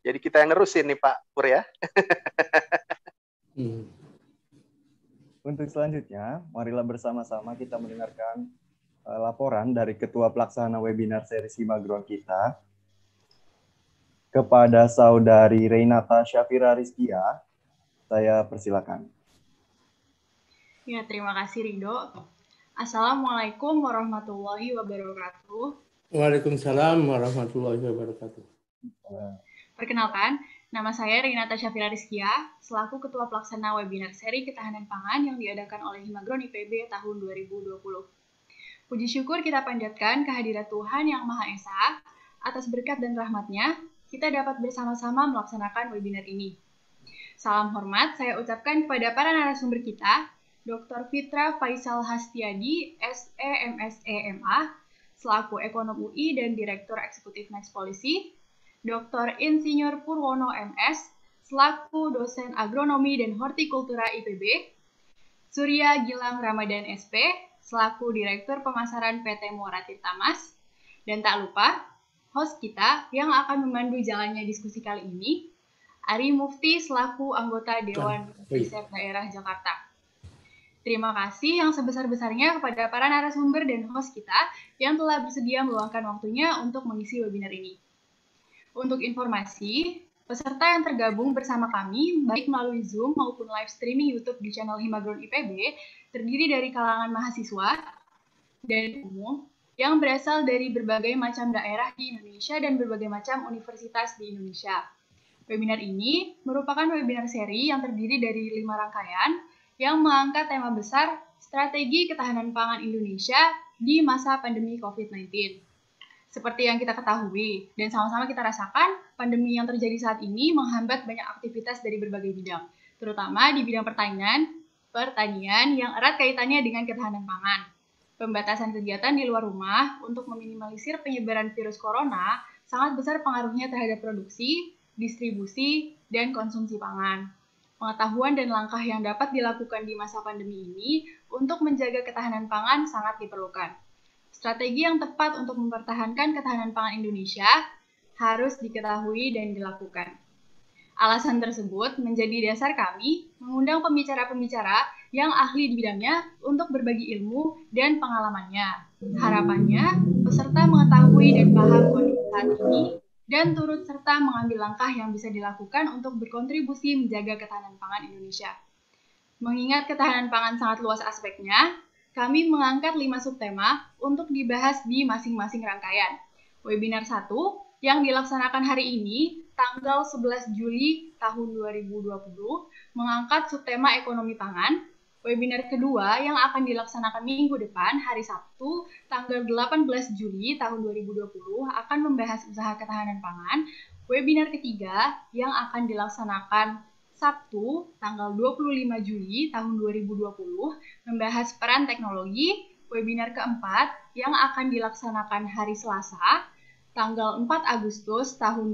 Jadi kita yang nerusin nih Pak Pur ya. Untuk selanjutnya, marilah bersama-sama kita mendengarkan laporan dari Ketua Pelaksana Webinar Seri Himagron kita kepada Saudari Renata Syafira Rizkia. Saya persilakan. Ya, terima kasih Rido. Assalamualaikum warahmatullahi wabarakatuh. Waalaikumsalam warahmatullahi wabarakatuh. Perkenalkan, nama saya Renata Syafira Rizkia, selaku Ketua Pelaksana Webinar Seri Ketahanan Pangan yang diadakan oleh Himagron IPB tahun 2020. Puji syukur kita panjatkan kehadirat Tuhan Yang Maha Esa, atas berkat dan rahmat-Nya, kita dapat bersama-sama melaksanakan webinar ini. Salam hormat saya ucapkan kepada para narasumber kita, Dr. Fitra Faisal Hastiadi, SE MSE MA, selaku Ekonom UI dan Direktur Eksekutif Next Policy, Dr. Insinyur Purwono MS, selaku Dosen Agronomi dan Hortikultura IPB, Surya Gilang Ramadan SP, selaku Direktur Pemasaran PT Muara Tirta Mas, dan tak lupa, host kita yang akan memandu jalannya diskusi kali ini, Ari Mufti selaku anggota Dewan Riset Daerah Jakarta. Terima kasih yang sebesar-besarnya kepada para narasumber dan host kita yang telah bersedia meluangkan waktunya untuk mengisi webinar ini. Untuk informasi, peserta yang tergabung bersama kami, baik melalui Zoom maupun live streaming YouTube di channel Himagron IPB, terdiri dari kalangan mahasiswa dan umum yang berasal dari berbagai macam daerah di Indonesia dan berbagai macam universitas di Indonesia. Webinar ini merupakan webinar seri yang terdiri dari 5 rangkaian yang mengangkat tema besar strategi ketahanan pangan Indonesia di masa pandemi COVID-19. Seperti yang kita ketahui dan sama-sama kita rasakan, pandemi yang terjadi saat ini menghambat banyak aktivitas dari berbagai bidang, terutama di bidang pertanian yang erat kaitannya dengan ketahanan pangan. Pembatasan kegiatan di luar rumah untuk meminimalisir penyebaran virus corona sangat besar pengaruhnya terhadap produksi, distribusi, dan konsumsi pangan. Pengetahuan dan langkah yang dapat dilakukan di masa pandemi ini untuk menjaga ketahanan pangan sangat diperlukan. Strategi yang tepat untuk mempertahankan ketahanan pangan Indonesia harus diketahui dan dilakukan. Alasan tersebut menjadi dasar kami mengundang pembicara-pembicara yang ahli di bidangnya untuk berbagi ilmu dan pengalamannya. Harapannya, peserta mengetahui dan paham kondisi saat ini dan turut serta mengambil langkah yang bisa dilakukan untuk berkontribusi menjaga ketahanan pangan Indonesia. Mengingat ketahanan pangan sangat luas aspeknya, kami mengangkat 5 subtema untuk dibahas di masing-masing rangkaian. Webinar 1 yang dilaksanakan hari ini, tanggal 11 Juli tahun 2020, mengangkat subtema ekonomi pangan. Webinar kedua yang akan dilaksanakan minggu depan, hari Sabtu, tanggal 18 Juli tahun 2020, akan membahas usaha ketahanan pangan. Webinar ketiga yang akan dilaksanakan Sabtu, tanggal 25 Juli tahun 2020, membahas peran teknologi. Webinar keempat yang akan dilaksanakan hari Selasa, tanggal 4 Agustus tahun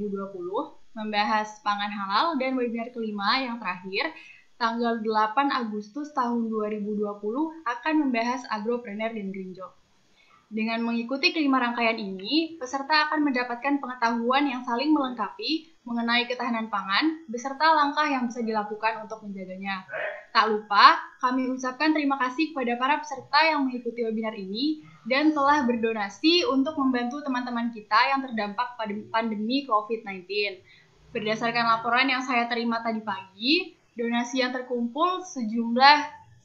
2020, membahas pangan halal. Dan webinar kelima yang terakhir, tanggal 8 Agustus tahun 2020 akan membahas agropreneur dan green job. Dengan mengikuti kelima rangkaian ini, peserta akan mendapatkan pengetahuan yang saling melengkapi mengenai ketahanan pangan, beserta langkah yang bisa dilakukan untuk menjaganya. Tak lupa, kami ucapkan terima kasih kepada para peserta yang mengikuti webinar ini dan telah berdonasi untuk membantu teman-teman kita yang terdampak pada pandemi COVID-19. Berdasarkan laporan yang saya terima tadi pagi, donasi yang terkumpul sejumlah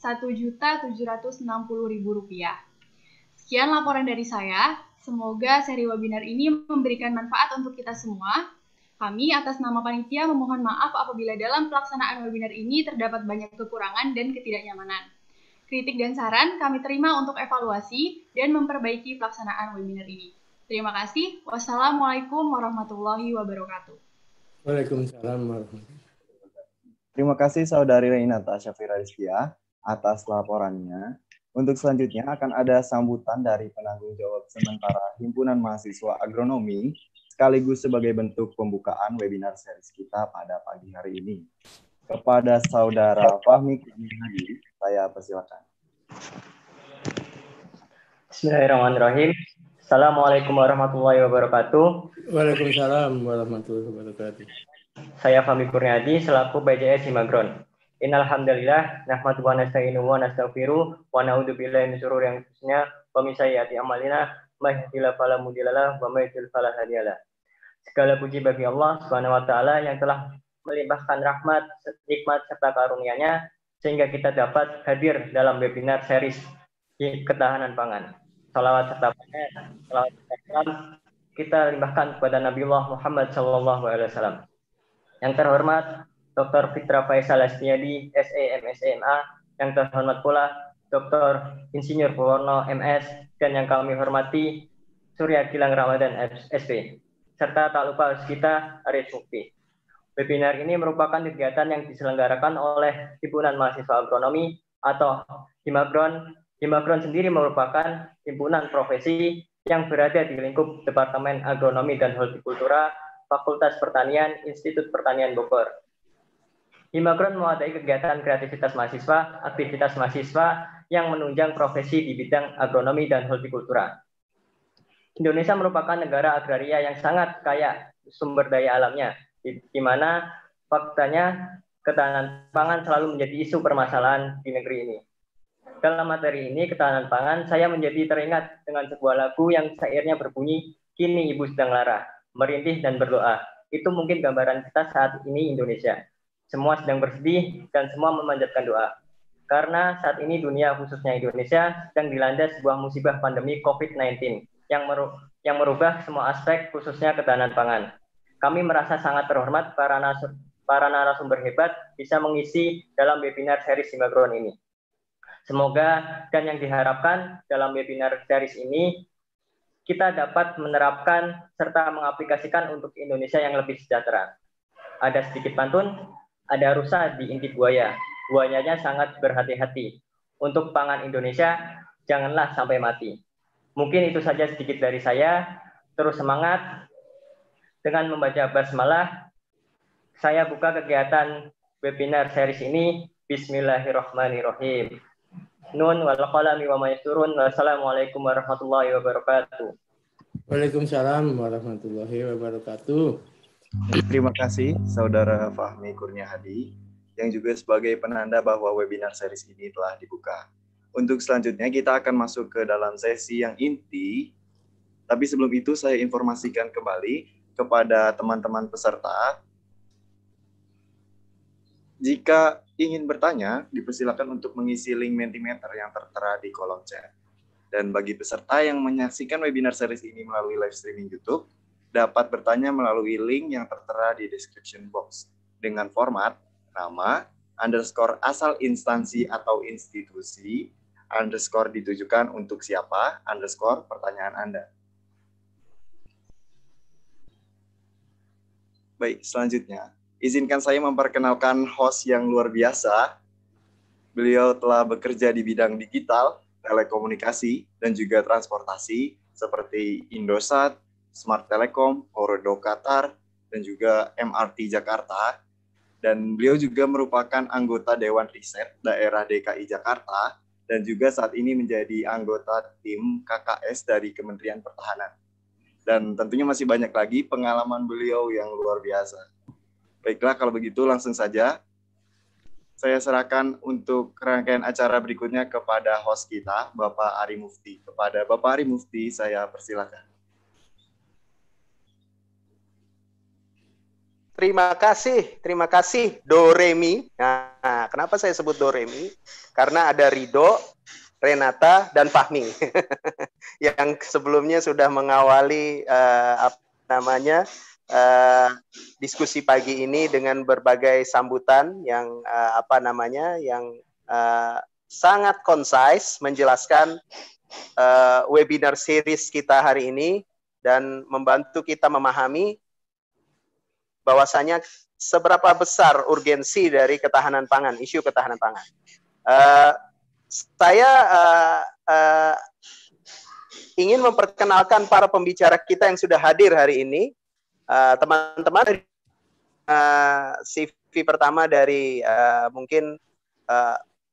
Rp1.760.000. Sekian laporan dari saya. Semoga seri webinar ini memberikan manfaat untuk kita semua. Kami atas nama panitia memohon maaf apabila dalam pelaksanaan webinar ini terdapat banyak kekurangan dan ketidaknyamanan. Kritik dan saran kami terima untuk evaluasi dan memperbaiki pelaksanaan webinar ini. Terima kasih. Wassalamualaikum warahmatullahi wabarakatuh. Waalaikumsalam warahmatullahi wabarakatuh. Terima kasih Saudari Renata Syafira Rizkia atas laporannya. Untuk selanjutnya akan ada sambutan dari penanggung jawab sementara Himpunan Mahasiswa Agronomi sekaligus sebagai bentuk pembukaan webinar series kita pada pagi hari ini. Kepada Saudara Fahmi Kurniadi, saya persilakan. Bismillahirrahmanirrahim. Assalamualaikum warahmatullahi wabarakatuh. Waalaikumsalam warahmatullahi wabarakatuh. Saya Fahmi Kurniadi selaku BJS Himagron. Innal hamdalillah nahmadu wa nasta'inuhu wa nastaghfiruh wa na'udzu billahi min syururi anfusina wa min sayyiati a'malina may yahdihillahu fala mudhillalah wa may yudhlil fala hadiyalah. Segala puji bagi Allah Subhanahu wa taala yang telah melimpahkan rahmat, nikmat serta karunia-Nya sehingga kita dapat hadir dalam webinar series ketahanan pangan. Salawat serta salawat kita limpahkan kepada Nabiullah Muhammad SAW. Yang terhormat Dr. Fitra Faisal Asniadi, SE, MSMA. Yang terhormat pula Dr. Insinyur Purwono, MS. Dan yang kami hormati Surya Gilang Ramadan, SP. Serta tak lupa host kita, Arif Mukti. Webinar ini merupakan kegiatan yang diselenggarakan oleh Himpunan Mahasiswa Agronomi atau Himagron. Himagron sendiri merupakan himpunan profesi yang berada di lingkup Departemen Agronomi dan Hortikultura, Fakultas Pertanian, Institut Pertanian Bogor. Himagron mewadai kegiatan kreativitas mahasiswa, aktivitas mahasiswa yang menunjang profesi di bidang agronomi dan hortikultura. Indonesia merupakan negara agraria yang sangat kaya sumber daya alamnya, di mana faktanya ketahanan pangan selalu menjadi isu permasalahan di negeri ini. Dalam materi ini, ketahanan pangan, saya menjadi teringat dengan sebuah lagu yang syairnya berbunyi, kini ibu sedang lara, merintih dan berdoa. Itu mungkin gambaran kita saat ini Indonesia. Semua sedang bersedih dan semua memanjatkan doa. Karena saat ini dunia, khususnya Indonesia, sedang dilanda sebuah musibah pandemi COVID-19 yang merubah semua aspek khususnya ketahanan pangan. Kami merasa sangat terhormat para narasumber hebat bisa mengisi dalam webinar series Himagron ini. Semoga dan yang diharapkan dalam webinar series ini kita dapat menerapkan serta mengaplikasikan untuk Indonesia yang lebih sejahtera. Ada sedikit pantun, ada rusa di inti buaya. Buayanya sangat berhati-hati. Untuk pangan Indonesia, janganlah sampai mati. Mungkin itu saja sedikit dari saya. Terus semangat. Dengan membaca basmalah, saya buka kegiatan webinar series ini. Bismillahirrahmanirrahim. Nun wal qalami wa ma yasturun. Wassalamualaikum warahmatullahi wabarakatuh. Waalaikumsalam warahmatullahi wabarakatuh. Terima kasih Saudara Fahmi Kurniadi yang juga sebagai penanda bahwa webinar series ini telah dibuka. Untuk selanjutnya kita akan masuk ke dalam sesi yang inti. Tapi sebelum itu saya informasikan kembali kepada teman-teman peserta. Jika ingin bertanya, dipersilakan untuk mengisi link Mentimeter yang tertera di kolom chat. Dan bagi peserta yang menyaksikan webinar series ini melalui live streaming YouTube, dapat bertanya melalui link yang tertera di description box dengan format nama, underscore asal instansi atau institusi, underscore ditujukan untuk siapa, underscore pertanyaan Anda. Baik, selanjutnya. Izinkan saya memperkenalkan host yang luar biasa. Beliau telah bekerja di bidang digital, telekomunikasi, dan juga transportasi seperti Indosat, Smart Telekom, Orodo Qatar, dan juga MRT Jakarta. Dan beliau juga merupakan anggota Dewan Riset Daerah DKI Jakarta dan juga saat ini menjadi anggota tim KKS dari Kementerian Pertahanan. Dan tentunya masih banyak lagi pengalaman beliau yang luar biasa. Baiklah, kalau begitu langsung saja saya serahkan untuk rangkaian acara berikutnya kepada host kita, Bapak Ari Mufti. Kepada Bapak Ari Mufti, saya persilakan. Terima kasih Doremi. Nah, kenapa saya sebut Doremi? Karena ada Rido, Renata, dan Fahmi yang sebelumnya sudah mengawali diskusi pagi ini dengan berbagai sambutan yang sangat concise menjelaskan webinar series kita hari ini dan membantu kita memahami bahwasanya seberapa besar urgensi dari ketahanan pangan, isu ketahanan pangan. Saya ingin memperkenalkan para pembicara kita yang sudah hadir hari ini. Teman-teman, CV pertama dari mungkin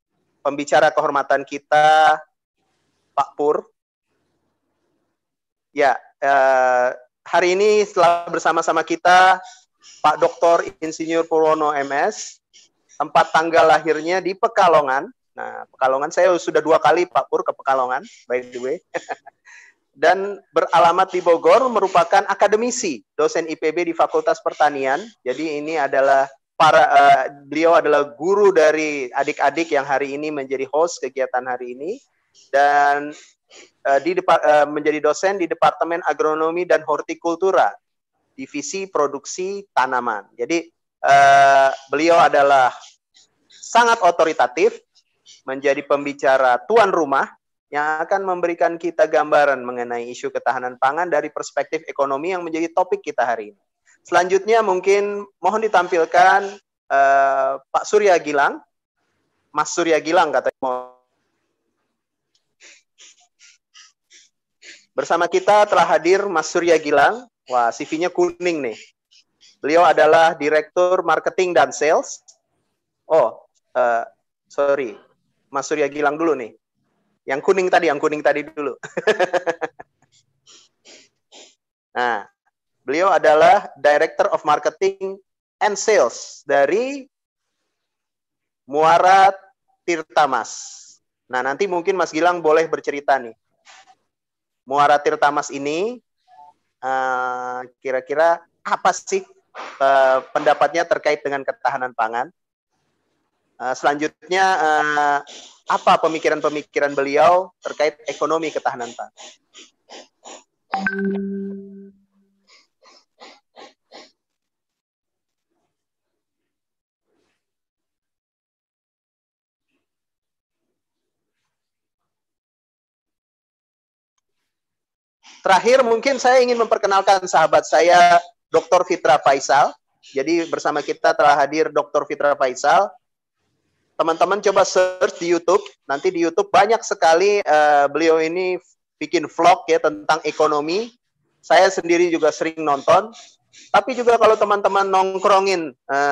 pembicara kehormatan kita, Pak Pur, Ya, hari ini setelah bersama-sama kita Pak Dr. Insinyur Purwono MS, tempat tanggal lahirnya di Pekalongan. Nah, Pekalongan saya sudah 2 kali Pak Pur ke Pekalongan, by the way. Dan beralamat di Bogor, merupakan akademisi, dosen IPB di Fakultas Pertanian. Jadi ini adalah beliau adalah guru dari adik-adik yang hari ini menjadi host kegiatan hari ini, dan menjadi dosen di Departemen Agronomi dan Hortikultura, Divisi Produksi Tanaman. Jadi beliau adalah sangat otoritatif, menjadi pembicara tuan rumah yang akan memberikan kita gambaran mengenai isu ketahanan pangan dari perspektif ekonomi yang menjadi topik kita hari ini. Selanjutnya mungkin mohon ditampilkan Pak Surya Gilang, Mas Surya Gilang katanya. Bersama kita telah hadir Mas Surya Gilang. Wah, CV-nya kuning nih. Beliau adalah Direktur Marketing dan Sales. Sorry. Mas Surya Gilang dulu nih. Yang kuning tadi dulu. Nah, beliau adalah Director of Marketing and Sales dari Muara Tirtamas. Nah, nanti mungkin Mas Gilang boleh bercerita nih. Muara Tirtamas ini kira-kira apa sih pendapatnya terkait dengan ketahanan pangan? Selanjutnya apa pemikiran-pemikiran beliau terkait ekonomi ketahanan pangan? Terakhir mungkin saya ingin memperkenalkan sahabat saya Dr. Fitra Faisal. Jadi bersama kita telah hadir Dr. Fitra Faisal. Teman-teman coba search di YouTube. Nanti di YouTube banyak sekali beliau ini bikin vlog ya tentang ekonomi. Saya sendiri juga sering nonton. Tapi juga kalau teman-teman nongkrongin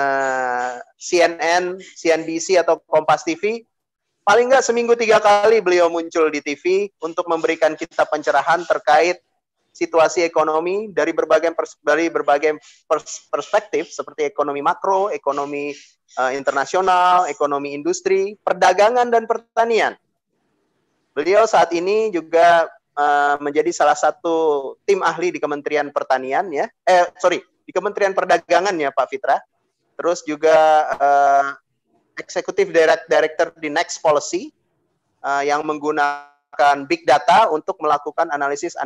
CNN, CNBC atau Kompas TV, paling nggak seminggu 3 kali beliau muncul di TV untuk memberikan kita pencerahan terkait situasi ekonomi dari berbagai perspektif seperti ekonomi makro, ekonomi internasional, ekonomi industri, perdagangan dan pertanian. Beliau saat ini juga menjadi salah satu tim ahli di Kementerian Pertanian ya, di Kementerian Perdagangan ya Pak Fitra. Terus juga Executive Director di Next Policy yang menggunakan big data untuk melakukan analisis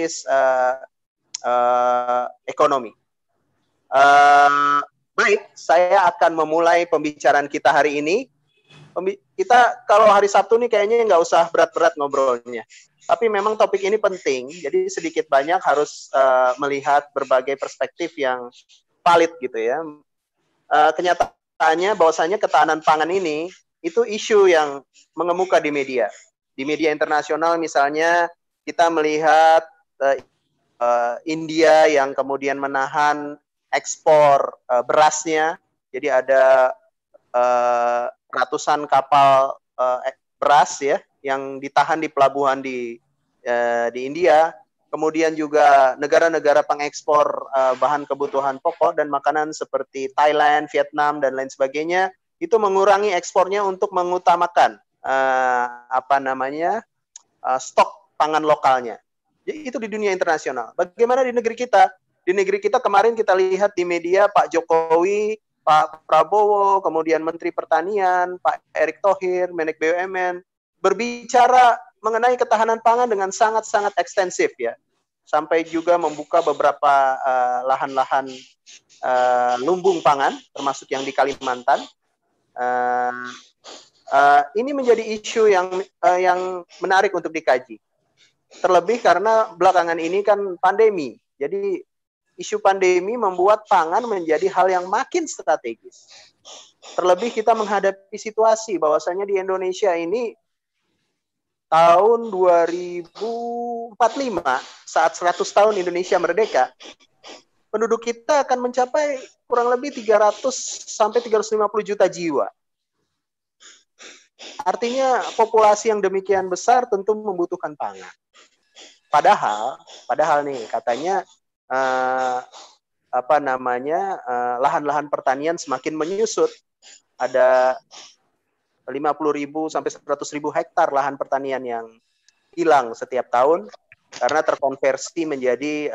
ekonomi. Baik, saya akan memulai pembicaraan kita hari ini. Kita kalau hari Sabtu nih kayaknya nggak usah berat-berat ngobrolnya. Tapi memang topik ini penting, jadi sedikit banyak harus melihat berbagai perspektif yang valid gitu ya. Kenyataannya bahwasanya ketahanan pangan ini itu isu yang mengemuka di media. Di media internasional misalnya kita melihat India yang kemudian menahan ekspor berasnya. Jadi ada ratusan kapal beras ya yang ditahan di pelabuhan di India. Kemudian juga negara-negara pengekspor bahan kebutuhan pokok dan makanan seperti Thailand, Vietnam dan lain sebagainya itu mengurangi ekspornya untuk mengutamakan stok pangan lokalnya. Jadi itu di dunia internasional. Bagaimana di negeri kita? Di negeri kita kemarin kita lihat di media Pak Jokowi, Pak Prabowo, kemudian Menteri Pertanian, Pak Erick Thohir, Menek BUMN, berbicara mengenai ketahanan pangan dengan sangat-sangat ekstensif ya. Sampai juga membuka beberapa lahan-lahan lumbung pangan, termasuk yang di Kalimantan. Ini menjadi isu yang menarik untuk dikaji. Terlebih karena belakangan ini kan pandemi. Jadi isu pandemi membuat pangan menjadi hal yang makin strategis. Terlebih kita menghadapi situasi bahwasanya di Indonesia ini tahun 2045 saat 100 tahun Indonesia merdeka, penduduk kita akan mencapai kurang lebih 300 sampai 350 juta jiwa. Artinya populasi yang demikian besar tentu membutuhkan pangan. Padahal nih katanya lahan-lahan pertanian semakin menyusut. Ada 50.000 sampai 100.000 hektar lahan pertanian yang hilang setiap tahun karena terkonversi menjadi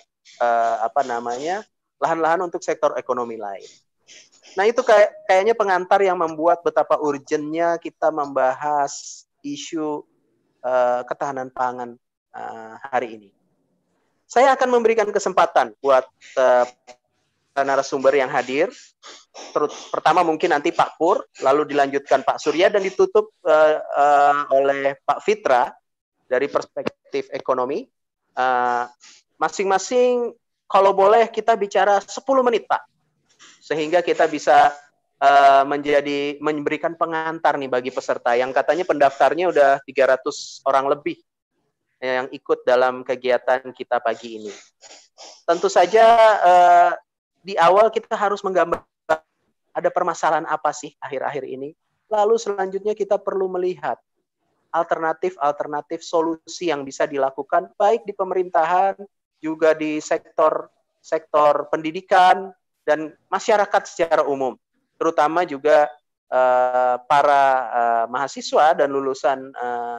lahan-lahan untuk sektor ekonomi lain. Nah, itu kayaknya pengantar yang membuat betapa urgennya kita membahas isu ketahanan pangan hari ini. Saya akan memberikan kesempatan buat narasumber yang hadir. Pertama mungkin nanti Pak Pur, lalu dilanjutkan Pak Surya dan ditutup oleh Pak Fitra dari perspektif ekonomi. Masing-masing kalau boleh kita bicara 10 menit Pak, sehingga kita bisa memberikan pengantar nih bagi peserta yang katanya pendaftarnya udah 300 orang lebih yang ikut dalam kegiatan kita pagi ini. Tentu saja di awal kita harus menggambar ada permasalahan apa sih akhir-akhir ini. Lalu selanjutnya kita perlu melihat alternatif solusi yang bisa dilakukan baik di pemerintahan, juga di sektor pendidikan dan masyarakat secara umum, terutama juga para mahasiswa dan lulusan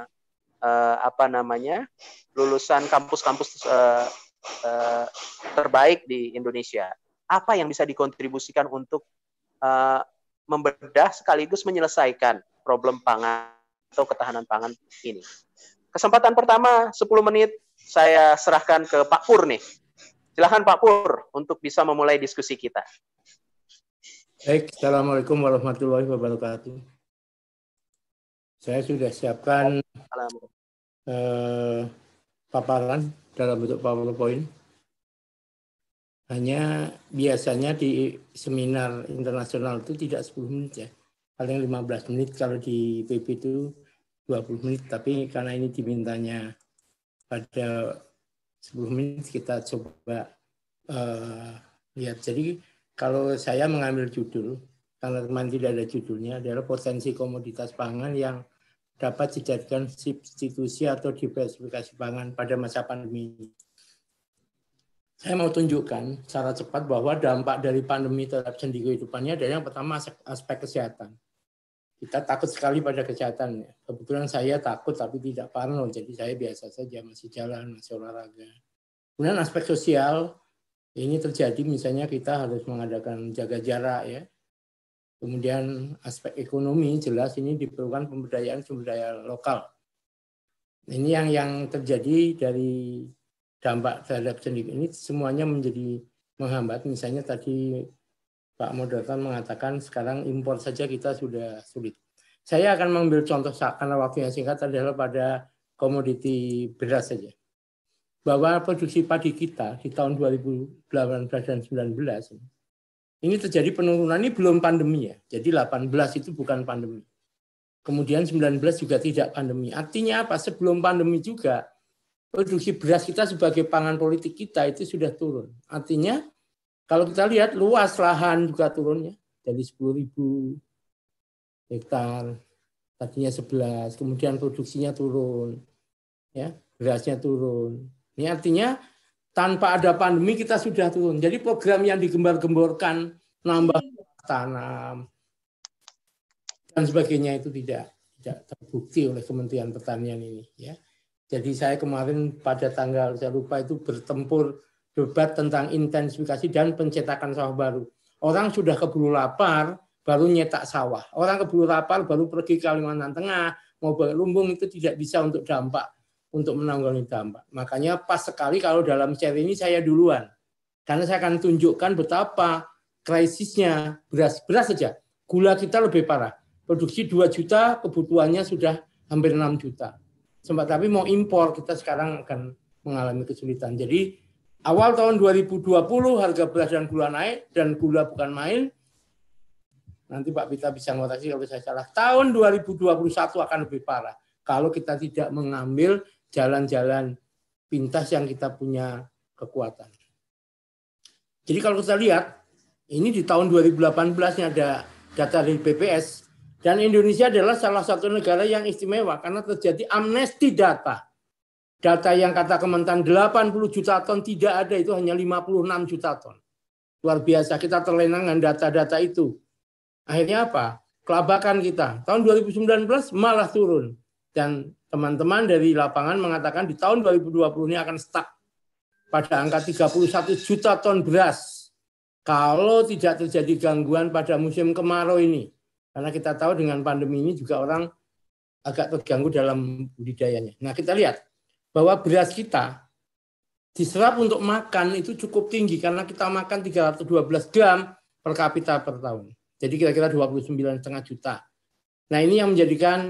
lulusan kampus-kampus terbaik di Indonesia. Apa yang bisa dikontribusikan untuk membedah sekaligus menyelesaikan problem pangan atau ketahanan pangan ini. Kesempatan pertama 10 menit saya serahkan ke Pak Pur nih. Silakan Pak Pur untuk bisa memulai diskusi kita. Baik, Assalamualaikum warahmatullahi wabarakatuh. Saya sudah siapkan paparan dalam bentuk PowerPoint. Hanya biasanya di seminar internasional itu tidak 10 menit ya. Paling 15 menit, kalau di PP itu 20 menit. Tapi karena ini dimintanya pada 10 menit, kita coba lihat. Jadi kalau saya mengambil judul, karena teman tidak ada judulnya, adalah potensi komoditas pangan yang dapat dijadikan substitusi atau diversifikasi pangan pada masa pandemi. Saya mau tunjukkan secara cepat bahwa dampak dari pandemi terhadap sendi kehidupannya adalah yang pertama aspek kesehatan. Kita takut sekali pada kesehatan. Kebetulan saya takut tapi tidak parno, jadi saya biasa saja, masih jalan, masih olahraga. Kemudian aspek sosial, ini terjadi misalnya kita harus mengadakan jaga jarak ya. Kemudian aspek ekonomi jelas ini diperlukan pemberdayaan sumber daya lokal. Ini yang terjadi dari dampak terhadap sendi ini semuanya menjadi menghambat. Misalnya tadi Pak Moderator mengatakan sekarang impor saja kita sudah sulit. Saya akan mengambil contoh karena waktunya singkat adalah pada komoditi beras saja. Bahwa produksi padi kita di tahun 2018 dan 2019 ini terjadi penurunan, ini belum pandemi ya. Jadi 18 itu bukan pandemi. Kemudian 19 juga tidak pandemi. Artinya apa? Sebelum pandemi juga produksi beras kita sebagai pangan politik kita itu sudah turun. Artinya kalau kita lihat luas lahan juga turunnya dari 10.000 hektar tadinya 11, kemudian produksinya turun, ya berasnya turun. Ini artinya tanpa ada pandemi kita sudah turun. Jadi program yang digembar-gemborkan nambah tanam dan sebagainya itu tidak terbukti oleh Kementerian Pertanian ini. Ya. Jadi saya kemarin pada tanggal saya lupa itu bertempur debat tentang intensifikasi dan pencetakan sawah baru. Orang sudah keburu lapar baru nyetak sawah. Orang keburu lapar baru pergi ke Kalimantan Tengah mau lumbung, itu tidak bisa untuk dampak. Untuk menanggulangi dampak. Makanya pas sekali kalau dalam seri ini saya duluan. Karena saya akan tunjukkan betapa krisisnya beras saja. Gula kita lebih parah. Produksi 2 juta, kebutuhannya sudah hampir 6 juta. Sempat tapi mau impor, kita sekarang akan mengalami kesulitan. Jadi awal tahun 2020 harga beras dan gula naik, dan gula bukan main. Nanti Pak Pita bisa ngoreksi kalau saya salah. Tahun 2021 akan lebih parah. Kalau kita tidak mengambil jalan-jalan pintas yang kita punya kekuatan. Jadi kalau kita lihat, ini di tahun 2018 ini ada data dari BPS, dan Indonesia adalah salah satu negara yang istimewa karena terjadi amnesti data. Data yang kata Kementan 80 juta ton tidak ada, itu hanya 56 juta ton. Luar biasa, kita terlena dengan data-data itu. Akhirnya apa? Kelabakan kita. Tahun 2019 malah turun. Dan teman-teman dari lapangan mengatakan di tahun 2020 ini akan stuck pada angka 31 juta ton beras. Kalau tidak terjadi gangguan pada musim kemarau ini. Karena kita tahu dengan pandemi ini juga orang agak terganggu dalam budidayanya. Nah, kita lihat bahwa beras kita diserap untuk makan itu cukup tinggi karena kita makan 312 gram per kapita per tahun. Jadi kira-kira 29,5 juta. Nah, ini yang menjadikan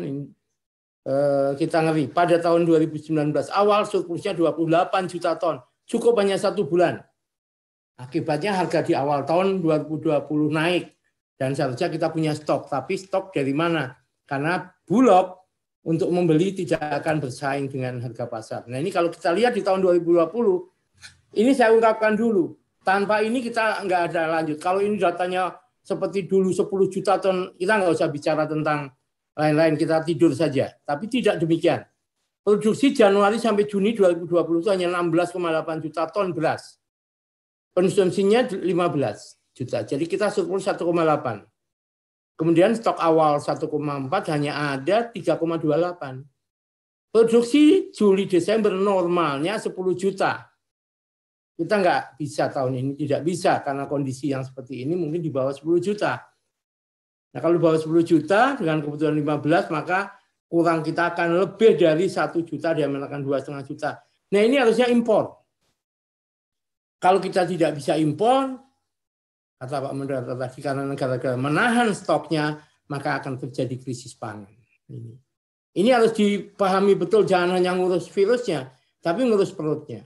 kita ngeri. Pada tahun 2019 awal surplusnya 28 juta ton. Cukup hanya 1 bulan. Akibatnya harga di awal tahun 2020 naik. Dan seharusnya kita punya stok. Tapi stok dari mana? Karena Bulog untuk membeli tidak akan bersaing dengan harga pasar. Nah, ini kalau kita lihat di tahun 2020, ini saya ungkapkan dulu. Tanpa ini kita nggak ada lanjut. Kalau ini datanya seperti dulu 10 juta ton, kita nggak usah bicara tentang lain-lain, kita tidur saja. Tapi tidak demikian. Produksi Januari sampai Juni 2020 itu hanya 16,8 juta ton beras. Konsumsinya 15 juta. Jadi kita surplus 1,8. Kemudian stok awal 1,4 hanya ada 3,28. Produksi Juli Desember normalnya 10 juta. Kita nggak bisa tahun ini, tidak bisa karena kondisi yang seperti ini mungkin di bawah 10 juta. Nah, kalau di bawah 10 juta dengan kebutuhan 15, maka kurang kita akan lebih dari 1 juta, dia menekan 2,5 juta. Nah, ini harusnya impor. Kalau kita tidak bisa impor, kata Pak Moderator tadi, karena negara-negara menahan stoknya, maka akan terjadi krisis pangan. Ini harus dipahami betul, jangan hanya ngurus virusnya, tapi ngurus perutnya.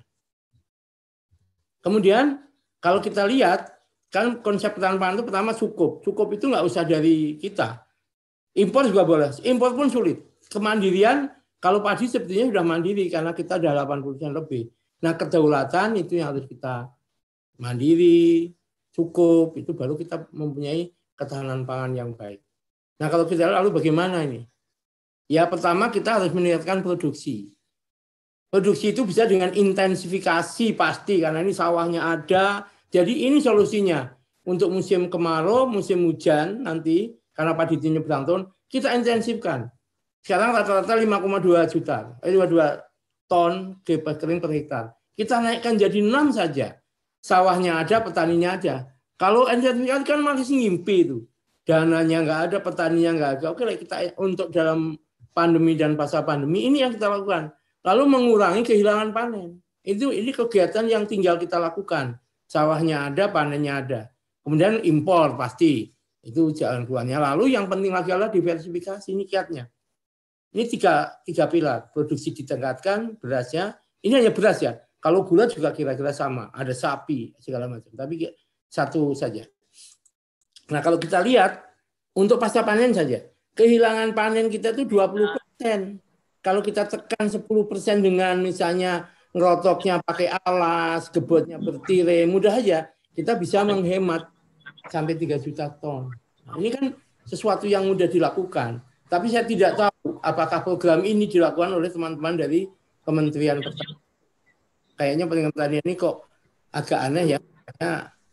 Kemudian, kalau kita lihat, kan konsep ketahanan pangan itu pertama cukup. Cukup itu nggak usah dari kita. Impor juga boleh. Impor pun sulit. Kemandirian, kalau padi sebetulnya sudah mandiri, karena kita sudah 80% lebih. Nah, kedaulatan itu yang harus kita mandiri, cukup, itu baru kita mempunyai ketahanan pangan yang baik. Nah, kalau kita lalu bagaimana ini? Ya, pertama kita harus meningkatkan produksi. Produksi itu bisa dengan intensifikasi pasti, karena ini sawahnya ada. Jadi ini solusinya. Untuk musim kemarau, musim hujan nanti, karena padi itu nyebrang tahun, kita intensifkan. Sekarang rata-rata 5,2 juta, 52 ton bebas kering per hektar. Kita naikkan jadi 6 saja. Sawahnya ada, petaninya ada. Kalau intensifikasi kan masih ngimpi itu. Dananya nggak ada, petaninya nggak ada. Oke, kita untuk dalam pandemi dan pasca pandemi, ini yang kita lakukan. Lalu mengurangi kehilangan panen. Ini kegiatan yang tinggal kita lakukan. Sawahnya ada, panennya ada. Kemudian impor pasti. Itu jalan keluarnya. Lalu yang penting lagi adalah diversifikasi. Ini kiatnya. Ini tiga pilar. Produksi ditingkatkan, berasnya. Ini hanya beras ya. Kalau gula juga kira-kira sama. Ada sapi, segala macam. Tapi satu saja. Nah, kalau kita lihat, untuk pasca panen saja. Kehilangan panen kita itu 20%. Kalau kita tekan 10% dengan misalnya ngerotoknya pakai alas, gebotnya bertirai, mudah aja kita bisa menghemat sampai 3 juta ton. Nah, ini kan sesuatu yang mudah dilakukan. Tapi saya tidak tahu apakah program ini dilakukan oleh teman-teman dari Kementerian Pertanian. Kayaknya Pertanian ini kok agak aneh ya, karena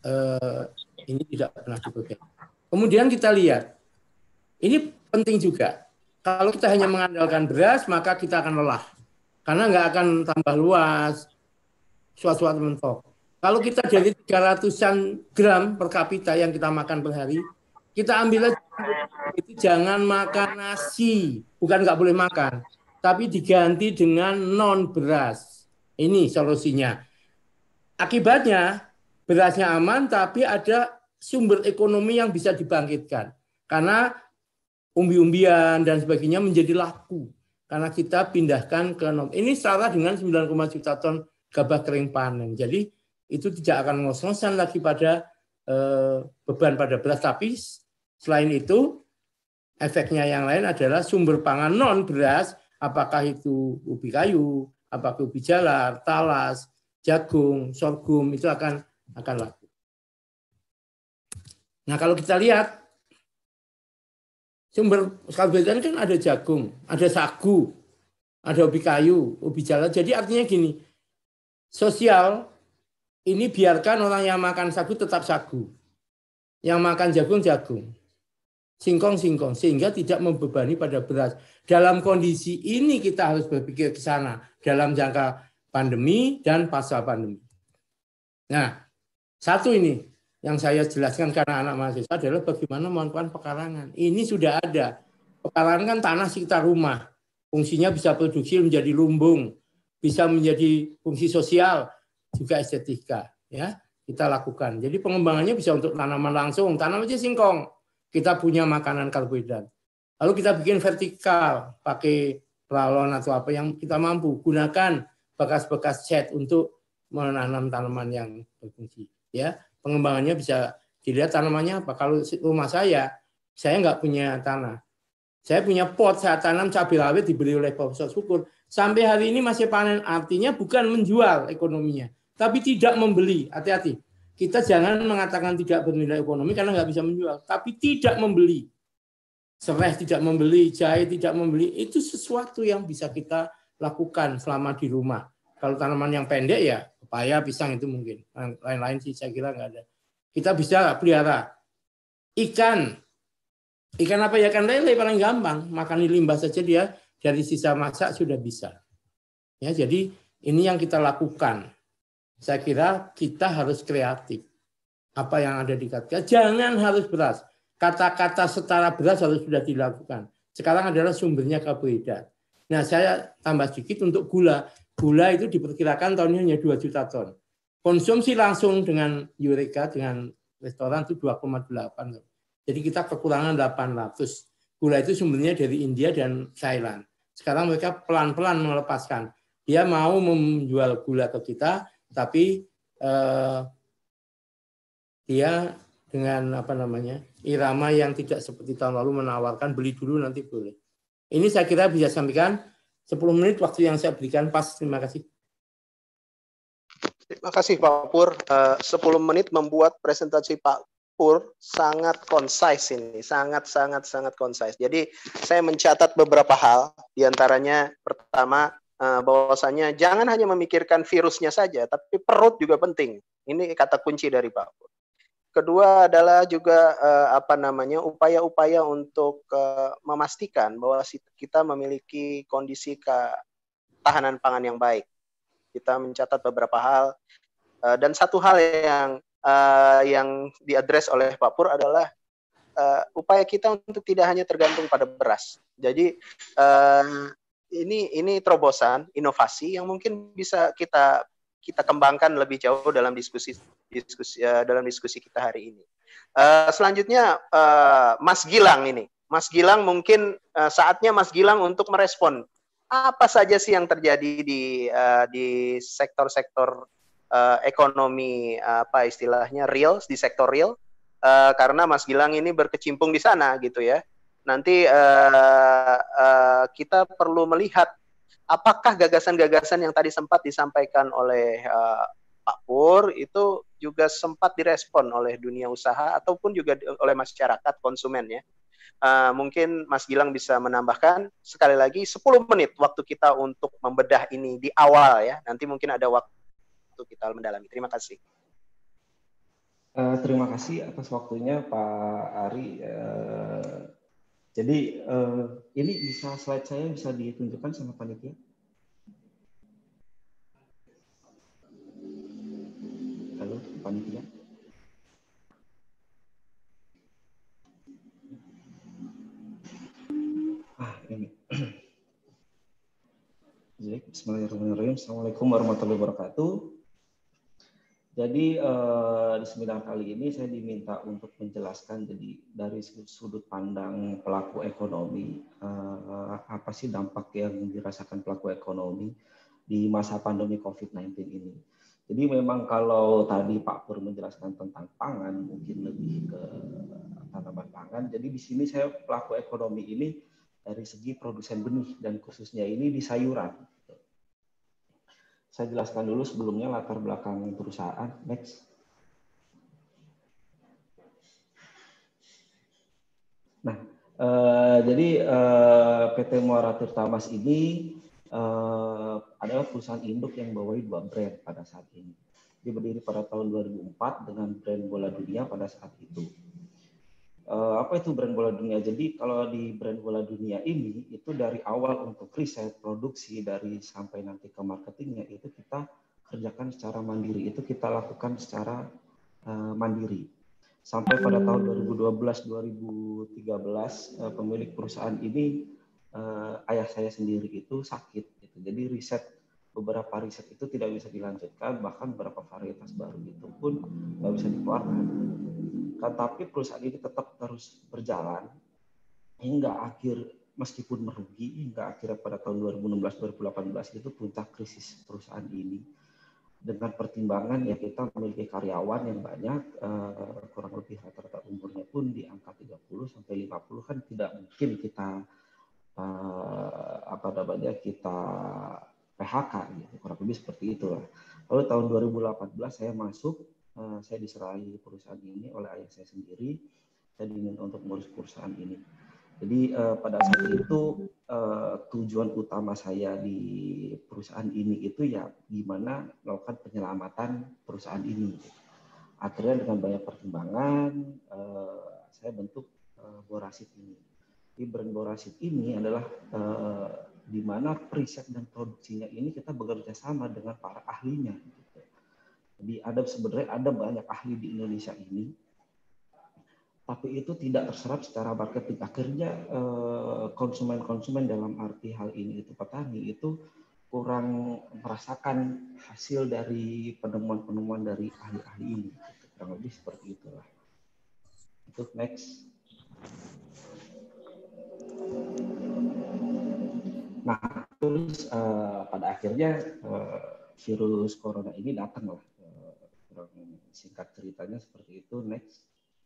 ini tidak pernah dipakai. Kemudian kita lihat, ini penting juga. Kalau kita hanya mengandalkan beras, maka kita akan lelah. Karena nggak akan tambah luas, suatu mentok. Kalau kita dari 300-an gram per kapita yang kita makan per hari, kita ambil aja, itu jangan makan nasi. Bukan nggak boleh makan, tapi diganti dengan non-beras. Ini solusinya. Akibatnya, berasnya aman, tapi ada sumber ekonomi yang bisa dibangkitkan. Karena umbi-umbian dan sebagainya menjadi laku. Karena kita pindahkan ke non. Ini setara dengan 9,5 juta ton gabah kering panen. Jadi itu tidak akan ngos-ngosan lagi pada beban pada beras. Tapi selain itu, efeknya yang lain adalah sumber pangan non beras, apakah itu ubi kayu, apakah ubi jalar, talas, jagung, sorghum, itu akan laku. Nah, kalau kita lihat sumber karbohidrat kan ada jagung, ada sagu, ada ubi kayu, ubi jalar. Jadi artinya gini, sosial ini biarkan orang yang makan sagu tetap sagu, yang makan jagung jagung, singkong singkong, sehingga tidak membebani pada beras. Dalam kondisi ini kita harus berpikir ke sana dalam jangka pandemi dan pasca pandemi. Nah, satu ini yang saya jelaskan karena anak mahasiswa adalah bagaimana melakukan pekarangan. Ini sudah ada. Pekarangan kan tanah sekitar rumah. Fungsinya bisa produksi menjadi lumbung, bisa menjadi fungsi sosial, juga estetika. Ya, kita lakukan. Jadi pengembangannya bisa untuk tanaman langsung, tanam aja singkong. Kita punya makanan karbohidrat. Lalu kita bikin vertikal, pakai pelalon atau apa yang kita mampu. Gunakan bekas-bekas cat untuk menanam tanaman yang berfungsi. Ya, pengembangannya bisa dilihat tanamannya apa. Kalau rumah saya nggak punya tanah. Saya punya pot, saya tanam cabai rawit dibeli oleh Profesor Syukur. Sampai hari ini masih panen, artinya bukan menjual ekonominya, tapi tidak membeli. Hati-hati. Kita jangan mengatakan tidak bernilai ekonomi karena nggak bisa menjual, tapi tidak membeli. Serai tidak membeli, jahe tidak membeli, itu sesuatu yang bisa kita lakukan selama di rumah. Kalau tanaman yang pendek ya, pepaya, pisang itu mungkin. Lain-lain sih saya kira nggak ada. Kita bisa pelihara ikan. Ikan apa ya? Ikan lele paling gampang. Makan limbah saja dia dari sisa masak sudah bisa. Ya, jadi ini yang kita lakukan. Saya kira kita harus kreatif. Apa yang ada di kata, jangan harus beras. Kata-kata setara beras harus sudah dilakukan. Sekarang adalah sumbernya karbohidrat. Nah, saya tambah sedikit untuk gula. Gula itu diperkirakan tahunnya hanya 2 juta ton. Konsumsi langsung dengan Eureka, dengan restoran itu 2,8. Jadi kita kekurangan 800. Gula itu sumbernya dari India dan Thailand. Sekarang mereka pelan-pelan melepaskan. Dia mau menjual gula ke kita, tapi dia dengan irama yang tidak seperti tahun lalu menawarkan beli dulu nanti boleh. Ini saya kira bisa sampaikan 10 menit waktu yang saya berikan pas. Terima kasih. Terima kasih Pak Pur. 10 menit membuat presentasi Pak Pur sangat concise ini, sangat concise. Jadi saya mencatat beberapa hal, diantaranya pertama bahwasanya jangan hanya memikirkan virusnya saja, tapi perut juga penting. Ini kata kunci dari Pak Pur. Kedua adalah juga upaya-upaya untuk memastikan bahwa kita memiliki kondisi ketahanan pangan yang baik. Kita mencatat beberapa hal dan satu hal yang diadres oleh Pak Pur adalah upaya kita untuk tidak hanya tergantung pada beras. Jadi ini terobosan inovasi yang mungkin bisa kita kembangkan lebih jauh dalam diskusi kita hari ini. Selanjutnya Mas Gilang ini. Mas Gilang mungkin saatnya Mas Gilang untuk merespon apa saja sih yang terjadi di sektor-sektor ekonomi real, di sektor real, karena Mas Gilang ini berkecimpung di sana gitu ya. Nanti kita perlu melihat apakah gagasan-gagasan yang tadi sempat disampaikan oleh Pak Pur itu juga sempat direspon oleh dunia usaha ataupun juga oleh masyarakat konsumen ya. Mungkin Mas Gilang bisa menambahkan sekali lagi 10 menit waktu kita untuk membedah ini di awal ya. Nanti mungkin ada waktu kita mendalami. Terima kasih. Terima kasih atas waktunya Pak Ari. Jadi ini bisa slide saya bisa ditunjukkan sama panitia. Halo panitia. Ini. Bismillahirrahmanirrahim. Assalamualaikum warahmatullahi wabarakatuh. Jadi di seminar kali ini saya diminta untuk menjelaskan jadi dari sudut pandang pelaku ekonomi apa sih dampak yang dirasakan pelaku ekonomi di masa pandemi COVID-19 ini. Jadi memang kalau tadi Pak Pur menjelaskan tentang pangan mungkin lebih ke tanaman pangan. Jadi di sini saya pelaku ekonomi ini dari segi produsen benih dan khususnya ini di sayuran. Saya jelaskan dulu sebelumnya latar belakang perusahaan. Next. Nah, jadi PT Muara Tirta Mas ini adalah perusahaan induk yang membawahi 2 brand pada saat ini. Dia berdiri pada tahun 2004 dengan brand Bola Dunia pada saat itu. Apa itu brand Bola Dunia? Jadi kalau di brand Bola Dunia ini itu dari awal untuk riset, produksi dari sampai nanti ke marketingnya itu kita kerjakan secara mandiri. Itu kita lakukan secara mandiri. Sampai pada tahun 2012-2013 pemilik perusahaan ini ayah saya sendiri itu sakit. Gitu. Jadi beberapa riset itu tidak bisa dilanjutkan, bahkan beberapa varietas baru itu pun nggak bisa dikeluarkan. Tapi perusahaan ini tetap terus berjalan hingga meskipun merugi, hingga akhirnya pada tahun 2016-2018 itu puncak krisis perusahaan ini. Dengan pertimbangan ya kita memiliki karyawan yang banyak, kurang lebih rata-rata umurnya pun di angka 30-50 kan tidak mungkin kita kita PHK gitu, kurang lebih seperti itulah. Lalu tahun 2018 saya masuk. Saya diserahi perusahaan ini oleh ayah saya sendiri. Saya diminta untuk mengurus perusahaan ini. Jadi pada saat itu tujuan utama saya di perusahaan ini itu ya gimana melakukan penyelamatan perusahaan ini. Akhirnya dengan banyak pertimbangan saya bentuk Borasit ini. Di brand Borasit ini adalah di mana riset dan produksinya ini kita bekerja sama dengan para ahlinya. Jadi sebenarnya ada banyak ahli di Indonesia ini, tapi itu tidak terserap secara marketing. Akhirnya konsumen-konsumen dalam arti hal ini itu petani itu kurang merasakan hasil dari penemuan-penemuan dari ahli-ahli ini. Kurang lebih seperti itulah. Itu next. Nah, terus pada akhirnya virus corona ini datang lah. Singkat ceritanya seperti itu. Next.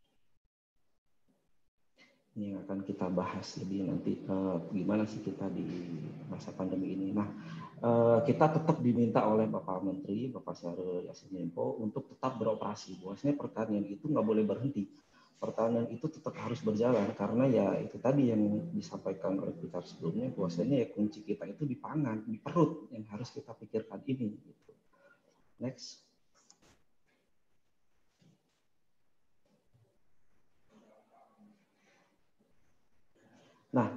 Ini yang akan kita bahas lebih nanti gimana sih kita di masa pandemi ini. Nah, kita tetap diminta oleh Bapak Menteri, Bapak Syahrul Yassin Limpo untuk tetap beroperasi. Bahwasanya pertanian itu nggak boleh berhenti. Pertanian itu tetap harus berjalan karena ya itu tadi yang disampaikan oleh kita sebelumnya, bahwasanya ya kunci kita itu di pangan, di perut yang harus kita pikirkan ini. Gitu. Next. Nah,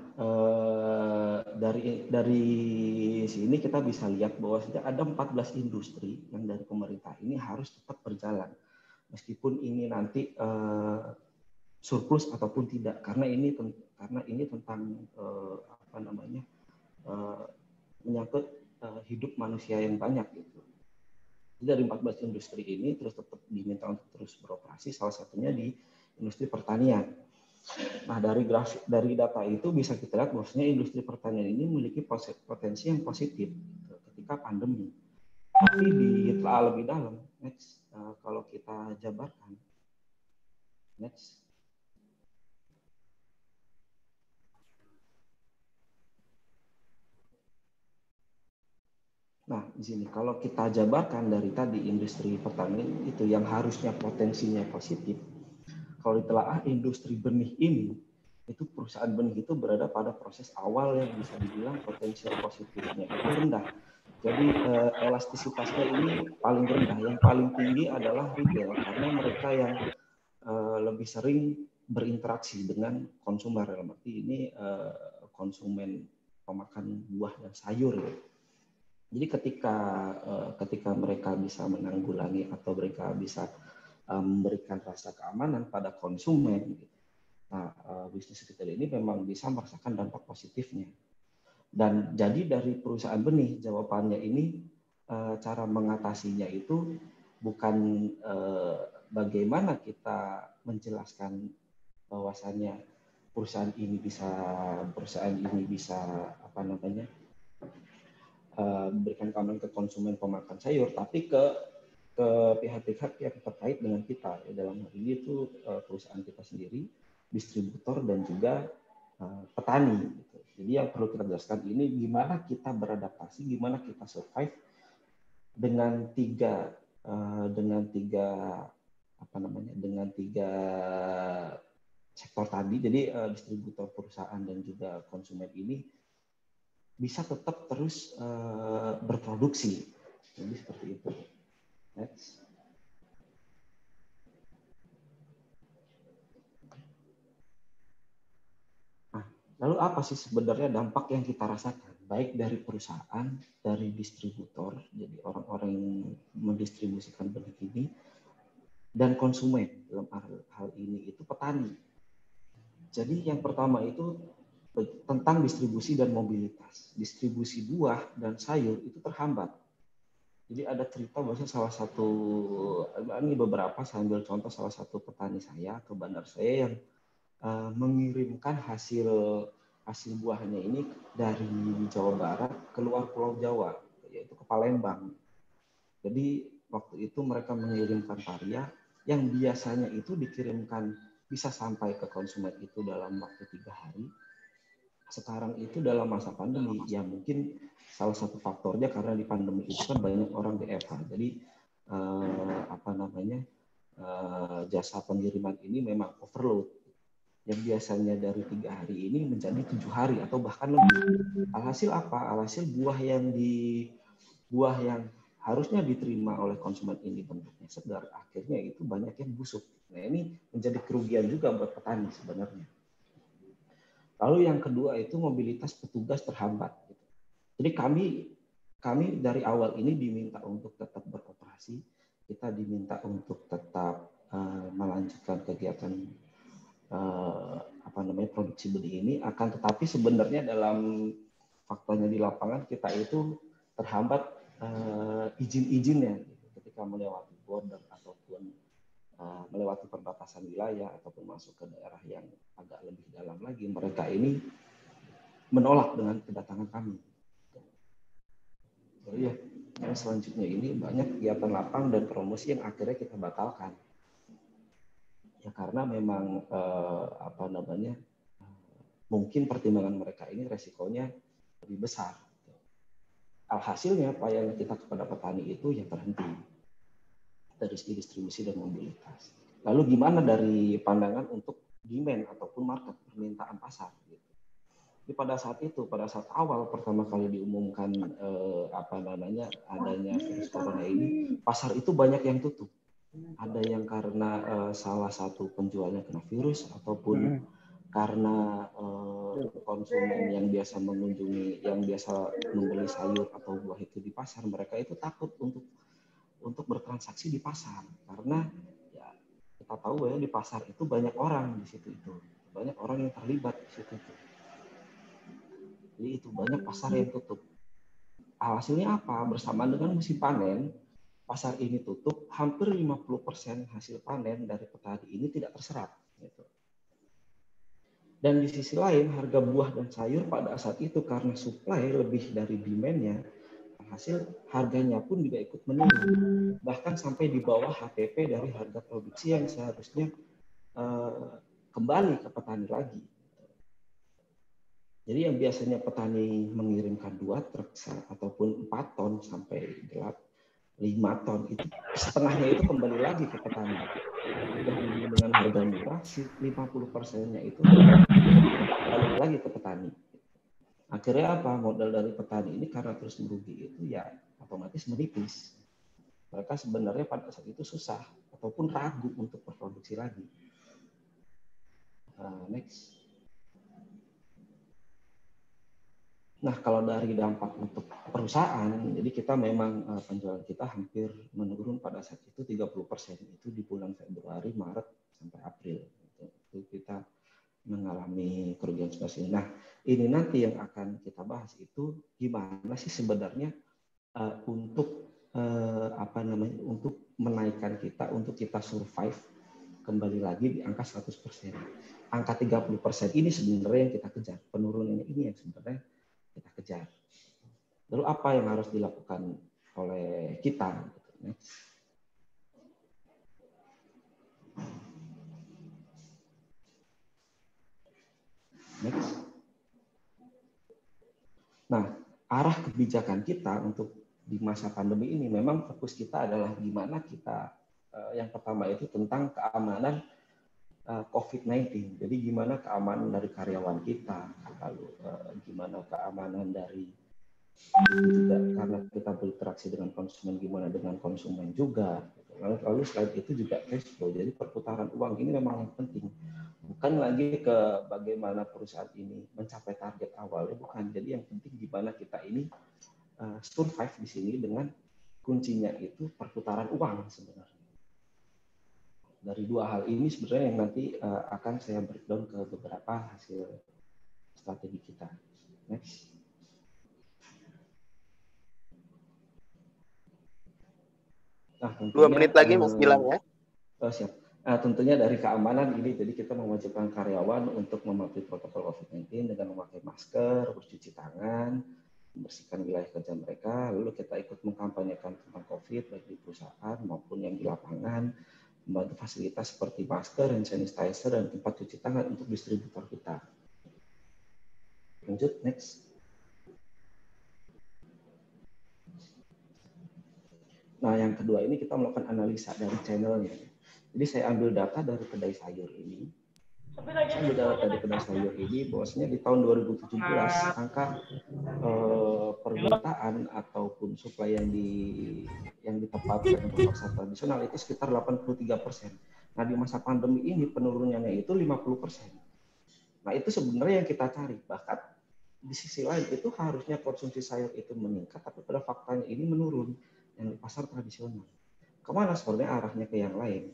dari sini kita bisa lihat bahwa ada 14 industri yang dari pemerintah ini harus tetap berjalan. Meskipun ini nanti surplus ataupun tidak, karena ini tentang menyangkut hidup manusia yang banyak gitu. Jadi dari 14 industri ini terus tetap diminta untuk terus beroperasi, salah satunya di industri pertanian. Nah, dari data itu bisa kita lihat bahwasanya industri pertanian ini memiliki potensi yang positif ketika pandemi. Tapi ditelaah lebih dalam, next, kalau kita jabarkan, next. Nah, di sini kalau kita jabarkan dari tadi industri pertanian itu yang harusnya potensinya positif, kalau ditelaah industri benih ini, itu perusahaan benih itu berada pada proses awal yang bisa dibilang potensial positifnya itu rendah. Jadi elastisitasnya ini paling rendah. Yang paling tinggi adalah retail karena mereka yang lebih sering berinteraksi dengan konsumer. Dalam arti ini konsumen pemakan buah dan sayur. Ya. Jadi ketika mereka bisa menanggulangi atau mereka bisa memberikan rasa keamanan pada konsumen. Nah, bisnis retail ini memang bisa merasakan dampak positifnya. Dan jadi dari perusahaan benih, jawabannya ini cara mengatasinya itu bukan bagaimana kita menjelaskan bahwasannya perusahaan ini bisa memberikan keamanan ke konsumen pemakan sayur, tapi ke pihak-pihak yang terkait dengan kita. Dalam hal ini itu perusahaan kita sendiri, distributor dan juga petani. Gitu. Jadi yang perlu kita jelaskan ini gimana kita beradaptasi, gimana kita survive dengan tiga sektor tadi. Jadi distributor, perusahaan dan juga konsumen ini bisa tetap terus berproduksi. Jadi seperti itu. Next. Nah, lalu apa sih sebenarnya dampak yang kita rasakan? Baik dari perusahaan, dari distributor, jadi orang-orang yang mendistribusikan benih ini, dan konsumen dalam hal ini itu petani. Jadi yang pertama itu tentang distribusi dan mobilitas. Distribusi buah dan sayur itu terhambat. Jadi ada cerita bahwa salah satu, ini beberapa, saya ambil contoh salah satu petani saya atau bandar saya yang mengirimkan hasil buahnya ini dari Jawa Barat keluar Pulau Jawa, yaitu ke Palembang. Jadi waktu itu mereka mengirimkan paria yang biasanya itu dikirimkan bisa sampai ke konsumen itu dalam waktu 3 hari. Sekarang itu dalam masa pandemi, ya mungkin salah satu faktornya karena di pandemi itu kan banyak orang WFH. Jadi jasa pengiriman ini memang overload. Yang biasanya dari 3 hari ini menjadi 7 hari atau bahkan lebih. Alhasil apa? Alhasil buah yang harusnya diterima oleh konsumen ini bentuknya segar, akhirnya itu banyak yang busuk. Nah, ini menjadi kerugian juga buat petani sebenarnya. Lalu yang kedua itu mobilitas petugas terhambat. Jadi kami dari awal ini diminta untuk tetap beroperasi, kita diminta untuk tetap melanjutkan kegiatan produksi benih ini, akan tetapi sebenarnya dalam faktanya di lapangan kita itu terhambat izin-izinnya ketika melewati border ataupun melewati perbatasan wilayah ataupun masuk ke daerah yang agak lebih dalam lagi, mereka ini menolak dengan kedatangan kami. Jadi ya, yang selanjutnya ini banyak kegiatan lapang dan promosi yang akhirnya kita batalkan. Ya karena memang mungkin pertimbangan mereka ini resikonya lebih besar. Alhasilnya pelayanan kita kepada petani itu yang terhenti dari segi distribusi dan mobilitas. Lalu gimana dari pandangan untuk demand ataupun market, permintaan pasar? Gitu. Jadi pada saat awal pertama kali diumumkan adanya virus corona ini, pasar itu banyak yang tutup. Ada yang karena salah satu penjualnya kena virus ataupun karena konsumen yang biasa mengunjungi, yang biasa membeli sayur atau buah itu di pasar, mereka itu takut untuk bertransaksi di pasar karena ya kita tahu ya di pasar itu banyak orang di situ itu, banyak orang yang terlibat di situ itu. Jadi itu banyak pasar yang tutup. Hasilnya apa? Bersamaan dengan musim panen, pasar ini tutup, hampir 50% hasil panen dari petani ini tidak terserap. Gitu. Dan di sisi lain, harga buah dan sayur pada saat itu karena supply lebih dari demand-nya, hasil harganya pun juga ikut menurun. Bahkan sampai di bawah HPP dari harga produksi yang seharusnya kembali ke petani lagi. Jadi yang biasanya petani mengirimkan 2 truk ataupun 4 ton sampai 5 ton, itu setengahnya itu kembali lagi ke petani. Sudah dengan harga murah, 50%-nya itu balik lagi ke petani. Akhirnya apa? Modal dari petani ini karena terus merugi itu ya otomatis menipis. Mereka sebenarnya pada saat itu susah ataupun ragu untuk berproduksi lagi. Next. Nah, kalau dari dampak untuk perusahaan, jadi kita memang penjualan kita hampir menurun pada saat itu 30%. Itu di bulan Februari, Maret, sampai April. Itu kita mengalami kerugian seperti ini. Nah, ini nanti yang akan kita bahas itu gimana sih sebenarnya untuk untuk menaikkan kita, untuk kita survive kembali lagi di angka 100%. Angka 30% ini sebenarnya yang kita kejar. Penurunan ini yang sebenarnya kita kejar. Lalu apa yang harus dilakukan oleh kita? Next. Nah, arah kebijakan kita untuk di masa pandemi ini memang fokus kita adalah gimana kita yang pertama itu tentang keamanan COVID-19. Jadi gimana keamanan dari karyawan kita, lalu gimana keamanan dari juga karena kita berinteraksi dengan konsumen, gimana dengan konsumen juga. Lalu selain itu juga cash flow. Jadi perputaran uang ini memang yang penting. Bukan lagi ke bagaimana perusahaan ini mencapai target awalnya, bukan. Jadi yang penting gimana kita ini survive di sini dengan kuncinya itu perputaran uang sebenarnya. Dari dua hal ini sebenarnya yang nanti akan saya breakdown ke beberapa hasil strategi kita. Next. Nah, 2 menit lagi Mas Gilang ya. Siap. Nah, tentunya dari keamanan ini, jadi kita mewajibkan karyawan untuk mematuhi protokol COVID-19 dengan memakai masker, bercuci tangan, membersihkan wilayah kerja mereka, lalu kita ikut mengkampanyekan tentang COVID baik di perusahaan maupun yang di lapangan, membantu fasilitas seperti masker, hand sanitizer, dan tempat cuci tangan untuk distributor kita. Lanjut, next. Nah, yang kedua ini kita melakukan analisa dari channelnya. Jadi saya ambil data dari kedai sayur ini. Bahwasanya di tahun 2017 angka permintaan ataupun supply yang ditempatkan di pasar tradisional itu sekitar 83%. Nah, di masa pandemi ini penurunannya itu 50%. Nah, itu sebenarnya yang kita cari. Bahkan di sisi lain itu harusnya konsumsi sayur itu meningkat, tapi pada faktanya ini menurun yang di pasar tradisional. Kemana sebenarnya arahnya ke yang lain?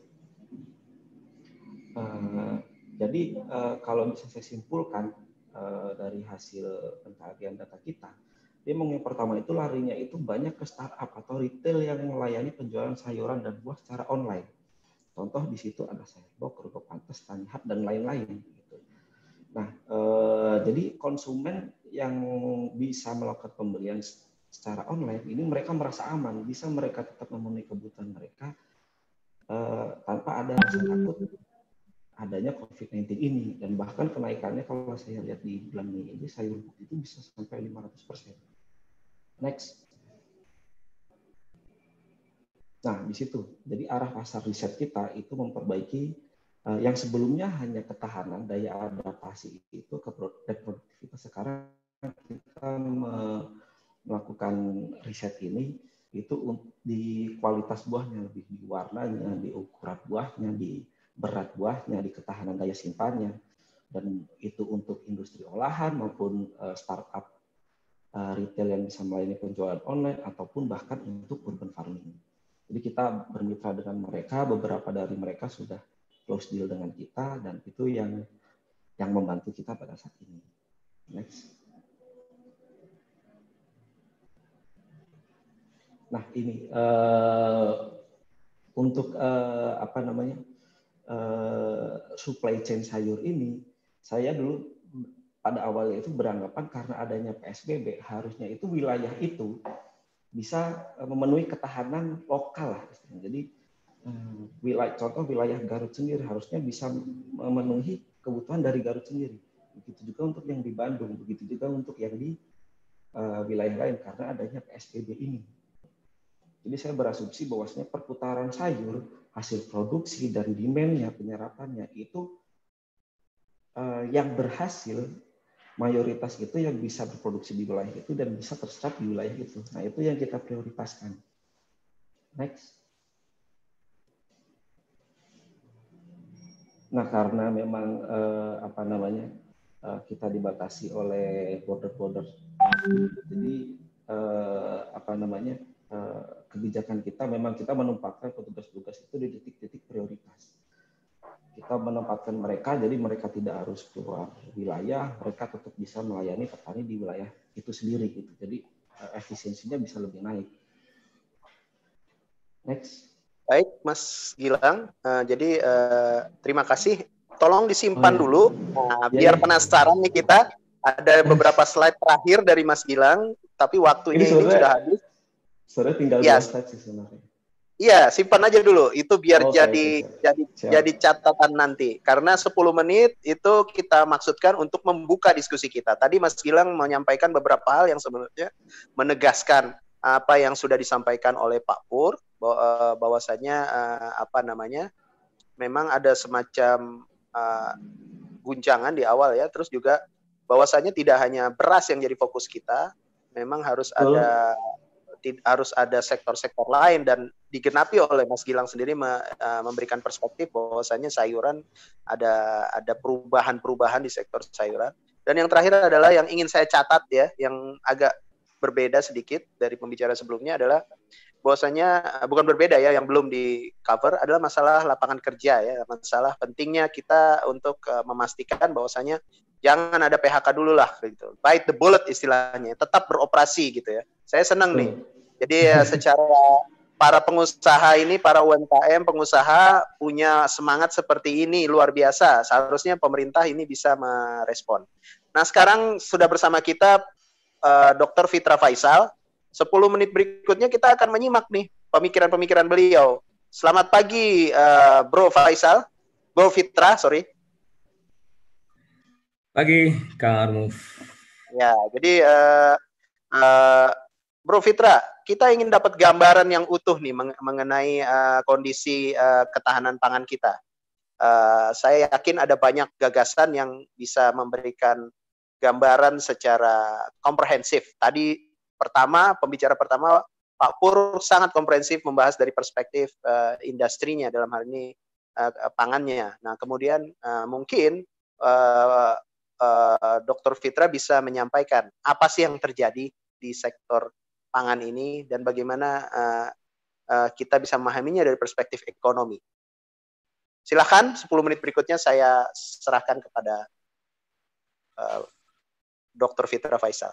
Jadi kalau bisa saya simpulkan dari hasil pencarian data kita, memang yang pertama itu larinya itu banyak ke startup atau retail yang melayani penjualan sayuran dan buah secara online. Contoh di situ ada Sayurbox, Ruko Pantes, Tanihub, dan lain-lain. Nah, jadi konsumen yang bisa melakukan pembelian secara online ini mereka merasa aman, bisa mereka tetap memenuhi kebutuhan mereka tanpa ada rasa takut adanya COVID-19 ini. Dan bahkan kenaikannya kalau saya lihat di bulan Mei ini Sayurbox itu bisa sampai 500%. Next. Nah, di situ. Jadi arah pasar riset kita itu memperbaiki yang sebelumnya hanya ketahanan, daya adaptasi itu ke produktivitas. Sekarang kita melakukan riset ini itu di kualitas buahnya, lebih di warnanya, di ukuran buahnya, di berat buahnya, di ketahanan daya simpannya, dan itu untuk industri olahan maupun startup retail yang bisa melayani penjualan online ataupun bahkan untuk urban farming. Jadi kita bermitra dengan mereka, beberapa dari mereka sudah close deal dengan kita, dan itu yang membantu kita pada saat ini. Next. Nah, ini untuk apa namanya? Supply chain sayur ini, saya dulu pada awalnya itu beranggapan karena adanya PSBB harusnya itu wilayah itu bisa memenuhi ketahanan lokal lah. Jadi contoh wilayah Garut sendiri harusnya bisa memenuhi kebutuhan dari Garut sendiri. Begitu juga untuk yang di Bandung, begitu juga untuk yang di wilayah lain karena adanya PSBB ini. Jadi saya berasumsi bahwasanya perputaran sayur, hasil produksi dan demand-nya, penyerapannya itu yang berhasil mayoritas itu yang bisa berproduksi di wilayah itu dan bisa terserap di wilayah itu. Nah, itu yang kita prioritaskan. Next. Nah, karena memang apa namanya kita dibatasi oleh border-border, jadi apa namanya kebijakan kita memang kita menempatkan petugas-petugas itu di titik-titik prioritas. Kita menempatkan mereka, jadi mereka tidak harus keluar wilayah, mereka tetap bisa melayani petani di wilayah itu sendiri gitu. Jadi efisiensinya bisa lebih naik. Next. Baik, Mas Gilang. Jadi terima kasih. Tolong disimpan dulu. Nah, biar penasaran nih kita. Ada beberapa slide terakhir dari Mas Gilang, tapi waktunya ini sudah habis. Sudah tinggal 2 slide sih sebenarnya. Iya, simpan aja dulu. Itu biar jadi catatan nanti. Karena 10 menit itu kita maksudkan untuk membuka diskusi kita. Tadi Mas Gilang menyampaikan beberapa hal yang sebenarnya menegaskan apa yang sudah disampaikan oleh Pak Pur, bahwasanya apa namanya, memang ada semacam guncangan di awal ya. Terus juga bahwasanya tidak hanya beras yang jadi fokus kita, memang harus ada sektor-sektor lain, dan digenapi oleh Mas Gilang sendiri memberikan perspektif bahwasanya sayuran ada perubahan-perubahan di sektor sayuran. Dan yang terakhir adalah yang ingin saya catat ya, yang agak berbeda sedikit dari pembicara sebelumnya adalah bahwasanya bukan berbeda ya, yang belum di cover adalah masalah lapangan kerja ya, masalah pentingnya kita untuk memastikan bahwasanya jangan ada PHK dulu lah gitu. Bite the bullet istilahnya, tetap beroperasi gitu ya. Saya senang nih. Jadi secara para pengusaha ini, para UMKM pengusaha punya semangat seperti ini luar biasa. Seharusnya pemerintah ini bisa merespon. Nah, sekarang sudah bersama kita Dr. Fitra Faisal. 10 menit berikutnya kita akan menyimak nih pemikiran-pemikiran beliau. Selamat pagi Bro Faisal, Bro Fitra, sorry. Pagi, Kang Armuf. Ya, jadi Bro Fitra, kita ingin dapat gambaran yang utuh nih mengenai kondisi ketahanan pangan kita. Saya yakin ada banyak gagasan yang bisa memberikan gambaran secara komprehensif. Tadi pembicara pertama Pak Pur sangat komprehensif membahas dari perspektif industrinya, dalam hal ini pangannya. Nah, kemudian mungkin Dr. Fitra bisa menyampaikan apa sih yang terjadi di sektor pangan ini dan bagaimana kita bisa memahaminya dari perspektif ekonomi. Silakan, 10 menit berikutnya saya serahkan kepada Dr. Fitra Faisal.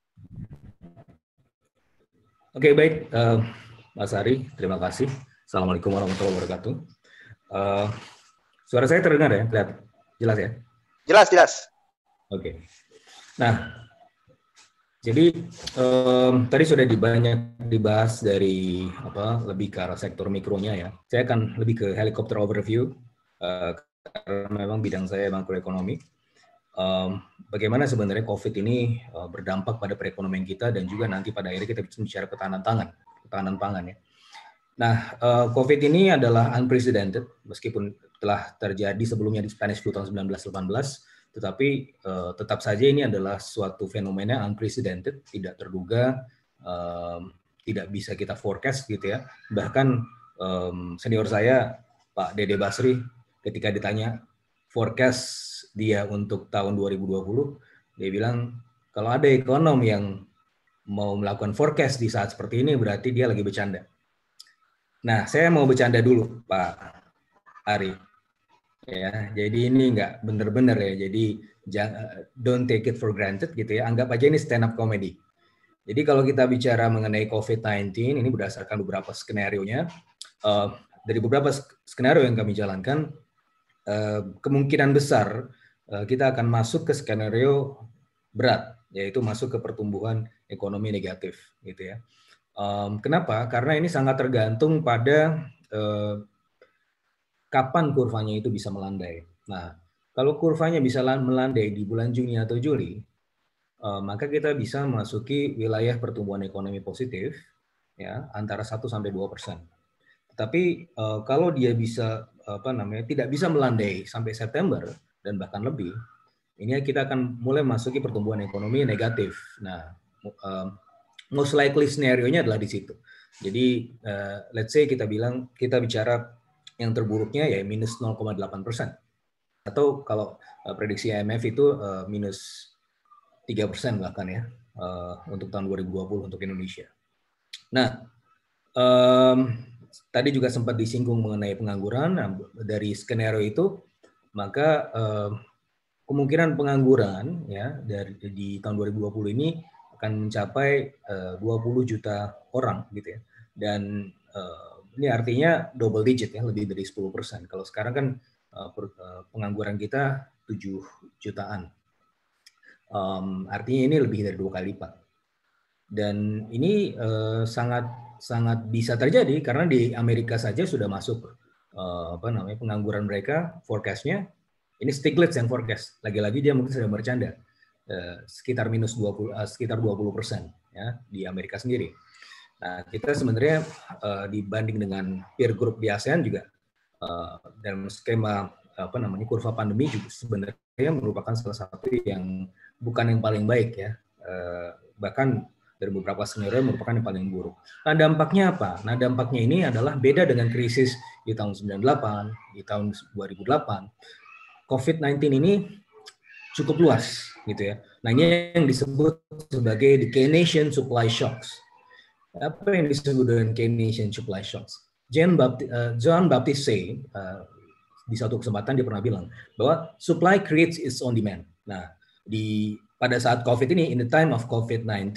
Oke, baik, Mas Ari, terima kasih. Assalamualaikum warahmatullahi wabarakatuh. Suara saya terdengar ya? Jelas ya? Jelas, jelas. Oke. Nah, jadi tadi sudah banyak dibahas dari lebih ke arah sektor mikronya ya. Saya akan lebih ke helikopter overview karena memang bidang saya makroekonomi. Bagaimana sebenarnya COVID ini berdampak pada perekonomian kita dan juga nanti pada akhirnya kita bisa bicara ketahanan pangan ya. Nah, COVID ini adalah unprecedented meskipun telah terjadi sebelumnya di Spanish flu tahun 1918, tetapi tetap saja ini adalah suatu fenomena unprecedented, tidak terduga, tidak bisa kita forecast gitu ya. Bahkan senior saya Pak Dede Basri ketika ditanya forecast dia untuk tahun 2020, dia bilang kalau ada ekonom yang mau melakukan forecast di saat seperti ini berarti dia lagi bercanda. Nah, saya mau bercanda dulu, Pak Ari. Ya, jadi ini nggak benar-benar ya. Jadi don't take it for granted gitu ya. Anggap aja ini stand up comedy. Jadi kalau kita bicara mengenai COVID-19 ini berdasarkan beberapa skenario-nya, dari beberapa skenario yang kami jalankan, kemungkinan besar kita akan masuk ke skenario berat, yaitu masuk ke pertumbuhan ekonomi negatif, gitu ya. Kenapa? Karena ini sangat tergantung pada kapan kurvanya itu bisa melandai. Nah, kalau kurvanya bisa melandai di bulan Juni atau Juli, maka kita bisa memasuki wilayah pertumbuhan ekonomi positif, ya, antara 1-2%. Tetapi kalau dia bisa tidak bisa melandai sampai September dan bahkan lebih, ini kita akan mulai masuki pertumbuhan ekonomi negatif. Nah, most likely scenario-nya adalah di situ. Jadi let's say kita bicara yang terburuknya ya minus 0,8%. Atau kalau prediksi IMF itu minus 3% bahkan ya untuk tahun 2020 untuk Indonesia. Nah, tadi juga sempat disinggung mengenai pengangguran. Nah, dari skenario itu, maka kemungkinan pengangguran ya di tahun 2020 ini akan mencapai 20 juta orang gitu ya. Dan ini artinya double digit ya, lebih dari 10%. Kalau sekarang kan pengangguran kita 7 jutaan. Artinya ini lebih dari 2 kali lipat. Dan ini sangat bisa terjadi karena di Amerika saja sudah masuk pengangguran mereka, forecast-nya ini Stiglitz yang forecast. Lagi-lagi dia mungkin sudah bercanda. Sekitar minus 20% ya di Amerika sendiri. Nah, kita sebenarnya dibanding dengan peer group di ASEAN juga dalam skema kurva pandemi juga sebenarnya merupakan salah satu yang bukan yang paling baik ya. Bahkan dari beberapa skenario merupakan yang paling buruk. Nah, dampaknya apa? Nah, dampaknya ini adalah beda dengan krisis di tahun 98, di tahun 2008. COVID-19 ini cukup luas gitu ya. Nah, ini yang disebut sebagai the Keynesian supply shocks. Apa yang disebut dengan Keynesian supply shocks? John Baptist Say di satu kesempatan dia pernah bilang bahwa supply creates its own demand. Nah, pada saat COVID ini, in the time of COVID-19,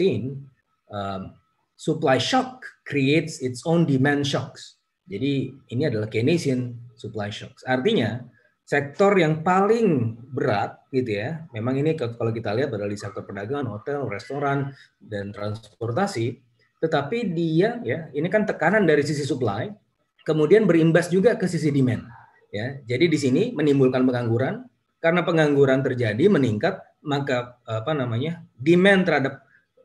supply shock creates its own demand shocks. Jadi ini adalah Keynesian supply shocks. Artinya sektor yang paling berat gitu ya, memang ini kalau kita lihat adalah di sektor perdagangan, hotel, restoran, dan transportasi. Tetapi dia ya, ini kan tekanan dari sisi supply, kemudian berimbas juga ke sisi demand. Ya, jadi di sini menimbulkan pengangguran. Karena pengangguran terjadi meningkat, maka demand terhadap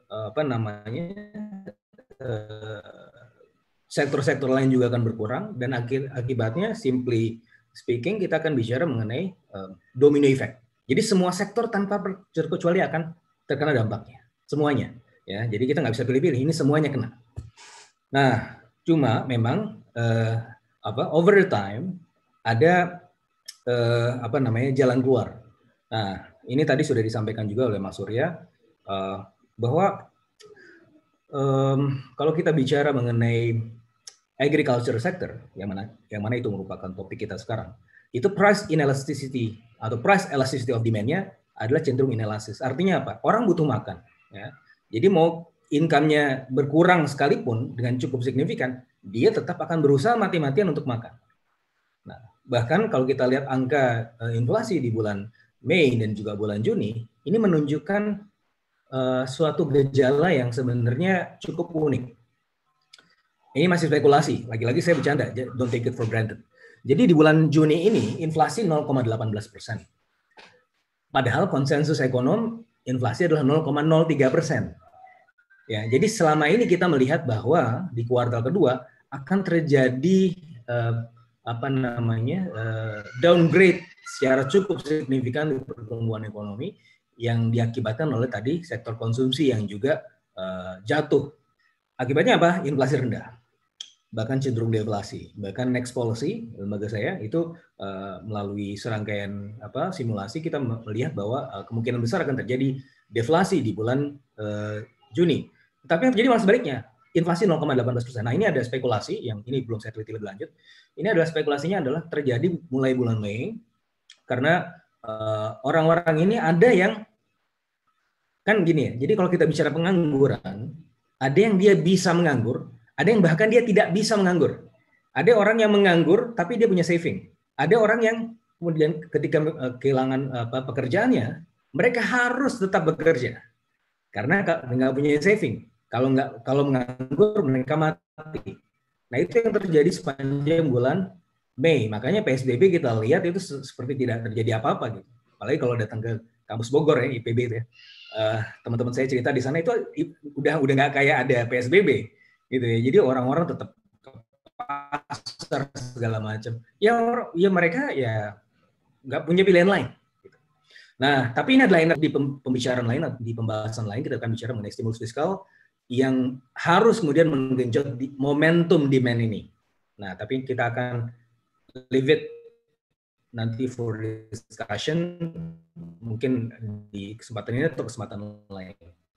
sektor-sektor lain juga akan berkurang, dan akibatnya simply speaking kita akan bicara mengenai domino effect. Jadi semua sektor tanpa terkecuali akan terkena dampaknya, semuanya. Ya, jadi kita nggak bisa pilih-pilih, ini semuanya kena. Nah, cuma memang over the time ada jalan keluar. Nah, ini tadi sudah disampaikan juga oleh Mas Surya bahwa kalau kita bicara mengenai agriculture sector, yang mana itu merupakan topik kita sekarang, itu price inelasticity atau price elasticity of demand-nya adalah cenderung inelastis. Artinya apa? Orang butuh makan. Ya. Jadi mau income-nya berkurang sekalipun dengan cukup signifikan, dia tetap akan berusaha mati-matian untuk makan. Nah, bahkan kalau kita lihat angka inflasi di bulan Mei dan juga bulan Juni, ini menunjukkan suatu gejala yang sebenarnya cukup unik. Ini masih spekulasi, lagi-lagi saya bercanda, don't take it for granted. Jadi di bulan Juni ini inflasi 0,18%. Padahal konsensus ekonom inflasi adalah 0,03%. Ya, jadi selama ini kita melihat bahwa di kuartal kedua akan terjadi downgrade secara cukup signifikan di pertumbuhan ekonomi yang diakibatkan oleh tadi sektor konsumsi yang juga jatuh. Akibatnya apa? Inflasi rendah, bahkan cenderung deflasi. Bahkan Next Policy, lembaga saya itu melalui serangkaian simulasi kita melihat bahwa kemungkinan besar akan terjadi deflasi di bulan Juni. Tapi yang terjadi malah sebaliknya, inflasi 0,18%. Nah, ini ada spekulasi yang ini belum saya teliti lebih lanjut. Ini adalah spekulasinya adalah terjadi mulai bulan Mei karena orang-orang ini ada yang kan gini ya. Jadi kalau kita bicara pengangguran, ada yang dia bisa menganggur, ada yang bahkan dia tidak bisa menganggur. Ada orang yang menganggur tapi dia punya saving. Ada orang yang kemudian ketika kehilangan pekerjaannya, mereka harus tetap bekerja karena nggak punya saving. Kalau menganggur mereka mati. Nah, itu yang terjadi sepanjang bulan Mei. Makanya PSBB kita lihat itu seperti tidak terjadi apa-apa gitu. Apalagi kalau datang ke kampus Bogor ya, IPB itu ya. Teman-teman saya cerita di sana itu udah nggak kayak ada PSBB gitu ya. Jadi orang-orang tetap ke pasar segala macam. Ya mereka ya nggak punya pilihan lain. Gitu. Nah, tapi ini adalah di pembicaraan lain, di pembahasan lain kita akan bicara mengenai stimulus fiskal yang harus kemudian menggenjot momentum demand ini. Nah, tapi kita akan leave it nanti for discussion, mungkin di kesempatan ini atau kesempatan lain.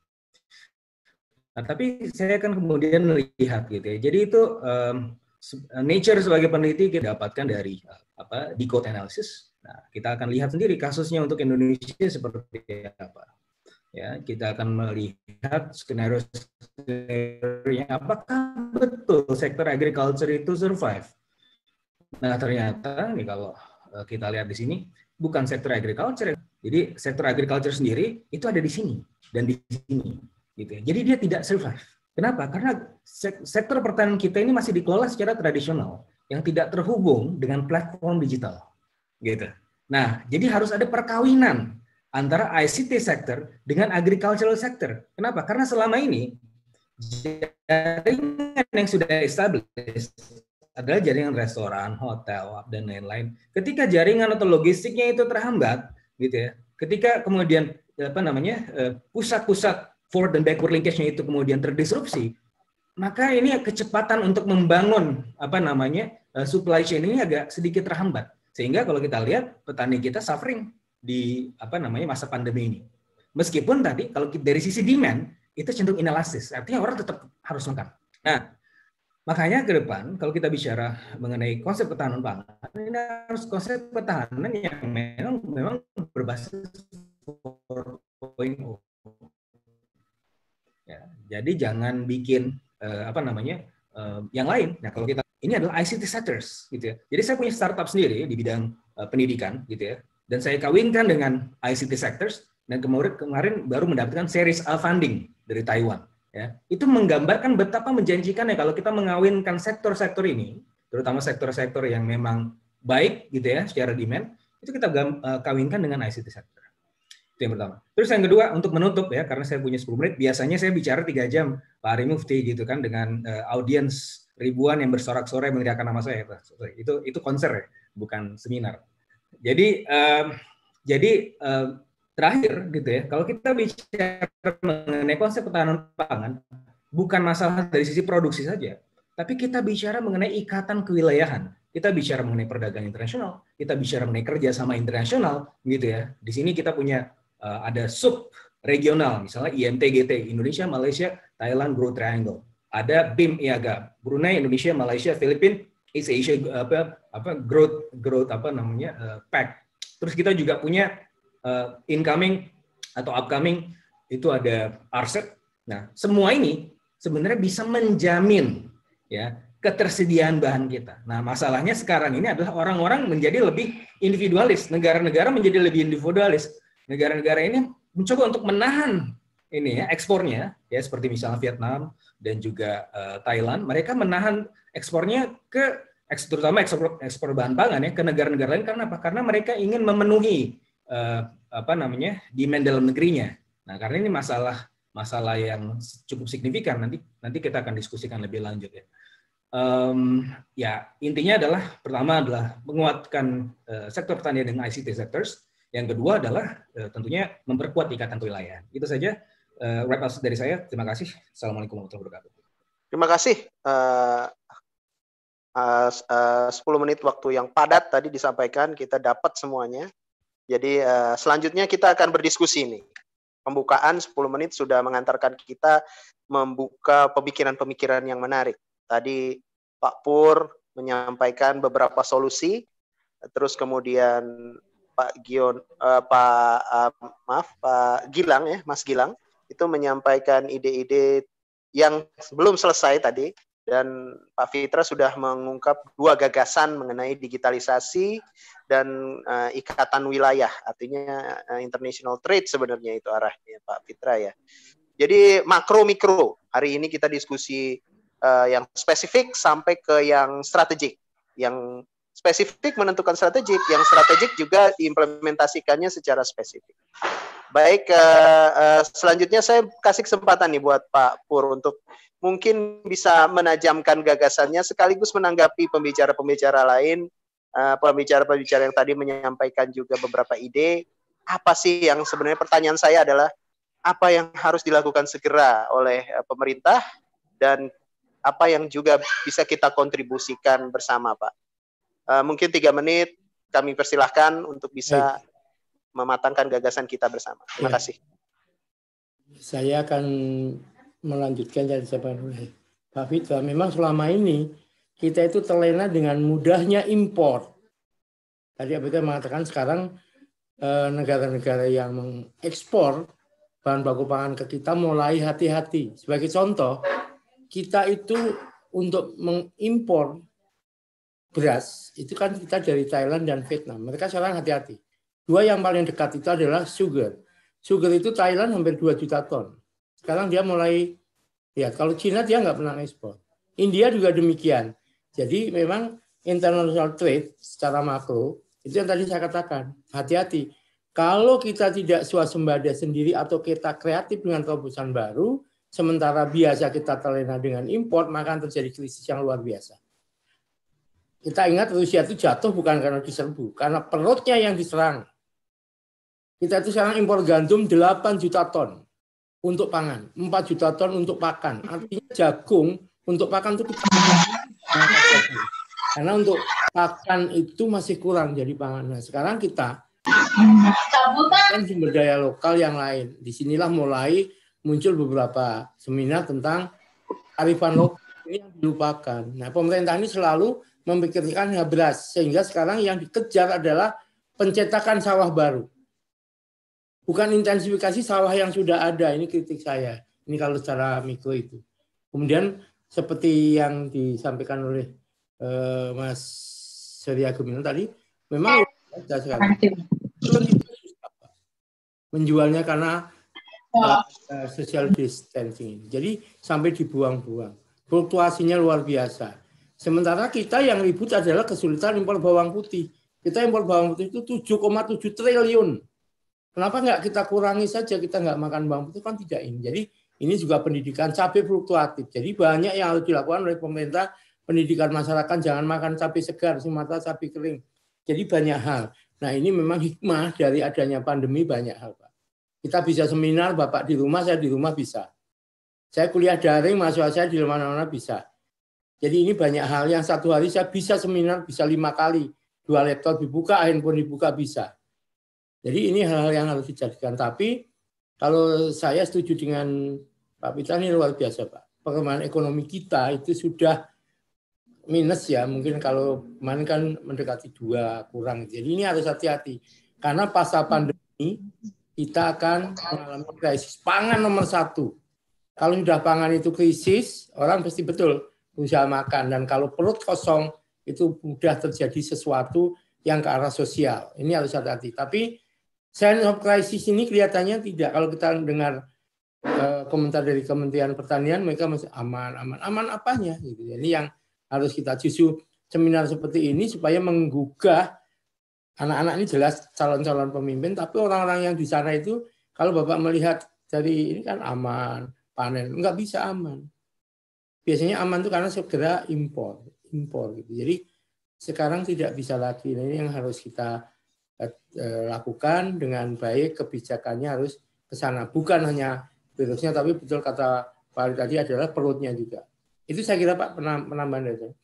Nah, tapi saya akan kemudian melihat gitu ya. Jadi itu nature sebagai peneliti kita dapatkan dari decode analysis. Nah, kita akan lihat sendiri kasusnya untuk Indonesia seperti apa. Ya, kita akan melihat skenario-nya apakah betul sektor agriculture itu survive. Nah, ternyata nih kalau kita lihat di sini bukan sektor agriculture. Jadi sektor agriculture sendiri itu ada di sini dan di sini gitu ya. Jadi dia tidak survive. Kenapa? Karena sektor pertanian kita ini masih dikelola secara tradisional yang tidak terhubung dengan platform digital. Gitu. Nah, jadi harus ada perkawinan antara ICT sector dengan agricultural sector. Kenapa? Karena selama ini jaringan yang sudah established adalah jaringan restoran, hotel, dan lain-lain. Ketika jaringan atau logistiknya itu terhambat, gitu ya. Ketika kemudian pusat-pusat forward dan backward linkage-nya itu kemudian terdisrupsi, maka ini kecepatan untuk membangun supply chain ini agak sedikit terhambat. Sehingga kalau kita lihat petani kita suffering di masa pandemi ini. Meskipun tadi kalau dari sisi demand itu cenderung inelastis, artinya orang tetap harus lengkap. Nah, makanya ke depan kalau kita bicara mengenai konsep ketahanan pangan, ini harus konsep ketahanan yang memang berbasis 4.0. Ya, jadi jangan bikin yang lain. Nah, kalau kita ini adalah ICT sectors gitu ya. Jadi saya punya startup sendiri di bidang pendidikan gitu ya. Dan saya kawinkan dengan ICT sectors dan kemarin baru mendapatkan series A funding dari Taiwan. Ya, itu menggambarkan betapa menjanjikannya kalau kita mengawinkan sektor-sektor ini, terutama sektor-sektor yang memang baik gitu ya secara demand, itu kita kawinkan dengan ICT sector. Itu yang pertama. Terus yang kedua, untuk menutup ya, karena saya punya 10 menit, biasanya saya bicara 3 jam, Pak Ari Mufti gitu kan, dengan audiens ribuan yang bersorak-sorai meneriakan nama saya. Itu konser ya, bukan seminar. Jadi terakhir gitu ya, kalau kita bicara mengenai konsep ketahanan pangan, bukan masalah dari sisi produksi saja, tapi kita bicara mengenai ikatan kewilayahan. Kita bicara mengenai perdagangan internasional, kita bicara mengenai kerjasama internasional, gitu ya. Di sini kita punya ada sub regional, misalnya IMTGT, Indonesia, Malaysia, Thailand, Growth Triangle. Ada BIM IAGA, Brunei, Indonesia, Malaysia, Filipina, East Asia Growth Pact. Terus kita juga punya incoming atau upcoming itu ada RCEP. Nah, semua ini sebenarnya bisa menjamin ya ketersediaan bahan kita. Nah, masalahnya sekarang ini adalah orang-orang menjadi lebih individualis, negara-negara menjadi lebih individualis. Negara-negara ini mencoba untuk menahan ini ya ekspornya ya, seperti misalnya Vietnam dan juga Thailand, mereka menahan ekspornya terutama ekspor bahan pangan ya ke negara-negara lain. Karena apa? Karena mereka ingin memenuhi demand dalam negerinya. Nah, karena ini masalah yang cukup signifikan, nanti kita akan diskusikan lebih lanjut ya. Ya, intinya adalah pertama adalah menguatkan sektor pertanian dengan ICT sectors. Yang kedua adalah tentunya memperkuat ikatan kewilayahan. Itu saja wrap up dari saya. Terima kasih. Assalamualaikum warahmatullahi wabarakatuh. Terima kasih. 10 menit waktu yang padat tadi disampaikan, kita dapat semuanya. Jadi selanjutnya kita akan berdiskusi nih. Pembukaan 10 menit sudah mengantarkan kita membuka pemikiran-pemikiran yang menarik. Tadi Pak Pur menyampaikan beberapa solusi, terus kemudian Pak Gilang ya, Mas Gilang itu menyampaikan ide-ide yang belum selesai tadi, dan Pak Fitra sudah mengungkap 2 gagasan mengenai digitalisasi dan ikatan wilayah, artinya international trade sebenarnya itu arahnya Pak Fitra ya. Jadi makro mikro, hari ini kita diskusi yang spesifik sampai ke yang strategik. Yang spesifik menentukan strategik, yang strategik juga diimplementasikannya secara spesifik. Baik, selanjutnya saya kasih kesempatan nih buat Pak Pur untuk mungkin bisa menajamkan gagasannya sekaligus menanggapi pembicara-pembicara lain, pembicara-pembicara yang tadi menyampaikan juga beberapa ide. Apa sih yang sebenarnya pertanyaan saya adalah apa yang harus dilakukan segera oleh pemerintah dan apa yang juga bisa kita kontribusikan bersama, Pak. Mungkin 3 menit kami persilahkan untuk bisa mematangkan gagasan kita bersama. Terima kasih. Saya akan melanjutkan yang disampaikan oleh Pak Fitra. Memang selama ini kita itu terlena dengan mudahnya impor. Tadi Pak Fitra mengatakan sekarang negara-negara yang mengekspor bahan baku pangan ke kita mulai hati-hati. Sebagai contoh, kita itu untuk mengimpor beras, itu kan kita dari Thailand dan Vietnam. Mereka sekarang hati-hati. 2 yang paling dekat itu adalah sugar. Sugar itu Thailand hampir 2 juta ton. Sekarang dia mulai, ya kalau Cina dia nggak pernah ekspor. India juga demikian. Jadi memang international trade secara makro, itu yang tadi saya katakan, hati-hati. Kalau kita tidak swasembada sendiri atau kita kreatif dengan terobosan baru, sementara biasa kita terlena dengan impor, maka akan terjadi krisis yang luar biasa. Kita ingat Rusia itu jatuh bukan karena diserbu, karena perutnya yang diserang. Kita itu sekarang impor gandum 8 juta ton untuk pangan, 4 juta ton untuk pakan. Artinya jagung untuk pakan itu kita karena untuk pakan itu masih kurang jadi pangan. Nah, sekarang kita kan sumber daya lokal yang lain. Disinilah mulai muncul beberapa seminar tentang kearifan lokal ini yang dilupakan. Nah, pemerintah ini selalu memikirkan beras, sehingga sekarang yang dikejar adalah pencetakan sawah baru. Bukan intensifikasi sawah yang sudah ada, ini kritik saya. Ini kalau secara mikro itu. Kemudian seperti yang disampaikan oleh Mas Surya Gumino tadi, memang menjualnya karena social distancing. Jadi sampai dibuang-buang. Fluktuasinya luar biasa. Sementara kita yang ribut adalah kesulitan impor bawang putih. Kita impor bawang putih itu 7,7 triliun. Kenapa nggak kita kurangi saja, kita nggak makan bawang putih, kan tidak ini. Jadi ini juga pendidikan cabai fluktuatif. Jadi banyak yang harus dilakukan oleh pemerintah, pendidikan masyarakat, jangan makan cabai segar, semata cabai kering. Jadi banyak hal. Nah ini memang hikmah dari adanya pandemi, banyak hal, Pak. Kita bisa seminar, Bapak di rumah, saya di rumah bisa. Saya kuliah daring, mahasiswa saya di mana-mana bisa. Jadi ini banyak hal yang satu hari saya bisa seminar, bisa 5 kali. 2 laptop dibuka, handphone dibuka, bisa. Jadi ini hal-hal yang harus dijadikan. Tapi kalau saya setuju dengan Pak Pitra, ini luar biasa, Pak. Perkembangan ekonomi kita itu sudah minus ya. Mungkin kalau kemarin kan mendekati 2 kurang. Jadi ini harus hati-hati. Karena pasca pandemi kita akan mengalami krisis pangan nomor 1. Kalau sudah pangan itu krisis, orang pasti betul berusaha makan. Dan kalau perut kosong, itu mudah terjadi sesuatu yang ke arah sosial. Ini harus hati-hati. Tapi sign of crisis ini kelihatannya tidak. Kalau kita dengar komentar dari Kementerian Pertanian, mereka masih aman. Aman apanya? Gitu. Ini yang harus kita justru seminar seperti ini supaya menggugah anak-anak ini jelas calon-calon pemimpin. Tapi orang-orang yang di sana itu, kalau Bapak melihat dari ini kan aman, panen, nggak bisa aman. Biasanya aman itu karena segera impor gitu. Jadi sekarang tidak bisa lagi. Nah, ini yang harus kita lakukan dengan baik, kebijakannya harus ke sana. Bukan hanya virusnya, tapi betul kata Pak Ali tadi adalah perutnya juga. Itu saya kira Pak penambahan dari saya.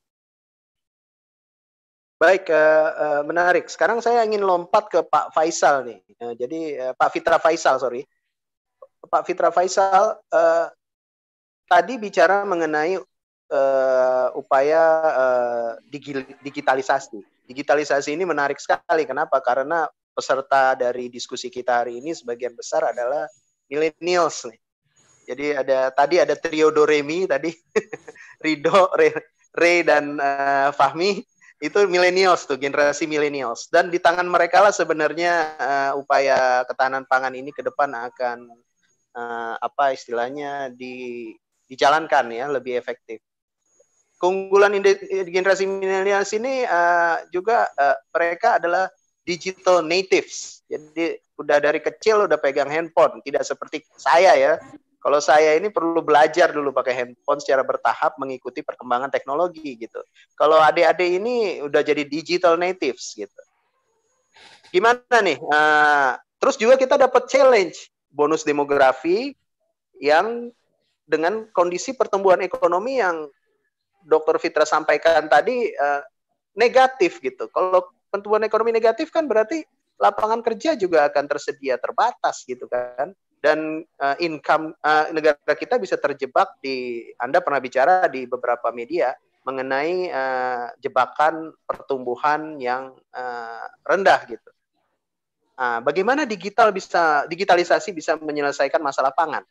Baik, menarik. Sekarang saya ingin lompat ke Pak Faisal nih. Jadi Pak Fitra Faisal, sorry. Pak Fitra Faisal tadi bicara mengenai upaya digitalisasi. Digitalisasi ini menarik sekali. Kenapa? Karena peserta dari diskusi kita hari ini sebagian besar adalah millennials nih. Jadi tadi ada trio Doremi tadi Rido, Ray dan Fahmi itu millennials tuh, generasi millennials. Dan di tangan mereka lah sebenarnya upaya ketahanan pangan ini ke depan akan apa istilahnya dijalankan ya lebih efektif. Keunggulan generasi milenials ini juga mereka adalah digital natives. Jadi udah dari kecil udah pegang handphone, tidak seperti saya ya. Kalau saya ini perlu belajar dulu pakai handphone secara bertahap mengikuti perkembangan teknologi gitu. Kalau adik-adik ini udah jadi digital natives gitu. Gimana nih? Terus juga kita dapat challenge bonus demografi yang dengan kondisi pertumbuhan ekonomi yang Dr. Fitra sampaikan tadi negatif gitu. Kalau pertumbuhan ekonomi negatif kan berarti lapangan kerja juga akan tersedia terbatas gitu kan. Dan income negara kita bisa terjebak Anda pernah bicara di beberapa media mengenai jebakan pertumbuhan yang rendah gitu. Bagaimana digitalisasi bisa menyelesaikan masalah pangan?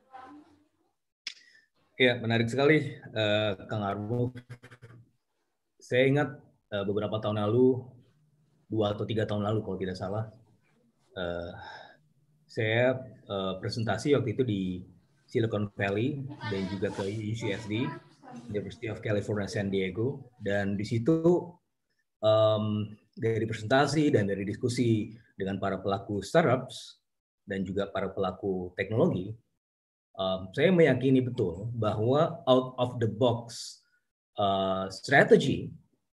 Ya, menarik sekali, Kang Armu. Saya ingat beberapa tahun lalu, 2 atau 3 tahun lalu kalau tidak salah, saya presentasi waktu itu di Silicon Valley dan juga ke UCSD, University of California San Diego, dan di situ dari presentasi dan dari diskusi dengan para pelaku startups dan juga para pelaku teknologi, saya meyakini betul bahwa out of the box strategy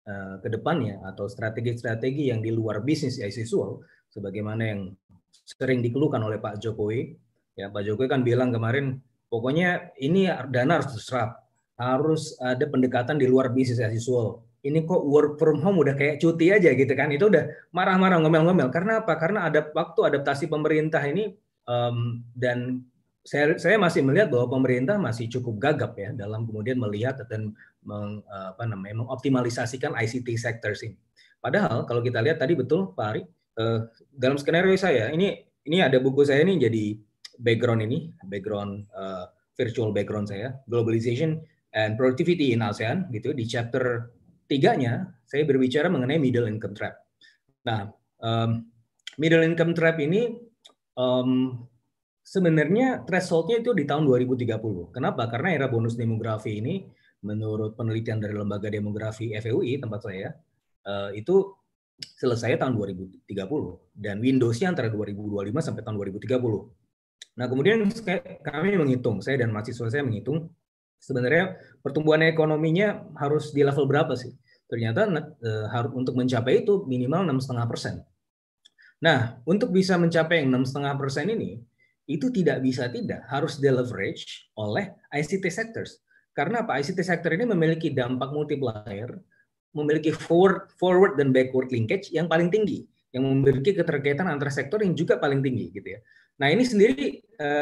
ke depannya atau strategi-strategi yang di luar bisnis as usual, sebagaimana yang sering dikeluhkan oleh Pak Jokowi. Ya, Pak Jokowi kan bilang kemarin, pokoknya ini dana harus diserap, harus ada pendekatan di luar bisnis as usual. Ini kok work from home udah kayak cuti aja gitu kan? Itu udah marah-marah, ngomel-ngomel. Karena apa? Karena ada waktu adaptasi pemerintah ini, dan saya masih melihat bahwa pemerintah masih cukup gagap ya dalam kemudian melihat dan mengoptimalisasikan ICT sectors ini. Padahal kalau kita lihat tadi betul Pak Ari, dalam skenario saya ini ada buku saya ini jadi background virtual background saya, Globalization and Productivity in ASEAN gitu. Di chapter 3-nya saya berbicara mengenai middle income trap. Nah, middle income trap ini sebenarnya threshold-nya itu di tahun 2030. Kenapa? Karena era bonus demografi ini menurut penelitian dari Lembaga Demografi FEUI tempat saya itu selesai tahun 2030 dan Windows-nya antara 2025 sampai tahun 2030. Nah, kemudian kami menghitung, saya dan mahasiswa saya menghitung sebenarnya pertumbuhan ekonominya harus di level berapa sih? Ternyata harus untuk mencapai itu minimal 6,5%. Nah, untuk bisa mencapai 6,5% ini, itu tidak harus di-leverage oleh ICT sectors. Karena apa? ICT sector ini memiliki dampak multiplier, memiliki forward dan backward linkage yang paling tinggi, yang memiliki keterkaitan antara sektor yang juga paling tinggi, gitu ya. Nah, ini sendiri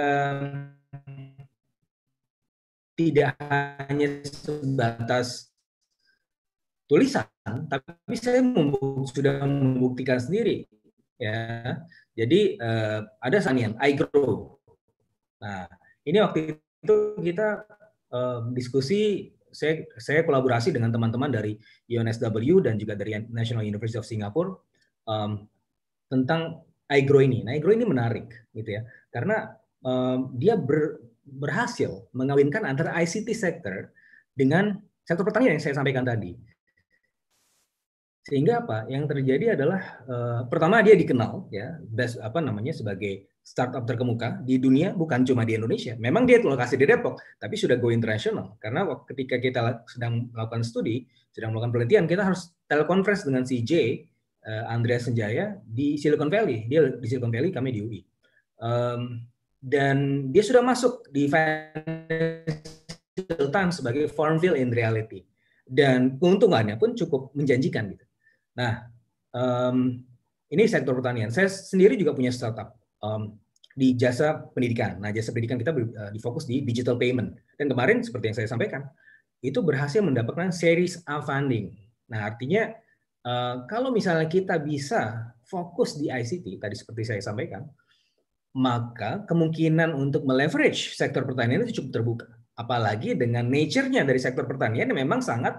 tidak hanya sebatas tulisan, tapi saya sudah membuktikan sendiri, ya. Jadi ada sanian iGrow. Nah, ini waktu itu kita diskusi, saya kolaborasi dengan teman-teman dari UNSW dan juga dari National University of Singapore tentang iGrow ini. Nah, iGrow ini menarik, gitu ya, karena dia berhasil mengawinkan antara ICT sector dengan sektor pertanian yang saya sampaikan tadi. Sehingga apa? Yang terjadi adalah pertama dia dikenal ya sebagai startup terkemuka di dunia, bukan cuma di Indonesia. Memang dia lokasi di Depok, tapi sudah go international. Karena ketika kita sedang melakukan studi, sedang melakukan penelitian, kita harus telekonferensi dengan si Andreas Senjaya di Silicon Valley. Dia di Silicon Valley, kami di UI. Dan dia sudah masuk di Financial Times sebagai Farmville in Reality. Dan keuntungannya pun cukup menjanjikan gitu. Nah, ini sektor pertanian. Saya sendiri juga punya startup di jasa pendidikan. Nah, jasa pendidikan kita difokus di digital payment. Dan kemarin, seperti yang saya sampaikan, itu berhasil mendapatkan Series A funding. Nah, artinya kalau misalnya kita bisa fokus di ICT, tadi seperti saya sampaikan, maka kemungkinan untuk meleverage sektor pertanian itu cukup terbuka. Apalagi dengan nature-nya dari sektor pertanian yang memang sangat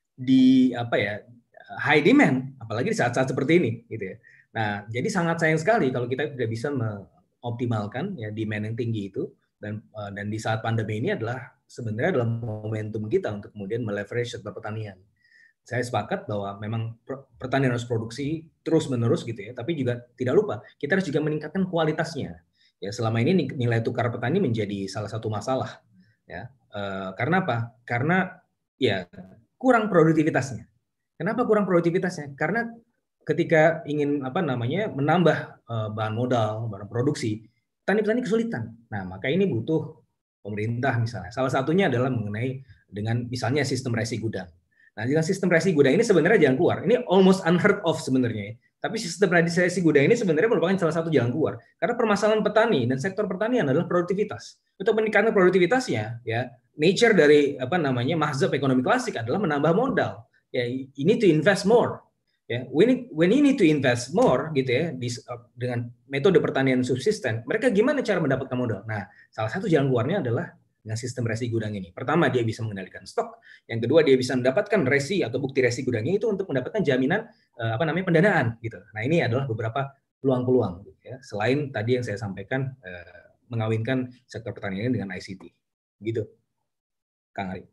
high demand, apalagi di saat-saat seperti ini, gitu ya. Nah, jadi sangat sayang sekali kalau kita tidak bisa mengoptimalkan ya demand yang tinggi itu, dan di saat pandemi ini sebenarnya adalah momentum kita untuk kemudian meleverage sektor pertanian. Saya sepakat bahwa memang pertanian harus produksi terus-menerus gitu ya, tapi juga tidak lupa kita harus juga meningkatkan kualitasnya. Ya, selama ini nilai tukar petani menjadi salah satu masalah. Ya, karena apa? Karena ya kurang produktivitasnya. Kenapa kurang produktivitasnya? Karena ketika ingin menambah bahan modal, bahan produksi, petani-petani kesulitan. Nah, maka ini butuh pemerintah misalnya. Salah satunya adalah mengenai dengan misalnya sistem resi gudang. Nah, dengan sistem resi gudang ini sebenarnya jalan keluar. Ini almost unheard of sebenarnya. Tapi sistem resi gudang ini sebenarnya merupakan salah satu jalan keluar. Karena permasalahan petani dan sektor pertanian adalah produktivitas. Untuk meningkatkan produktivitasnya, ya nature dari mazhab ekonomi klasik adalah menambah modal. Ya, you need to invest more. Ya, when you need to invest more, gitu ya, dengan metode pertanian subsisten, mereka gimana cara mendapatkan modal? Nah, salah satu jalan keluarnya adalah dengan sistem resi gudang ini. Pertama, dia bisa mengendalikan stok. Yang kedua, dia bisa mendapatkan resi atau bukti resi gudangnya itu untuk mendapatkan jaminan pendanaan, gitu. Nah, ini adalah beberapa peluang-peluang, gitu ya. Selain tadi yang saya sampaikan, mengawinkan sektor pertanian dengan ICT, gitu, Kang Ari.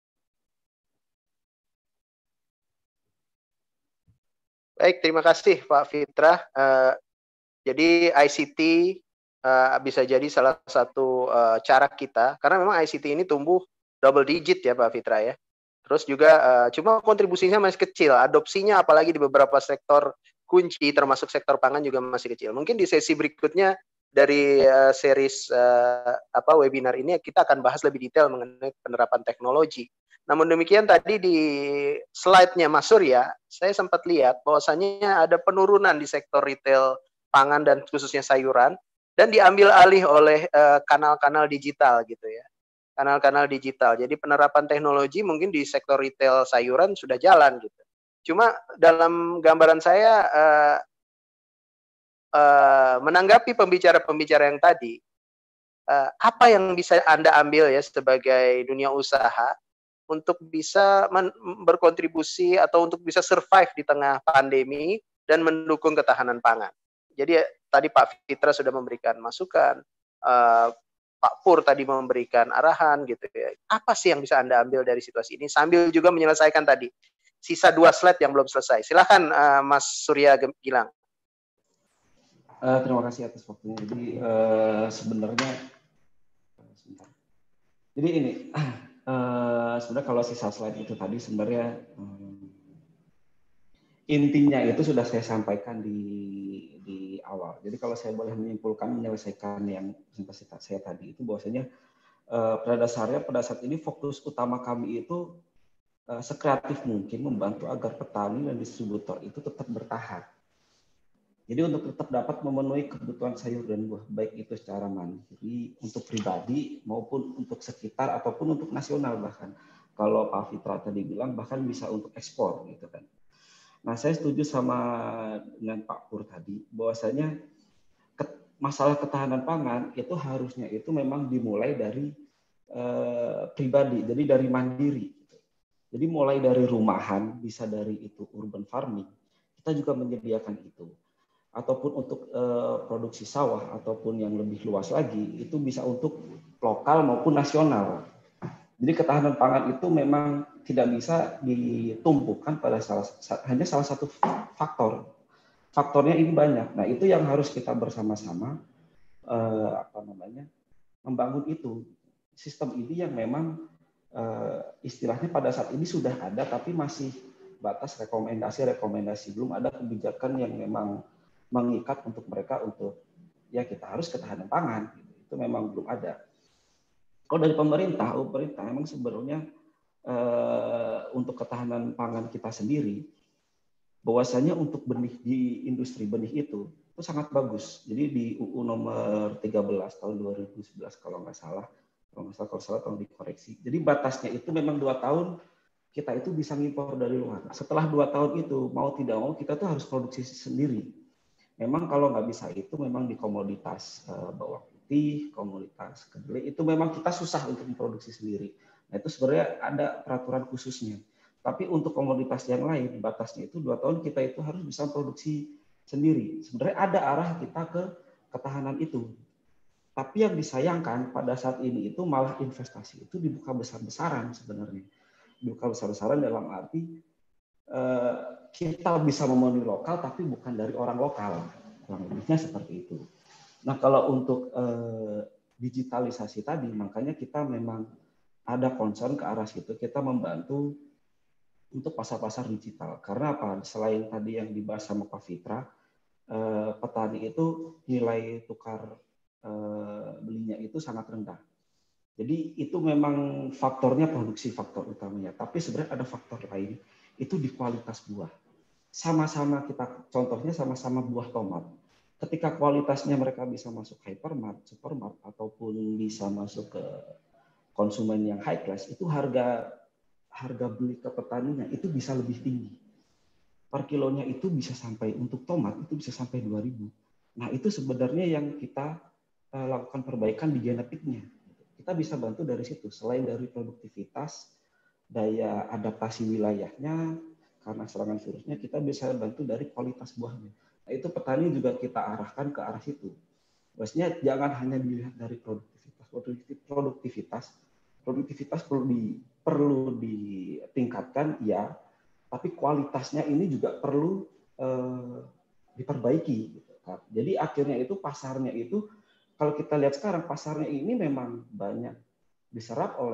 Baik, terima kasih Pak Fitra. Jadi ICT bisa jadi salah satu cara kita, karena memang ICT ini tumbuh double digit ya Pak Fitra ya. Terus juga cuma kontribusinya masih kecil, adopsinya apalagi di beberapa sektor kunci termasuk sektor pangan juga masih kecil. Mungkin di sesi berikutnya dari series webinar ini kita akan bahas lebih detail mengenai penerapan teknologi. Namun demikian tadi di slide-nya Mas Surya, saya sempat lihat bahwasannya ada penurunan di sektor retail pangan dan khususnya sayuran dan diambil alih oleh kanal-kanal digital gitu ya. Kanal-kanal digital. Jadi penerapan teknologi mungkin di sektor retail sayuran sudah jalan gitu. Cuma dalam gambaran saya menanggapi pembicara-pembicara yang tadi, apa yang bisa Anda ambil ya sebagai dunia usaha untuk bisa berkontribusi atau untuk bisa survive di tengah pandemi dan mendukung ketahanan pangan. Jadi tadi Pak Fitra sudah memberikan masukan, Pak Pur tadi memberikan arahan gitu ya. Apa sih yang bisa Anda ambil dari situasi ini sambil juga menyelesaikan tadi sisa 2 slide yang belum selesai. Silakan Mas Surya Gilang. Terima kasih atas waktunya. Jadi sebenarnya ini sebenarnya kalau sisa slide itu tadi sebenarnya intinya itu sudah saya sampaikan di awal. Jadi kalau saya boleh menyimpulkan menyelesaikan yang saya tadi itu bahwasanya pada dasarnya pada saat ini fokus utama kami itu sekreatif mungkin membantu agar petani dan distributor itu tetap bertahan. Jadi untuk tetap dapat memenuhi kebutuhan sayur dan buah, baik itu secara mandiri untuk pribadi maupun untuk sekitar ataupun untuk nasional bahkan. Kalau Pak Fitra tadi bilang bahkan bisa untuk ekspor gitu kan. Nah saya setuju sama dengan Pak Pur tadi bahwasanya masalah ketahanan pangan itu harusnya itu memang dimulai dari pribadi, jadi dari mandiri. Gitu. Jadi mulai dari rumahan, bisa dari itu urban farming, kita juga menyediakan itu. Ataupun untuk produksi sawah ataupun yang lebih luas lagi itu bisa untuk lokal maupun nasional. Jadi ketahanan pangan itu memang tidak bisa ditumpukan pada hanya salah satu faktor. Faktornya ini banyak. Nah itu yang harus kita bersama-sama membangun itu sistem ini yang memang istilahnya pada saat ini sudah ada tapi masih batas rekomendasi belum ada kebijakan yang memang mengikat untuk mereka untuk ya kita harus ketahanan pangan itu memang belum ada. Kalau dari pemerintah memang sebenarnya untuk ketahanan pangan kita sendiri bahwasanya untuk benih di industri benih itu sangat bagus. Jadi di UU nomor 13 tahun 2011 kalau nggak salah tolong dikoreksi. Jadi batasnya itu memang 2 tahun kita itu bisa ngimpor dari luar. Setelah 2 tahun itu mau tidak mau kita tuh harus produksi sendiri. Memang kalau nggak bisa itu memang di komoditas bawang putih, komoditas kedelai itu memang kita susah untuk memproduksi sendiri. Nah itu sebenarnya ada peraturan khususnya. Tapi untuk komoditas yang lain batasnya itu 2 tahun kita itu harus bisa produksi sendiri. Sebenarnya ada arah kita ke ketahanan itu. Tapi yang disayangkan pada saat ini itu malah investasi itu dibuka besar-besaran sebenarnya. Dibuka besar-besaran dalam arti kita bisa memenuhi lokal tapi bukan dari orang lokal. Kurang lebihnya seperti itu. Nah kalau untuk digitalisasi tadi makanya kita memang ada concern ke arah situ. Kita membantu untuk pasar-pasar digital. Karena apa? Selain tadi yang dibahas sama Pak Fitra, petani itu nilai tukar belinya itu sangat rendah. Jadi itu memang faktornya produksi faktor utamanya. Tapi sebenarnya ada faktor lain, itu di kualitas buah. Sama-sama kita, contohnya sama-sama buah tomat. Ketika kualitasnya mereka bisa masuk hypermart, supermart, ataupun bisa masuk ke konsumen yang high class, itu harga beli ke petaninya itu bisa lebih tinggi. Per kilonya itu bisa sampai, untuk tomat itu bisa sampai 2.000. Nah itu sebenarnya yang kita lakukan perbaikan di genetiknya. Kita bisa bantu dari situ, selain dari produktivitas, daya adaptasi wilayahnya, karena serangan virusnya, kita bisa bantu dari kualitas buahnya. Nah, itu petani juga kita arahkan ke arah situ. Maksudnya jangan hanya dilihat dari produktivitas. Produktivitas perlu ditingkatkan, ya, tapi kualitasnya ini juga perlu diperbaiki. Jadi akhirnya itu pasarnya itu, kalau kita lihat sekarang pasarnya ini memang banyak diserap oleh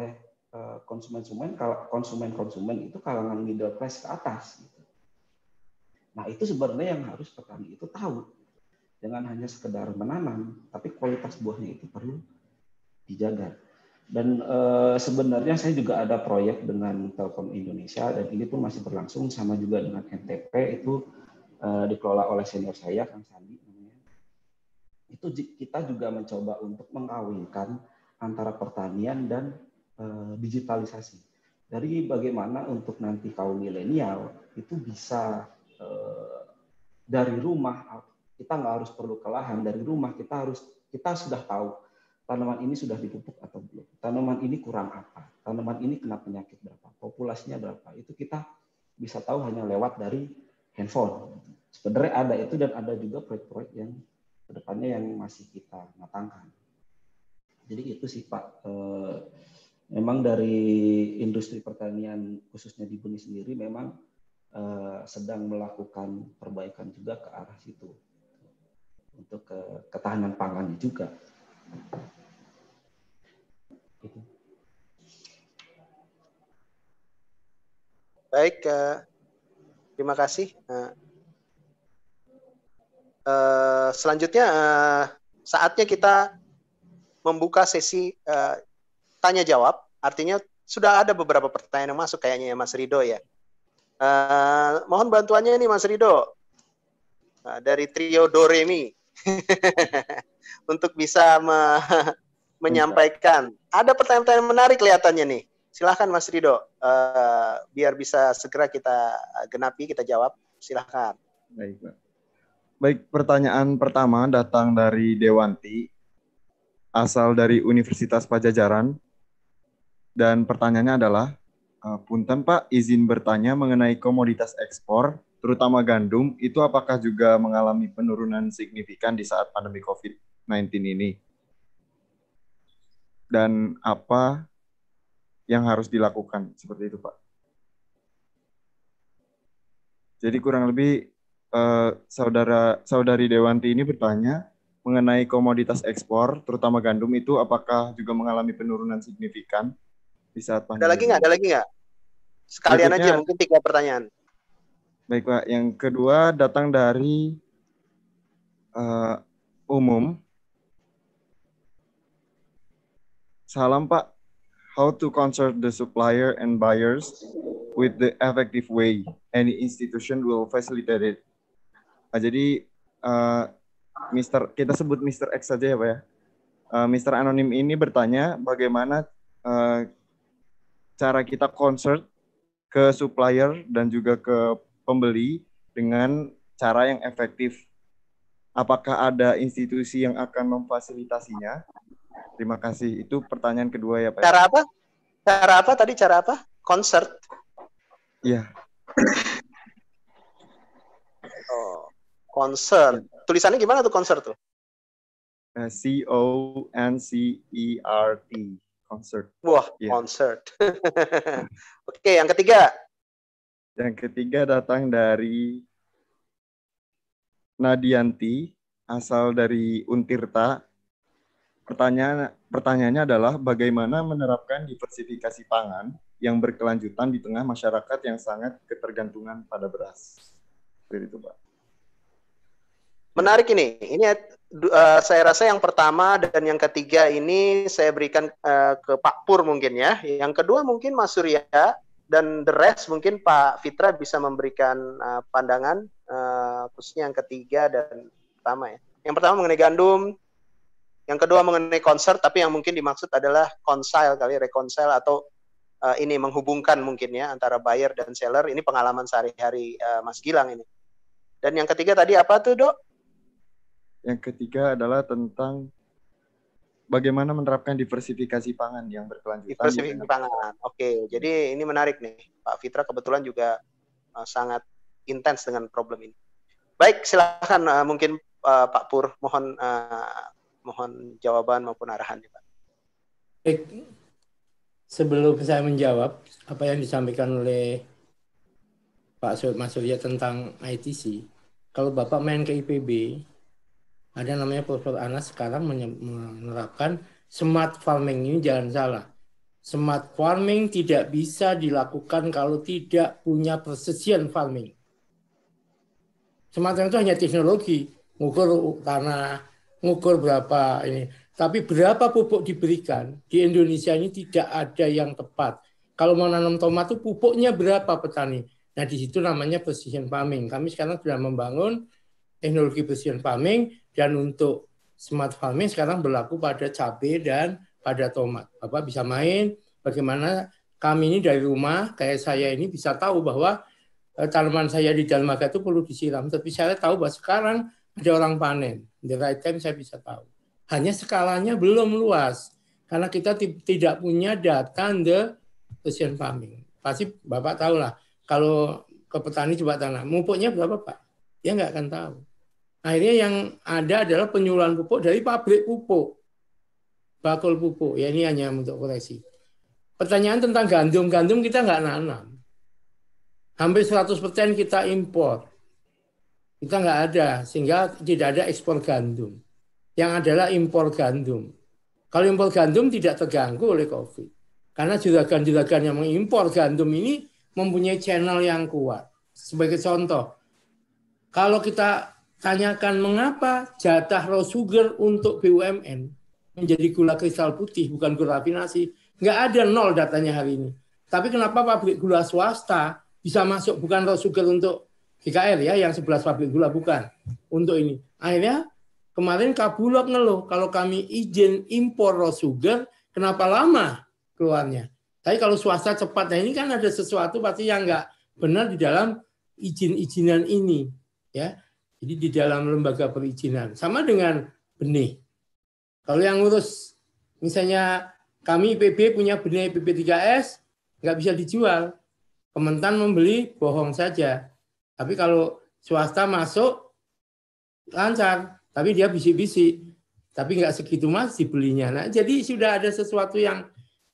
konsumen itu kalangan middle class ke atas. Gitu. Nah itu sebenarnya yang harus petani itu tahu. Jangan hanya sekedar menanam, tapi kualitas buahnya itu perlu dijaga. Dan sebenarnya saya juga ada proyek dengan Telkom Indonesia dan ini pun masih berlangsung sama juga dengan NTP itu dikelola oleh senior saya Kang Sandi namanya. Itu kita juga mencoba untuk mengawinkan antara pertanian dan digitalisasi. Dari bagaimana untuk nanti kaum milenial itu bisa dari rumah, kita nggak harus perlu ke lahan, dari rumah kita sudah tahu tanaman ini sudah dipupuk atau belum, tanaman ini kurang apa, tanaman ini kena penyakit berapa, populasinya berapa, itu kita bisa tahu hanya lewat dari handphone. Sebenarnya ada itu dan ada juga proyek-proyek yang kedepannya yang masih kita matangkan. Jadi itu sih Pak, memang dari industri pertanian khususnya di Buni sendiri memang sedang melakukan perbaikan juga ke arah situ untuk ketahanan pangannya juga. Baik, terima kasih. Selanjutnya saatnya kita membuka sesi tanya jawab. Artinya sudah ada beberapa pertanyaan yang masuk kayaknya ya Mas Rido ya. Mohon bantuannya nih Mas Rido dari trio Doremi untuk bisa menyampaikan. Ada pertanyaan-pertanyaan menarik kelihatannya nih. Silahkan Mas Rido, biar bisa segera kita genapi, kita jawab. Silahkan. Baik, Pak. Baik, pertanyaan pertama datang dari Dewanti, asal dari Universitas Pajajaran. Dan pertanyaannya adalah, punten Pak, izin bertanya mengenai komoditas ekspor, terutama gandum, itu apakah juga mengalami penurunan signifikan di saat pandemi COVID-19 ini? Dan apa yang harus dilakukan? Seperti itu, Pak. Jadi kurang lebih saudari Dewanti ini bertanya mengenai komoditas ekspor, terutama gandum itu apakah juga mengalami penurunan signifikan di saat pandemi? Ada lagi nggak? Sekalian aja, mungkin 3 pertanyaan. Baik Pak, yang kedua datang dari Umum. Salam Pak, how to consult the supplier and buyers with the effective way? Any institution will facilitate it. Jadi kita sebut Mr. X saja ya Pak ya. Mr. Anonim ini bertanya bagaimana cara kita consult ke supplier dan juga ke pembeli dengan cara yang efektif. Apakah ada institusi yang akan memfasilitasinya? Terima kasih. Itu pertanyaan kedua ya Pak. Cara apa? Cara apa tadi? Cara apa? Concert? Iya. Oh, concert. Tulisannya gimana tuh concert tuh? C-O-N-C-E-R-T. Concert. Wah, yeah. Concert. Oke, yang ketiga. Yang ketiga datang dari Nadianti, asal dari Untirta. Pertanyaannya adalah bagaimana menerapkan diversifikasi pangan yang berkelanjutan di tengah masyarakat yang sangat ketergantungan pada beras. Seperti itu, Pak. Menarik ini. Ini saya rasa yang pertama dan yang ketiga ini saya berikan ke Pak Pur mungkin ya. Yang kedua mungkin Mas Surya dan the rest mungkin Pak Fitra bisa memberikan pandangan khususnya yang ketiga dan pertama ya. Yang pertama mengenai gandum, yang kedua mengenai concert, tapi yang mungkin dimaksud adalah reconcile atau ini menghubungkan mungkin ya antara buyer dan seller. Ini pengalaman sehari-hari Mas Gilang ini. Dan yang ketiga tadi apa tuh, Dok? Yang ketiga adalah tentang bagaimana menerapkan diversifikasi pangan yang berkelanjutan. Diversifikasi pangan. Oke, jadi ini menarik nih. Pak Fitra kebetulan juga sangat intens dengan problem ini. Baik, silakan mungkin Pak Pur mohon jawaban maupun arahan Pak. Baik. Sebelum saya menjawab apa yang disampaikan oleh Pak Mas Surya tentang ITC, kalau Bapak main ke IPB, ada namanya Prof. Anas sekarang menerapkan smart farming. Ini jangan salah. Smart farming tidak bisa dilakukan kalau tidak punya precision farming. Smart farming itu hanya teknologi, ngukur tanah, ngukur berapa ini. Tapi berapa pupuk diberikan di Indonesia ini tidak ada yang tepat. Kalau mau nanam tomat itu pupuknya berapa petani. Nah di situ namanya precision farming. Kami sekarang sudah membangun teknologi precision farming dan untuk smart farming sekarang berlaku pada cabai dan pada tomat. Bapak bisa main bagaimana kami ini dari rumah, kayak saya ini bisa tahu bahwa tanaman saya di Dalmaga itu perlu disiram. Tapi saya tahu bahwa sekarang ada orang panen. The right time saya bisa tahu. Hanya skalanya belum luas. Karena kita tidak punya data the precision farming. Pasti Bapak tahu lah. Kalau ke petani coba tanah, pupuknya berapa Pak? Dia nggak akan tahu. Akhirnya yang ada adalah penyuluhan pupuk dari pabrik pupuk. Bakul pupuk. Ya ini hanya untuk koreksi. Pertanyaan tentang gandum. Gandum kita nggak nanam. Hampir 100% kita impor. Kita nggak ada. Sehingga tidak ada ekspor gandum. Yang adalah impor gandum. Kalau impor gandum tidak terganggu oleh COVID. Karena juragan-juragan yang mengimpor gandum ini mempunyai channel yang kuat. Sebagai contoh, kalau kita tanyakan mengapa jatah raw sugar untuk BUMN menjadi gula kristal putih, bukan gula rafinasi, nggak ada, nol datanya hari ini. Tapi kenapa pabrik gula swasta bisa masuk, bukan raw sugar untuk GKR ya, yang 11 pabrik gula bukan, untuk ini. Akhirnya kemarin Kabulok ngeluh, kalau kami izin impor raw sugar, kenapa lama keluarnya? Tapi kalau swasta cepat, nah ini kan ada sesuatu pasti yang nggak benar di dalam izin-izinan ini. Ya, jadi di dalam lembaga perizinan. Sama dengan benih. Kalau yang ngurus, misalnya kami IPB punya benih PP3S, nggak bisa dijual. Kementan membeli, bohong saja. Tapi kalau swasta masuk, lancar. Tapi dia bisik-bisik. Tapi nggak segitu mas dibelinya. Nah, jadi sudah ada sesuatu yang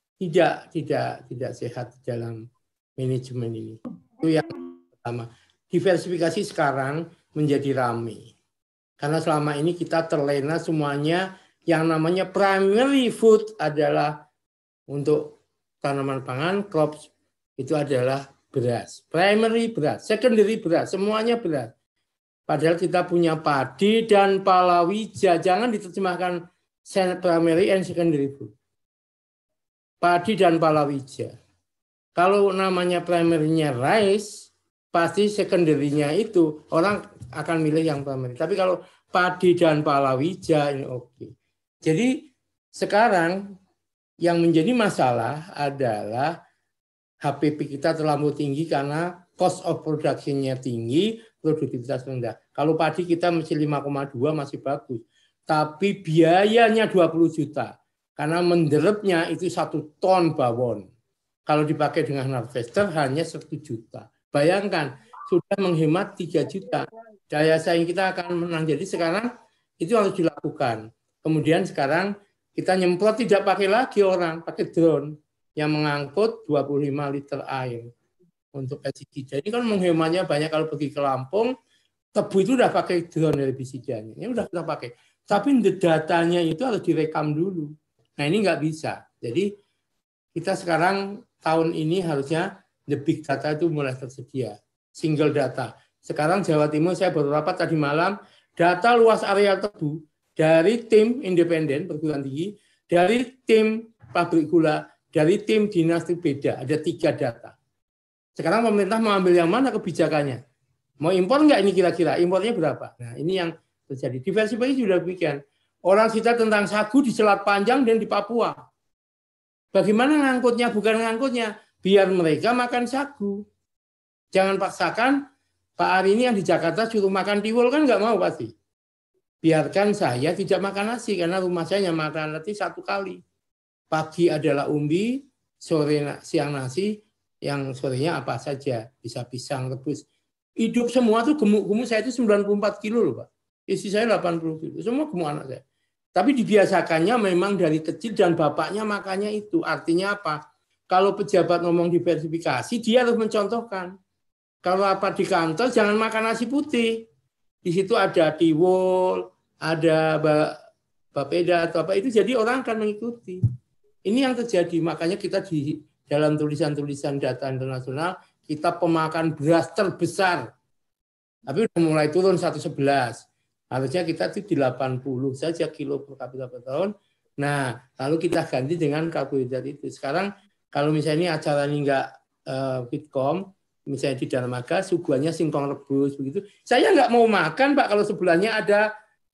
tidak sehat dalam manajemen ini. Itu yang pertama. Diversifikasi sekarang menjadi ramai. Karena selama ini kita terlena semuanya yang namanya primary food adalah untuk tanaman pangan, crops itu adalah beras. Primary beras, secondary beras, semuanya beras. Padahal kita punya padi dan palawija. Jangan diterjemahkan primary and secondary food. Padi dan palawija. Kalau namanya primary-nya rice, pasti secondary-nya itu orang akan milih yang primary. Tapi kalau padi dan palawija ini oke. Jadi sekarang yang menjadi masalah adalah HPP kita terlalu tinggi karena cost of production-nya tinggi, produktivitas rendah. Kalau padi kita masih 5,2 masih bagus. Tapi biayanya 20 juta. Karena menderepnya itu 1 ton bawon. Kalau dipakai dengan harvester hanya 1 juta. Bayangkan, sudah menghemat 3 juta. Daya saing kita akan menang. Jadi sekarang itu harus dilakukan. Kemudian sekarang kita nyemprot tidak pakai lagi orang, pakai drone yang mengangkut 25 liter air untuk pestisida. Ini kan menghematnya banyak. Kalau pergi ke Lampung, tebu itu udah pakai drone dari pestisida. Ini udah kita pakai. Tapi datanya itu harus direkam dulu. Nah ini nggak bisa. Jadi kita sekarang tahun ini harusnya the big data itu mulai tersedia. Single data. Sekarang Jawa Timur saya baru rapat tadi malam, data luas area tebu dari tim independen perguruan tinggi, dari tim pabrik gula, dari tim dinas itu beda. Ada 3 data. Sekarang pemerintah mau ambil yang mana kebijakannya? Mau impor nggak ini kira-kira? Impornya berapa? Nah ini yang terjadi. Diversifikasi sudah demikian. Orang cerita tentang sagu di Selat Panjang dan di Papua. Bagaimana ngangkutnya? Bukan ngangkutnya. Biar mereka makan sagu. Jangan paksakan Pak Ari ini yang di Jakarta suruh makan tiwul kan nggak mau pasti. Biarkan saya tidak makan nasi karena rumah saya hanya makan nasi 1 kali. Pagi adalah umbi, sore siang nasi, yang sorenya apa saja. Bisa pisang, rebus. Hidup semua tuh gemuk-gemuk saya itu 94 kilo loh Pak. Istri saya 80 kilo. Semua gemuk anak saya. Tapi dibiasakannya memang dari kecil dan bapaknya makannya itu. Artinya apa? Kalau pejabat ngomong diversifikasi, dia harus mencontohkan. Kalau apa di kantor, jangan makan nasi putih. Di situ ada tiwul, ada bapeda atau apa itu, jadi orang akan mengikuti. Ini yang terjadi, makanya kita di dalam tulisan-tulisan data internasional, kita pemakan beras terbesar. Tapi udah mulai turun 111. Harusnya kita itu di 80 saja kilo per kapita per tahun. Nah, lalu kita ganti dengan karbohidrat itu. Sekarang kalau misalnya ini acara ini enggak Fitkom, misalnya di Darmaga, suguhannya singkong rebus begitu. Saya nggak mau makan, Pak, kalau sebelahnya ada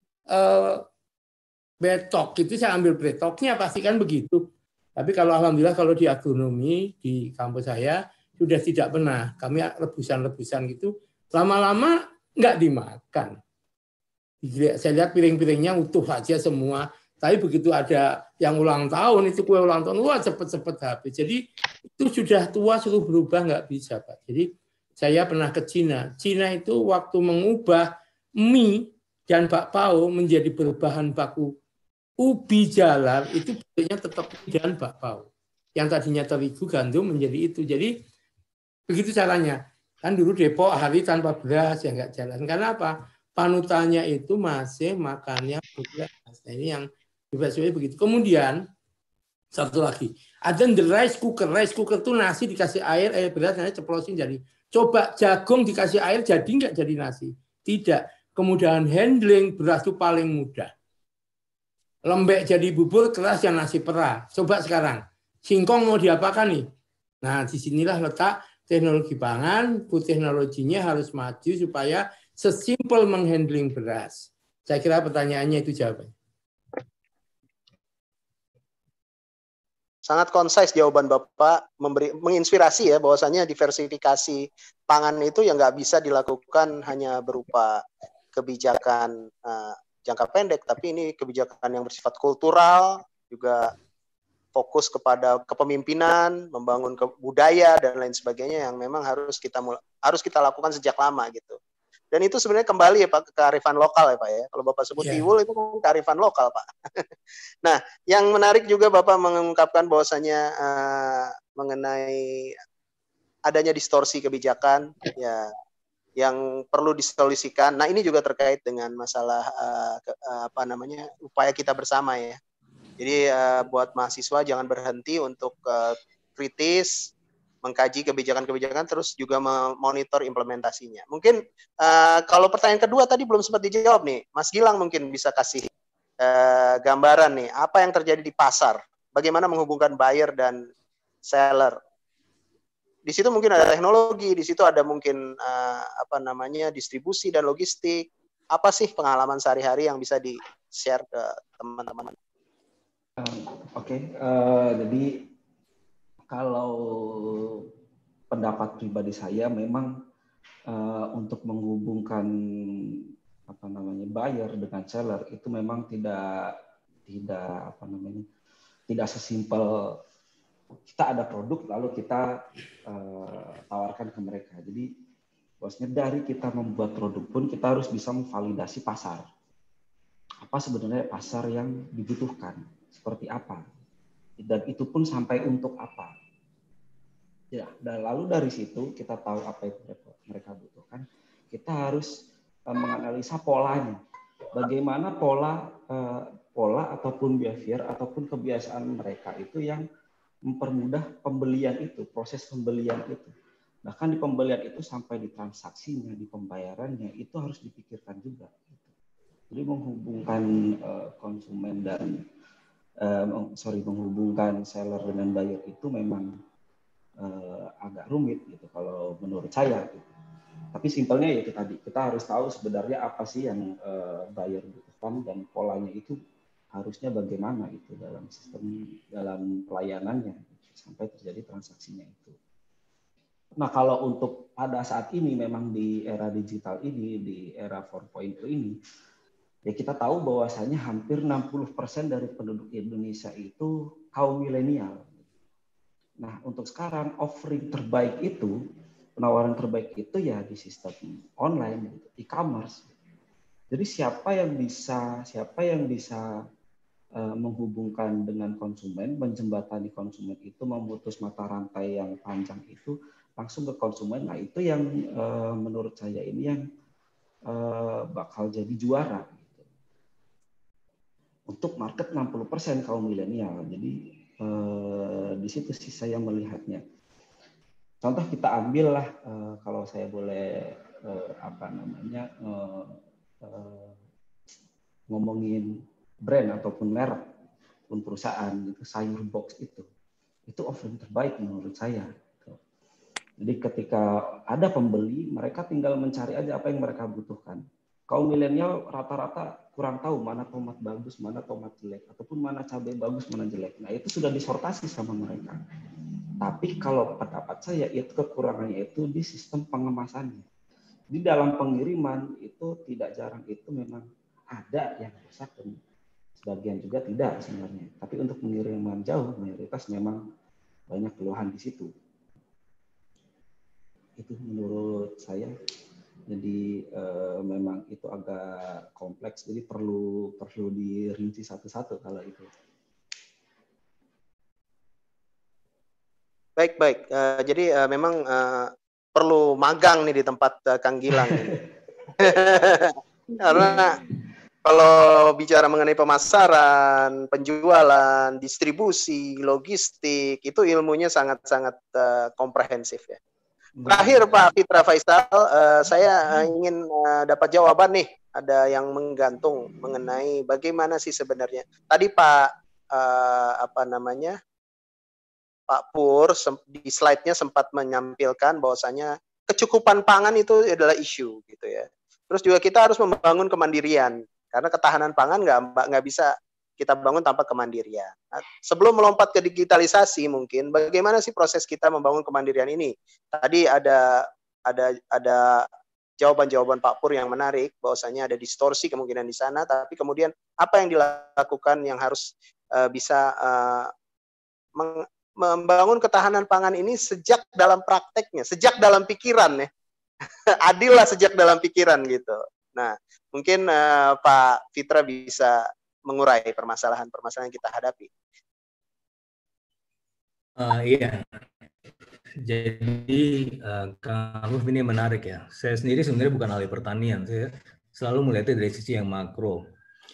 betok, itu saya ambil betoknya, pasti kan begitu. Tapi kalau alhamdulillah kalau di agronomi di kampus saya sudah tidak pernah. Kami rebusan-rebusan gitu, lama-lama nggak dimakan. Saya lihat piring-piringnya utuh saja semua. Tapi begitu ada yang ulang tahun, itu kue ulang tahun, wah cepet-cepet habis. Jadi itu sudah tua, suruh berubah nggak bisa, Pak. Jadi saya pernah ke Cina. Cina itu waktu mengubah mie dan bakpao menjadi berbahan baku ubi jalar, itu bentuknya tetap mie dan bakpao. Yang tadinya terigu gandum menjadi itu. Jadi begitu caranya. Kan dulu Depok hari tanpa beras ya nggak jalan. Karena apa? Panutannya itu masih makannya beras. Nah, ini yang begitu. Kemudian satu lagi, ada the rice cooker. Rice cooker itu nasi dikasih air beras, nanti ceplosin jadi. Coba jagung dikasih air jadi nggak jadi nasi? Tidak. Kemudahan handling beras itu paling mudah. Lembek jadi bubur, keras yang nasi perah. Coba sekarang, singkong mau diapakan nih? Nah, disinilah letak teknologi pangan, teknologinya harus maju supaya sesimpel menghandling beras. Saya kira pertanyaannya itu jawabannya. Sangat concise jawaban Bapak, menginspirasi ya, bahwasannya diversifikasi pangan itu yang nggak bisa dilakukan hanya berupa kebijakan jangka pendek, tapi ini kebijakan yang bersifat kultural, juga fokus kepada kepemimpinan, membangun budaya dan lain sebagainya yang memang harus kita lakukan sejak lama gitu. Dan itu sebenarnya kembali ya Pak ke kearifan lokal ya Pak ya. Kalau Bapak sebut tiwul itu kan kearifan lokal Pak. Nah, yang menarik juga Bapak mengungkapkan bahwasanya mengenai adanya distorsi kebijakan ya yang perlu disolusikan. Nah, ini juga terkait dengan masalah upaya kita bersama ya. Jadi buat mahasiswa jangan berhenti untuk kritis, mengkaji kebijakan-kebijakan, terus juga memonitor implementasinya. Mungkin kalau pertanyaan kedua tadi belum sempat dijawab nih, Mas Gilang mungkin bisa kasih gambaran nih, apa yang terjadi di pasar, bagaimana menghubungkan buyer dan seller. Di situ mungkin ada teknologi, di situ ada mungkin distribusi dan logistik. Apa sih pengalaman sehari-hari yang bisa di-share ke teman-teman? Jadi kalau pendapat pribadi saya memang untuk menghubungkan buyer dengan seller itu memang tidak sesimpel kita ada produk lalu kita tawarkan ke mereka. Jadi bosnya dari kita membuat produk pun kita harus bisa memvalidasi pasar. Apa sebenarnya pasar yang dibutuhkan? Seperti apa? Dan itu pun sampai untuk apa? Ya, dan lalu dari situ kita tahu apa yang mereka butuhkan. Kita harus menganalisa polanya. Bagaimana pola ataupun behavior ataupun kebiasaan mereka itu yang mempermudah pembelian itu, proses pembelian itu. Bahkan di pembelian itu sampai di transaksinya, di pembayarannya itu harus dipikirkan juga. Jadi menghubungkan konsumen dan menghubungkan seller dengan buyer itu memang agak rumit gitu kalau menurut saya. Gitu. Tapi simpelnya ya itu tadi, kita harus tahu sebenarnya apa sih yang buyer butuhkan dan polanya itu harusnya bagaimana itu dalam sistem, dalam pelayanannya sampai terjadi transaksinya itu. Nah kalau untuk pada saat ini memang di era digital ini, di era 4.0 ini, ya kita tahu bahwasanya hampir 60% dari penduduk Indonesia itu kaum milenial. Nah untuk sekarang offering terbaik itu, penawaran terbaik itu ya di sistem online, e-commerce. Jadi siapa yang bisa menghubungkan dengan konsumen, menjembatani konsumen itu, memutus mata rantai yang panjang itu langsung ke konsumen. Nah itu yang menurut saya ini yang bakal jadi juara gitu. Untuk market 60% kaum milenial. Jadi Di situ sih saya melihatnya. Contoh kita ambil lah, kalau saya boleh ngomongin brand ataupun merek pun perusahaan itu, sayur box itu offering terbaik menurut saya. Jadi ketika ada pembeli, mereka tinggal mencari aja apa yang mereka butuhkan. Kaum milenial rata-rata kurang tahu mana tomat bagus, mana tomat jelek, ataupun mana cabai bagus, mana jelek. Nah, itu sudah disortasi sama mereka. Tapi kalau pendapat saya, itu kekurangannya itu di sistem pengemasannya. Di dalam pengiriman itu tidak jarang itu memang ada yang rusak dan sebagian juga tidak sebenarnya. Tapi untuk pengiriman jauh, mayoritas memang banyak keluhan di situ. Itu menurut saya. Jadi memang itu agak kompleks. Jadi perlu dirinci satu-satu kalau itu. Baik. Jadi memang perlu magang nih di tempat Kang Gilang. Karena kalau bicara mengenai pemasaran, penjualan, distribusi, logistik, itu ilmunya sangat-sangat komprehensif ya. Terakhir Pak Fitra Faisal, saya ingin dapat jawaban nih. Ada yang menggantung mengenai bagaimana sih sebenarnya. Tadi Pak Pak Pur di slide-nya sempat menyampaikan bahwasanya kecukupan pangan itu adalah isu gitu ya. Terus juga kita harus membangun kemandirian karena ketahanan pangan nggak bisa kita bangun tanpa kemandirian. Nah, sebelum melompat ke digitalisasi mungkin bagaimana sih proses kita membangun kemandirian ini? Tadi ada jawaban-jawaban Pak Pur yang menarik bahwasanya ada distorsi kemungkinan di sana, tapi kemudian apa yang dilakukan yang harus bisa membangun ketahanan pangan ini sejak dalam prakteknya, sejak dalam pikiran ya. Adil lah sejak dalam pikiran gitu. Nah, mungkin Pak Fitra bisa mengurai permasalahan-permasalahan yang kita hadapi. Iya. Jadi Kang Aruf ini menarik ya. Saya sendiri sebenarnya bukan ahli pertanian. Saya selalu melihatnya dari sisi yang makro.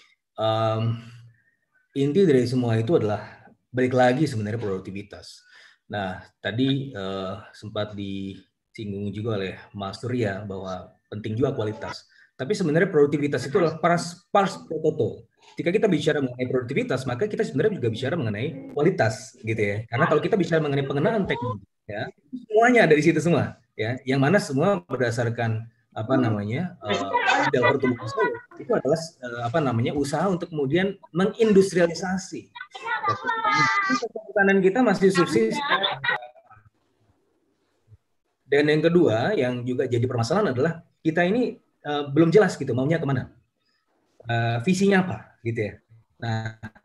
Inti dari semua itu adalah balik lagi sebenarnya produktivitas. Nah, tadi sempat disinggung juga oleh Mas Surya bahwa penting juga kualitas. Tapi sebenarnya produktivitas itu adalah pars toto. Ketika kita bicara mengenai produktivitas, maka kita sebenarnya juga bicara mengenai kualitas, gitu ya. Karena kalau kita bicara mengenai pengenalan teknologi, ya, semuanya ada di situ semua, ya. Yang mana semua berdasarkan model pertumbuhan itu adalah usaha untuk kemudian mengindustrialisasi. Pertanian kita masih subsidi. Dan yang kedua yang juga jadi permasalahan adalah kita ini belum jelas gitu maunya kemana, visinya apa gitu ya. Nah,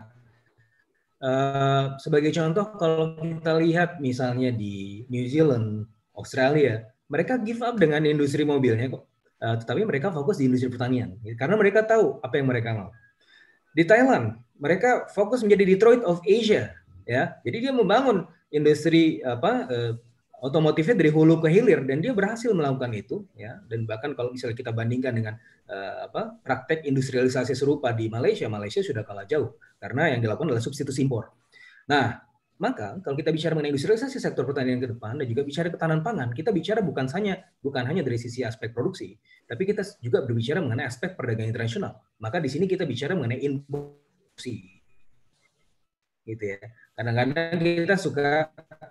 sebagai contoh kalau kita lihat misalnya di New Zealand, Australia, mereka give up dengan industri mobilnya kok, tetapi mereka fokus di industri pertanian karena mereka tahu apa yang mereka mau. Di Thailand, mereka fokus menjadi Detroit of Asia, ya. Jadi dia membangun industri otomotifnya dari hulu ke hilir dan dia berhasil melakukan itu, ya. Dan bahkan kalau misalnya kita bandingkan dengan praktek industrialisasi serupa di Malaysia sudah kalah jauh karena yang dilakukan adalah substitusi impor. Nah, maka kalau kita bicara mengenai industrialisasi sektor pertanian ke depan dan juga bicara ketahanan pangan, kita bicara bukan hanya dari sisi aspek produksi, tapi kita juga berbicara mengenai aspek perdagangan internasional. Maka di sini kita bicara mengenai importasi, gitu ya. Kadang-kadang kita suka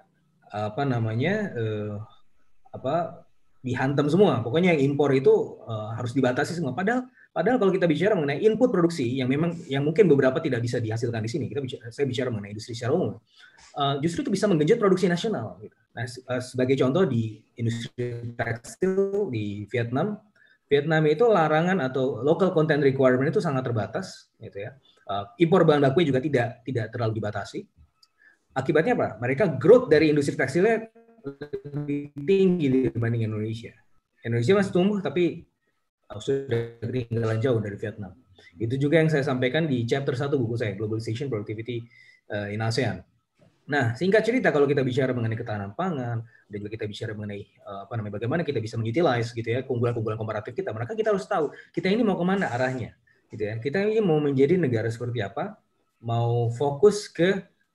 dihantam semua. Pokoknya yang impor itu harus dibatasi semua. Padahal kalau kita bicara mengenai input produksi yang mungkin beberapa tidak bisa dihasilkan di sini, saya bicara mengenai industri secara umum, justru itu bisa menggenjot produksi nasional. Nah, sebagai contoh di industri tekstil di Vietnam itu larangan atau local content requirement itu sangat terbatas, gitu ya. Impor bahan baku juga tidak terlalu dibatasi. Akibatnya apa? Mereka growth dari industri tekstilnya lebih tinggi dibanding Indonesia. Indonesia masih tumbuh tapi sudah ketinggalan jauh dari Vietnam. Itu juga yang saya sampaikan di chapter 1 buku saya, Globalization Productivity in ASEAN. Nah, singkat cerita kalau kita bicara mengenai ketahanan pangan dan juga kita bicara mengenai bagaimana kita bisa mengutilize gitu ya keunggulan-keunggulan komparatif kita, maka kita harus tahu kita ini mau kemana arahnya, gitu ya. Kita ini mau menjadi negara seperti apa? Mau fokus ke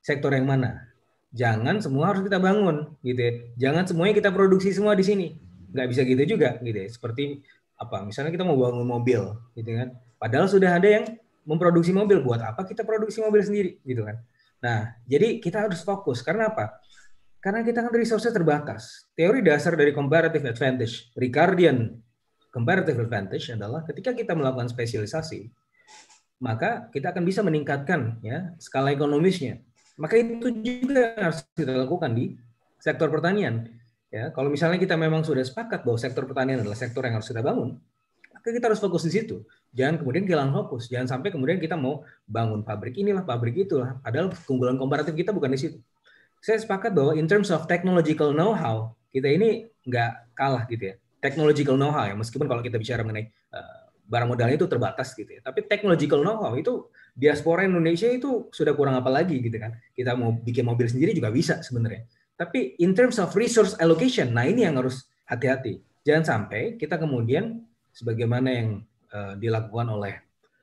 sektor yang mana. Jangan semua harus kita bangun, gitu ya. Jangan semuanya kita produksi semua di sini. Nggak bisa gitu juga, gitu ya. Seperti apa? Misalnya kita mau bangun mobil, gitu kan. Padahal sudah ada yang memproduksi mobil. Buat apa kita produksi mobil sendiri, gitu kan? Nah, jadi kita harus fokus. Karena apa? Karena kita kan resource-nya terbatas. Teori dasar dari comparative advantage, Ricardian comparative advantage adalah ketika kita melakukan spesialisasi, maka kita akan bisa meningkatkan ya skala ekonomisnya. Maka itu juga harus kita lakukan di sektor pertanian. Ya, kalau misalnya kita memang sudah sepakat bahwa sektor pertanian adalah sektor yang harus kita bangun, maka kita harus fokus di situ. Jangan kemudian kehilangan fokus. Jangan sampai kemudian kita mau bangun pabrik inilah, pabrik itulah. Padahal keunggulan komparatif kita bukan di situ. Saya sepakat bahwa in terms of technological know-how, kita ini nggak kalah gitu ya. Technological know-how ya, meskipun kalau kita bicara mengenai barang modalnya itu terbatas gitu ya. Tapi technological know-how itu diaspora Indonesia itu sudah kurang apa lagi gitu kan. Kita mau bikin mobil sendiri juga bisa sebenarnya. Tapi in terms of resource allocation, nah ini yang harus hati-hati. Jangan sampai kita kemudian sebagaimana yang dilakukan oleh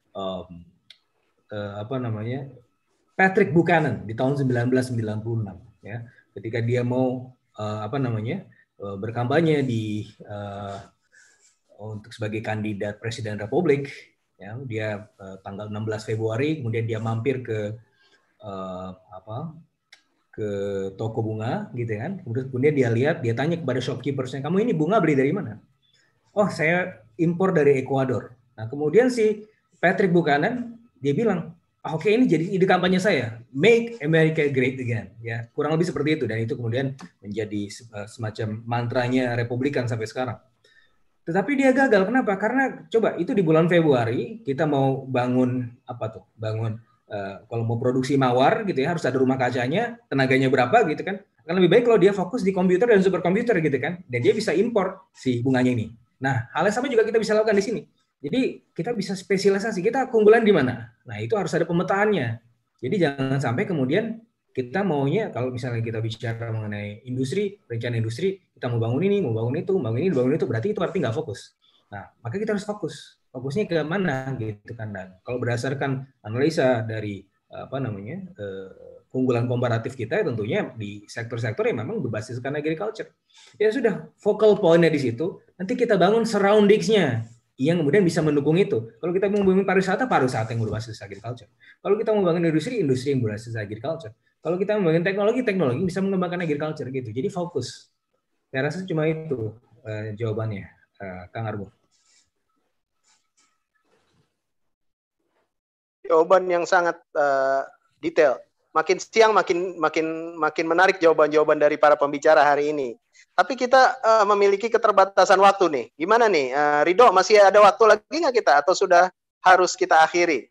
Patrick Buchanan di tahun 1996 ya, ketika dia mau berkampanye di untuk sebagai kandidat presiden Republik ya, dia tanggal 16 Februari kemudian dia mampir ke ke toko bunga gitu kan, kemudian dia lihat, dia tanya kepada shopkeepersnya, kamu ini bunga beli dari mana? Oh, saya impor dari Ekuador. Nah, kemudian si Patrick Buchanan dia bilang, oke, ini jadi ide kampanye saya, Make America Great Again. Ya, kurang lebih seperti itu, dan itu kemudian menjadi semacam mantranya Republikan sampai sekarang. Tetapi dia gagal. Kenapa? Karena coba itu di bulan Februari kita mau bangun kalau mau produksi mawar gitu ya, harus ada rumah kacanya, tenaganya berapa gitu kan. Akan lebih baik kalau dia fokus di komputer dan superkomputer gitu kan, dan dia bisa impor si bunganya ini. Nah, hal yang sama juga kita bisa lakukan di sini. Jadi kita bisa spesialisasi, kita keunggulan di mana. Nah, itu harus ada pemetaannya. Jadi jangan sampai kemudian kita maunya, kalau misalnya kita bicara mengenai industri, rencana industri, kita mau bangun ini, mau bangun itu, berarti itu artinya nggak fokus. Nah, maka kita harus fokus. Fokusnya ke mana gitu kan. Dan kalau berdasarkan analisa dari keunggulan komparatif kita, tentunya di sektor-sektor yang memang berbasiskan agriculture. Ya sudah, focal point-nya di situ. Nanti kita bangun surroundings-nya yang kemudian bisa mendukung itu. Kalau kita mau membangun pariwisata yang berbasis agriculture. Kalau kita mau membangun industri yang berbasis agriculture. Kalau kita membangun teknologi bisa mengembangkan agriculture gitu. Jadi fokus. Saya rasa cuma itu jawabannya, Kang Argo. Jawaban yang sangat detail. Makin siang makin menarik jawaban-jawaban dari para pembicara hari ini. Tapi kita memiliki keterbatasan waktu nih. Gimana nih, Ridho, masih ada waktu lagi nggak kita? Atau sudah harus kita akhiri?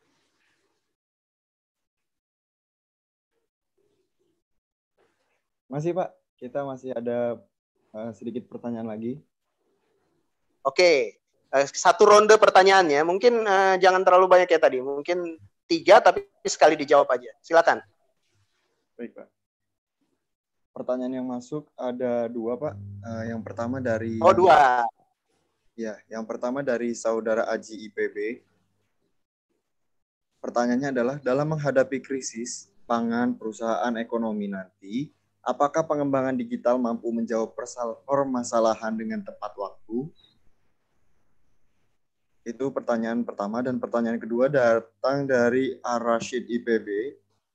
Masih Pak, kita masih ada sedikit pertanyaan lagi. Oke, satu ronde pertanyaannya. Mungkin jangan terlalu banyak ya tadi. Mungkin 3 tapi sekali dijawab aja. Silakan. Baik Pak. Pertanyaan yang masuk ada 2 Pak. Yang pertama dari 2. Ya, yang pertama dari saudara Aji IPB. Pertanyaannya adalah, dalam menghadapi krisis pangan perusahaan ekonomi nanti, apakah pengembangan digital mampu menjawab permasalahan dengan tepat waktu? Itu pertanyaan pertama. Dan pertanyaan kedua datang dari Ar-Rashid IPB.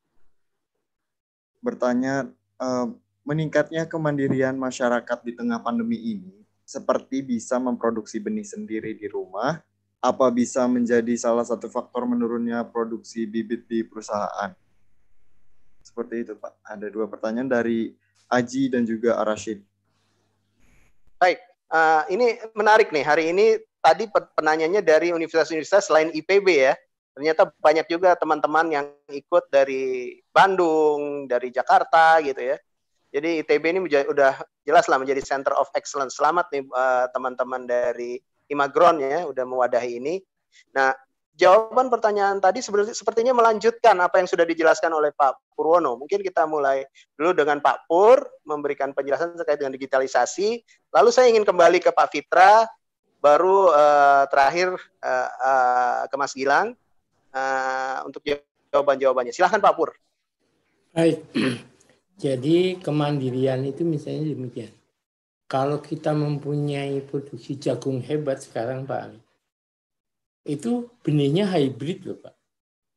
Bertanya, meningkatnya kemandirian masyarakat di tengah pandemi ini, seperti bisa memproduksi benih sendiri di rumah, apa bisa menjadi salah satu faktor menurunnya produksi bibit di perusahaan? Seperti itu Pak. Ada 2 pertanyaan dari Aji dan juga Ar-Rashid. Baik, ini menarik nih. Hari ini tadi penanyanya dari universitas-universitas selain IPB ya. Ternyata banyak juga teman-teman yang ikut dari Bandung, dari Jakarta gitu ya. Jadi ITB ini udah jelas lah menjadi Center of Excellence. Selamat nih teman-teman dari Himagron ya, udah mewadahi ini. Nah, jawaban pertanyaan tadi sepertinya melanjutkan apa yang sudah dijelaskan oleh Pak Purwono. Mungkin kita mulai dulu dengan Pak Pur, memberikan penjelasan terkait dengan digitalisasi. Lalu saya ingin kembali ke Pak Fitra, baru terakhir ke Mas Gilang untuk jawaban-jawabannya. Silahkan Pak Pur. Baik, jadi kemandirian itu misalnya demikian. Kalau kita mempunyai produksi jagung hebat sekarang Pak Ali, itu benihnya hybrid loh Pak.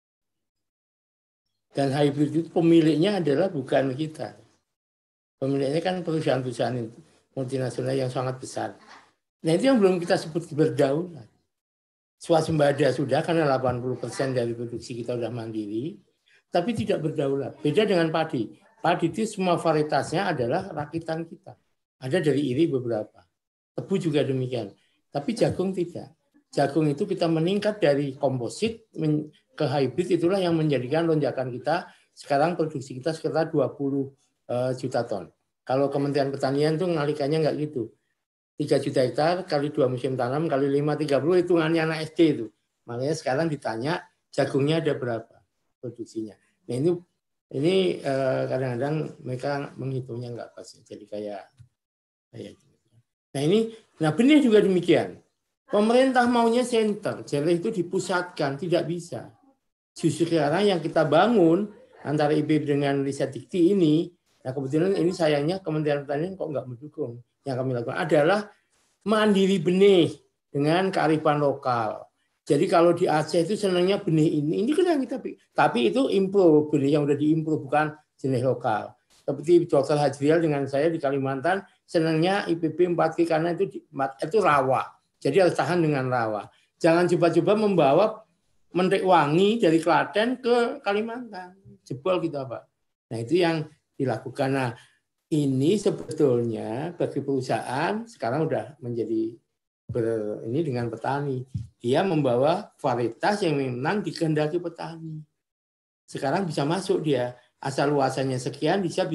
Dan hybrid itu pemiliknya adalah bukan kita. Pemiliknya kan perusahaan-perusahaan multinasional yang sangat besar. Nah itu yang belum kita sebut berdaulat. Swasembada sudah karena 80% dari produksi kita sudah mandiri, tapi tidak berdaulat. Beda dengan padi. Padi itu semua varietasnya adalah rakitan kita. Ada dari iri beberapa. Tebu juga demikian. Tapi jagung tidak. Jagung itu kita meningkat dari komposit ke hybrid, itulah yang menjadikan lonjakan kita. Sekarang produksi kita sekitar 20 juta ton. Kalau Kementerian Pertanian itu ngalikannya nggak gitu. 3 juta hektar kali 2 musim tanam kali 5, 30, hitungannya anak SD itu. Makanya sekarang ditanya jagungnya ada berapa produksinya. Nah ini kadang-kadang mereka menghitungnya nggak pas. Jadi kayak nah benih juga demikian. Pemerintah maunya center, jadi itu dipusatkan, tidak bisa. Justru sekarang yang kita bangun antara IPB dengan Riset Dikti ini, nah kebetulan ini sayangnya Kementerian Pertanian kok nggak mendukung. Yang kami lakukan adalah mandiri benih dengan kearifan lokal. Jadi kalau di Aceh itu senangnya benih ini kan yang kita, tapi itu improve, benih yang udah diimprove, bukan jenis lokal. Seperti Dr. Hajrial dengan saya di Kalimantan, senangnya IPB 4G karena itu rawa. Jadi harus tahan dengan rawa. Jangan coba-coba membawa mendek wangi dari Klaten ke Kalimantan. Jebol gitu Pak. Nah itu yang dilakukan. Nah ini sebetulnya bagi perusahaan sekarang udah menjadi ini dengan petani. Dia membawa varietas yang memang dikehendaki petani. Sekarang bisa masuk dia. Asal luasannya sekian bisa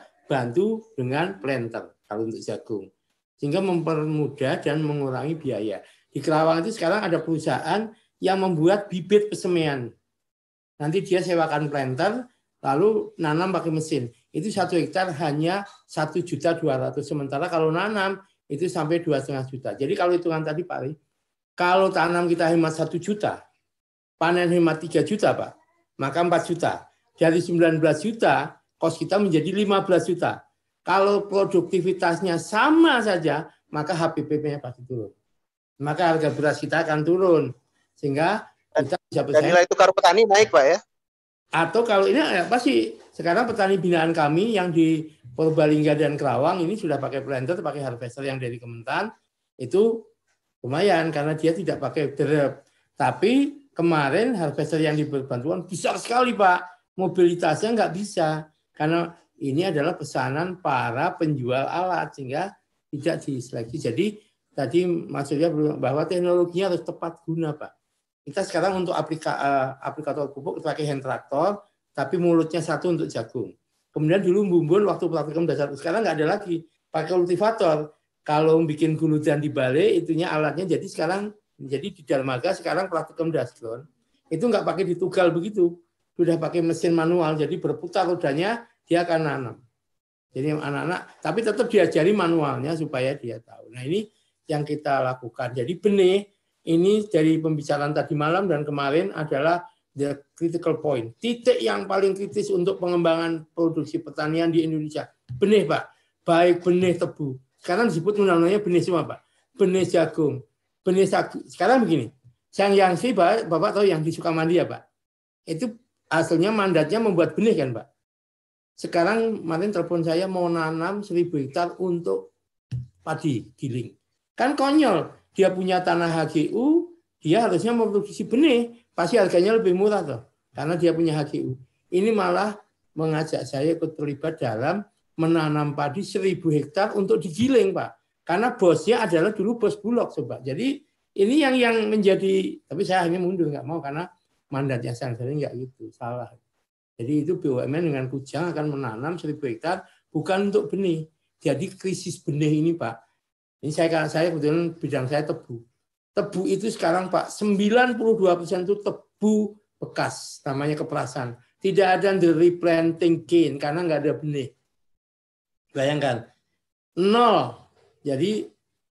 bantu dengan planter kalau untuk jagung. Sehingga mempermudah dan mengurangi biaya. Di Kerawang itu sekarang ada perusahaan yang membuat bibit persemaian. Nanti dia sewakan planter, lalu nanam pakai mesin. Itu 1 hektar hanya 1.200.000. Sementara kalau nanam itu sampai 2,5 juta. Jadi kalau hitungan tadi Pak Ali, kalau tanam kita hemat 1 juta, panen hemat 3 juta Pak, maka 4 juta. Dari 19 juta, kos kita menjadi 15 juta. Kalau produktivitasnya sama saja, maka HPP-nya pasti turun. Maka harga beras kita akan turun. Sehingga kita bisa bersaing. Dan nilai tukar petani naik, Pak ya? Atau kalau ini pasti sekarang petani binaan kami yang di Purbalingga dan Kerawang ini sudah pakai planter, pakai harvester yang dari Kementan, itu lumayan karena dia tidak pakai derep. Tapi kemarin harvester yang diberi bantuan besar sekali Pak. Mobilitasnya nggak bisa. Karena ini adalah pesanan para penjual alat sehingga tidak diseleksi. Jadi tadi maksudnya bahwa teknologinya harus tepat guna Pak. Kita sekarang untuk aplikator pupuk pakai hand traktor, tapi mulutnya satu untuk jagung. Kemudian dulu bumbun waktu praktikum dasar, sekarang nggak ada lagi. Pakai kultivator. Kalau bikin guludan di balik, itunya alatnya. Jadi sekarang di dermaga sekarang praktikum dasar itu nggak pakai ditugal begitu, sudah pakai mesin manual. Jadi berputar rodanya, dia akan nanam. Jadi anak-anak, tapi tetap diajari manualnya supaya dia tahu. Nah ini yang kita lakukan. Jadi benih ini dari pembicaraan tadi malam dan kemarin adalah the critical point. Titik yang paling kritis untuk pengembangan produksi pertanian di Indonesia. Benih Pak, baik benih tebu. Sekarang disebut undang-undangnya benih semua Pak. Benih jagung, benih sagu. Sekarang begini, yang sih Bapak tahu yang di Sukamandi ya Pak. Itu hasilnya mandatnya membuat benih kan Pak. Sekarang kemarin telepon saya mau nanam 1.000 hektar untuk padi giling. Kan konyol, dia punya tanah HGU, dia harusnya memproduksi benih, pasti harganya lebih murah toh, karena dia punya HGU. Ini malah mengajak saya ikut terlibat dalam menanam padi 1.000 hektar untuk digiling Pak. Karena bosnya adalah dulu bos Bulog coba. Jadi ini yang menjadi, tapi saya hanya mundur nggak mau karena mandatnya saya nggak gitu, salah. Jadi itu BUMN dengan Kujang akan menanam 1.000 hektar bukan untuk benih. Jadi krisis benih ini Pak. Ini saya kebetulan bidang saya tebu. Tebu itu sekarang Pak 92% itu tebu bekas, namanya keperasan. Tidak ada replanting gain karena nggak ada benih. Bayangkan 0. Jadi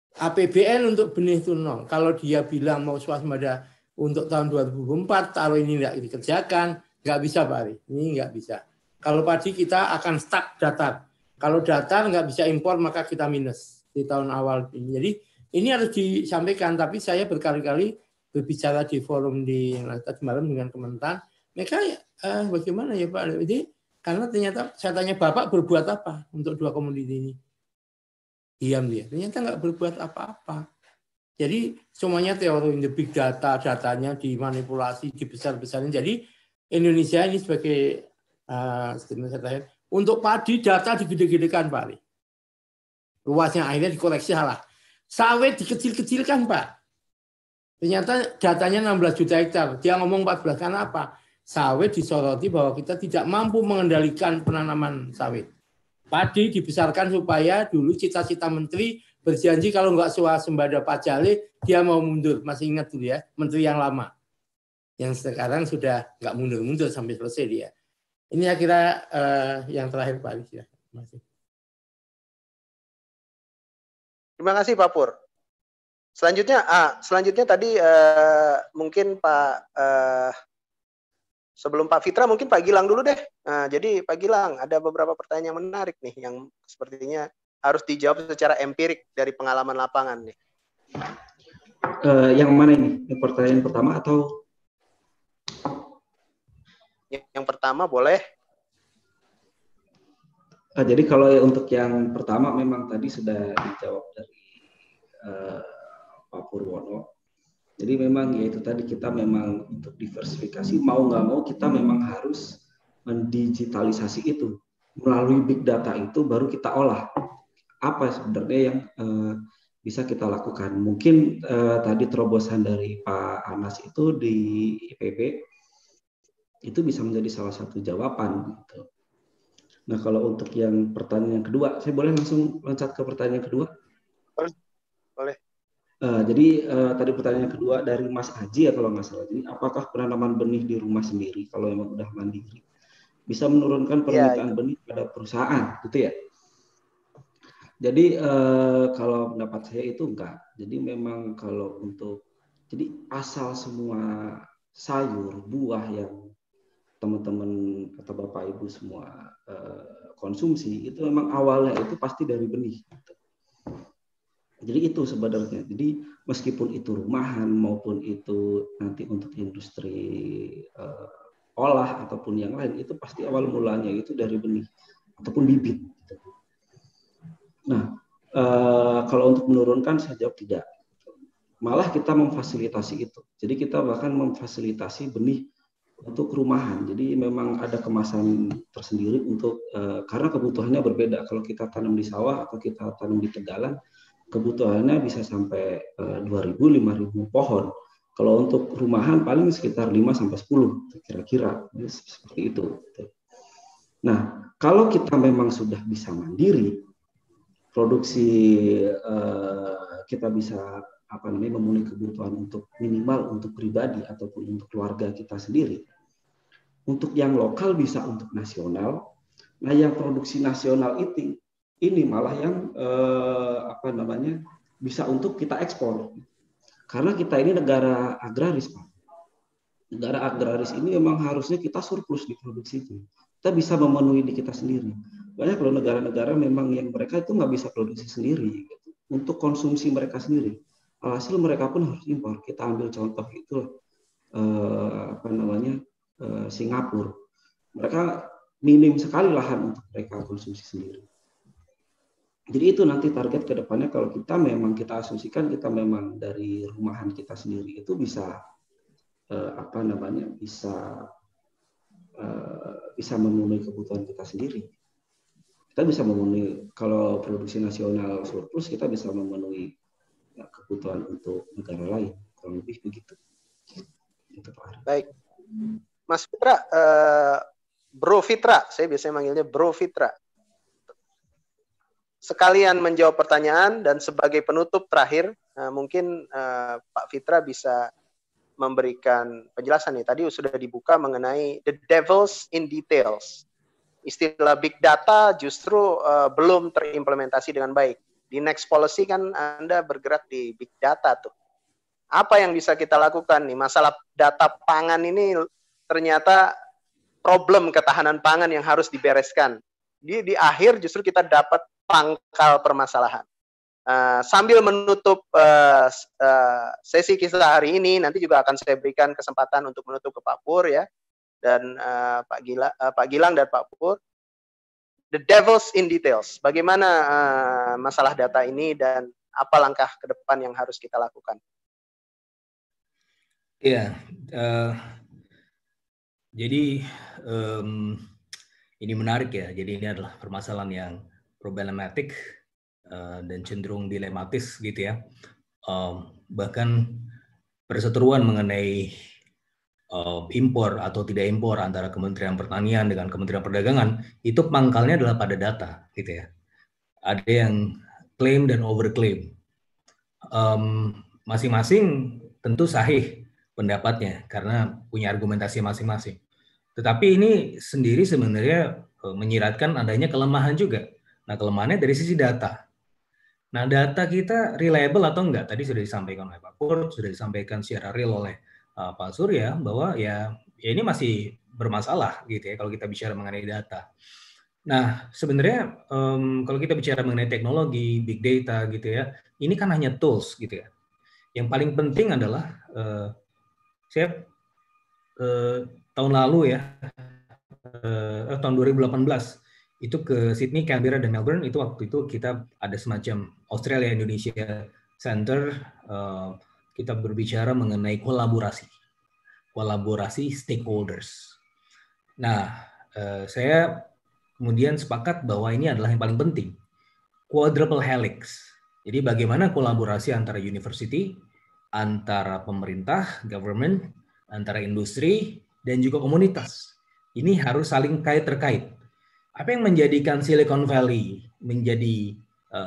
APBN untuk benih itu 0. Kalau dia bilang mau swasembada untuk tahun 2024, taruh ini nggak dikerjakan. Nggak bisa Pak Ari, ini nggak bisa. Kalau padi kita akan stuck datar. Kalau datar nggak bisa impor maka kita minus di tahun awal ini. Jadi ini harus disampaikan. Tapi saya berkali-kali berbicara di forum di tadi malam dengan Kementan. Mereka bagaimana ya Pak? Jadi karena ternyata saya tanya Bapak berbuat apa untuk 2 komoditi ini? Diam dia. Ternyata nggak berbuat apa-apa. Jadi semuanya teori in the big data, datanya dimanipulasi, dibesar-besarin. Jadi Indonesia ini sebagai statement saya terakhir, untuk padi data digede-gedekan Pak. Luasnya akhirnya dikoreksi salah. Sawit dikecil-kecilkan Pak. Ternyata datanya 16 juta hektar. Dia ngomong 14. Karena apa? Sawit disoroti bahwa kita tidak mampu mengendalikan penanaman sawit. Padi dibesarkan supaya dulu cita-cita menteri berjanji kalau nggak swasembada pajale dia mau mundur. Masih ingat dulu ya, menteri yang lama. Yang sekarang sudah nggak mundur-mundur sampai selesai dia. Ini saya kira yang terakhir Pak Ali. Terima kasih. Terima kasih Pak Pur. Selanjutnya tadi mungkin Pak sebelum Pak Fitra mungkin Pak Gilang dulu deh. Jadi Pak Gilang ada beberapa pertanyaan yang menarik nih yang sepertinya harus dijawab secara empirik dari pengalaman lapangan nih. Yang mana ini? Yang pertanyaan pertama atau? Yang pertama boleh. Jadi kalau untuk yang pertama memang tadi sudah dijawab dari Pak Purwono. Jadi memang ya itu tadi kita memang untuk diversifikasi mau nggak mau kita memang harus mendigitalisasi itu melalui big data itu baru kita olah apa sebenarnya yang bisa kita lakukan. Mungkin tadi terobosan dari Pak Anas itu di IPB itu bisa menjadi salah satu jawaban. Gitu. Nah kalau untuk yang pertanyaan yang kedua, saya boleh langsung loncat ke pertanyaan kedua? Boleh. Jadi tadi pertanyaan kedua dari Mas Aji ya kalau nggak salah. Jadi apakah penanaman benih di rumah sendiri kalau memang udah mandiri bisa menurunkan permintaan benih pada perusahaan, gitu ya? Jadi kalau pendapat saya itu enggak. Jadi memang kalau untuk jadi asal semua sayur, buah yang teman-teman atau Bapak Ibu semua konsumsi itu memang awalnya itu pasti dari benih. Gitu. Jadi itu sebenarnya. Jadi meskipun itu rumahan maupun itu nanti untuk industri olah ataupun yang lain itu pasti awal mulanya itu dari benih ataupun bibit. Nah kalau untuk menurunkan saya jawab tidak. Malah kita memfasilitasi itu. Jadi kita bahkan memfasilitasi benih untuk rumahan. Jadi memang ada kemasan tersendiri untuk karena kebutuhannya berbeda. Kalau kita tanam di sawah atau kita tanam di tegalan kebutuhannya bisa sampai 2.000, 5.000 pohon. Kalau untuk rumahan paling sekitar 5-10 kira-kira seperti itu. Nah, kalau kita memang sudah bisa mandiri, produksi kita bisa memenuhi kebutuhan untuk minimal untuk pribadi ataupun untuk keluarga kita sendiri. Untuk yang lokal bisa untuk nasional. Nah, yang produksi nasional ini malah yang bisa untuk kita ekspor karena kita ini negara agraris Pak. Negara agraris ini memang harusnya kita surplus di produksi itu. Kita bisa memenuhi di kita sendiri. Banyak kalau negara-negara memang yang mereka itu nggak bisa produksi sendiri gitu, untuk konsumsi mereka sendiri. Alhasil mereka pun harus impor. Kita ambil contoh itu Singapura. Mereka minim sekali lahan untuk mereka konsumsi sendiri. Jadi itu nanti target ke depannya kalau kita asumsikan kita memang dari rumahan kita sendiri itu bisa bisa memenuhi kebutuhan kita sendiri. Kita bisa memenuhi kalau produksi nasional surplus kita bisa memenuhi kebutuhan untuk negara lain. Kurang lebih begitu. Gitu, Pak. Baik. Mas Fitra, Bro Fitra, saya biasanya manggilnya Bro Fitra. Sekalian menjawab pertanyaan dan sebagai penutup terakhir, mungkin Pak Fitra bisa memberikan penjelasan nih. Tadi sudah dibuka mengenai the devil's in details. Istilah big data justru belum terimplementasi dengan baik. Di next policy kan Anda bergerak di big data tuh. Apa yang bisa kita lakukan nih? Masalah data pangan ini ternyata problem ketahanan pangan yang harus dibereskan. Di akhir justru kita dapat pangkal permasalahan. Sambil menutup sesi kita hari ini, nanti juga akan saya berikan kesempatan untuk menutup ke Pak Pur ya, dan Pak Gilang dan Pak Pur. The devil's in details. Bagaimana masalah data ini dan apa langkah ke depan yang harus kita lakukan? Iya, jadi ini menarik ya. Jadi ini adalah permasalahan yang problematik dan cenderung dilematis gitu ya. Bahkan perseteruan mengenai impor atau tidak impor antara Kementerian Pertanian dengan Kementerian Perdagangan itu pangkalnya adalah pada data gitu ya. Ada yang klaim dan overklaim. Masing-masing tentu sahih pendapatnya karena punya argumentasi masing-masing. Tetapi ini sendiri sebenarnya menyiratkan adanya kelemahan juga. Nah, kelemahannya dari sisi data. Nah, data kita reliable atau enggak? Tadi sudah disampaikan oleh Pak Pur, sudah disampaikan secara real oleh Pak Surya bahwa ya ini masih bermasalah gitu ya kalau kita bicara mengenai data. Nah, sebenarnya kalau kita bicara mengenai teknologi, big data gitu ya, ini kan hanya tools gitu ya. Yang paling penting adalah saya tahun lalu ya, tahun 2018 itu ke Sydney, Canberra, dan Melbourne. Itu waktu itu kita ada semacam Australia Indonesia Center. Kita berbicara mengenai kolaborasi stakeholders. Nah, saya kemudian sepakat bahwa ini adalah yang paling penting, quadruple helix. Jadi bagaimana kolaborasi antara university, antara pemerintah, government, antara industri, dan juga komunitas. Ini harus saling terkait. Apa yang menjadikan Silicon Valley menjadi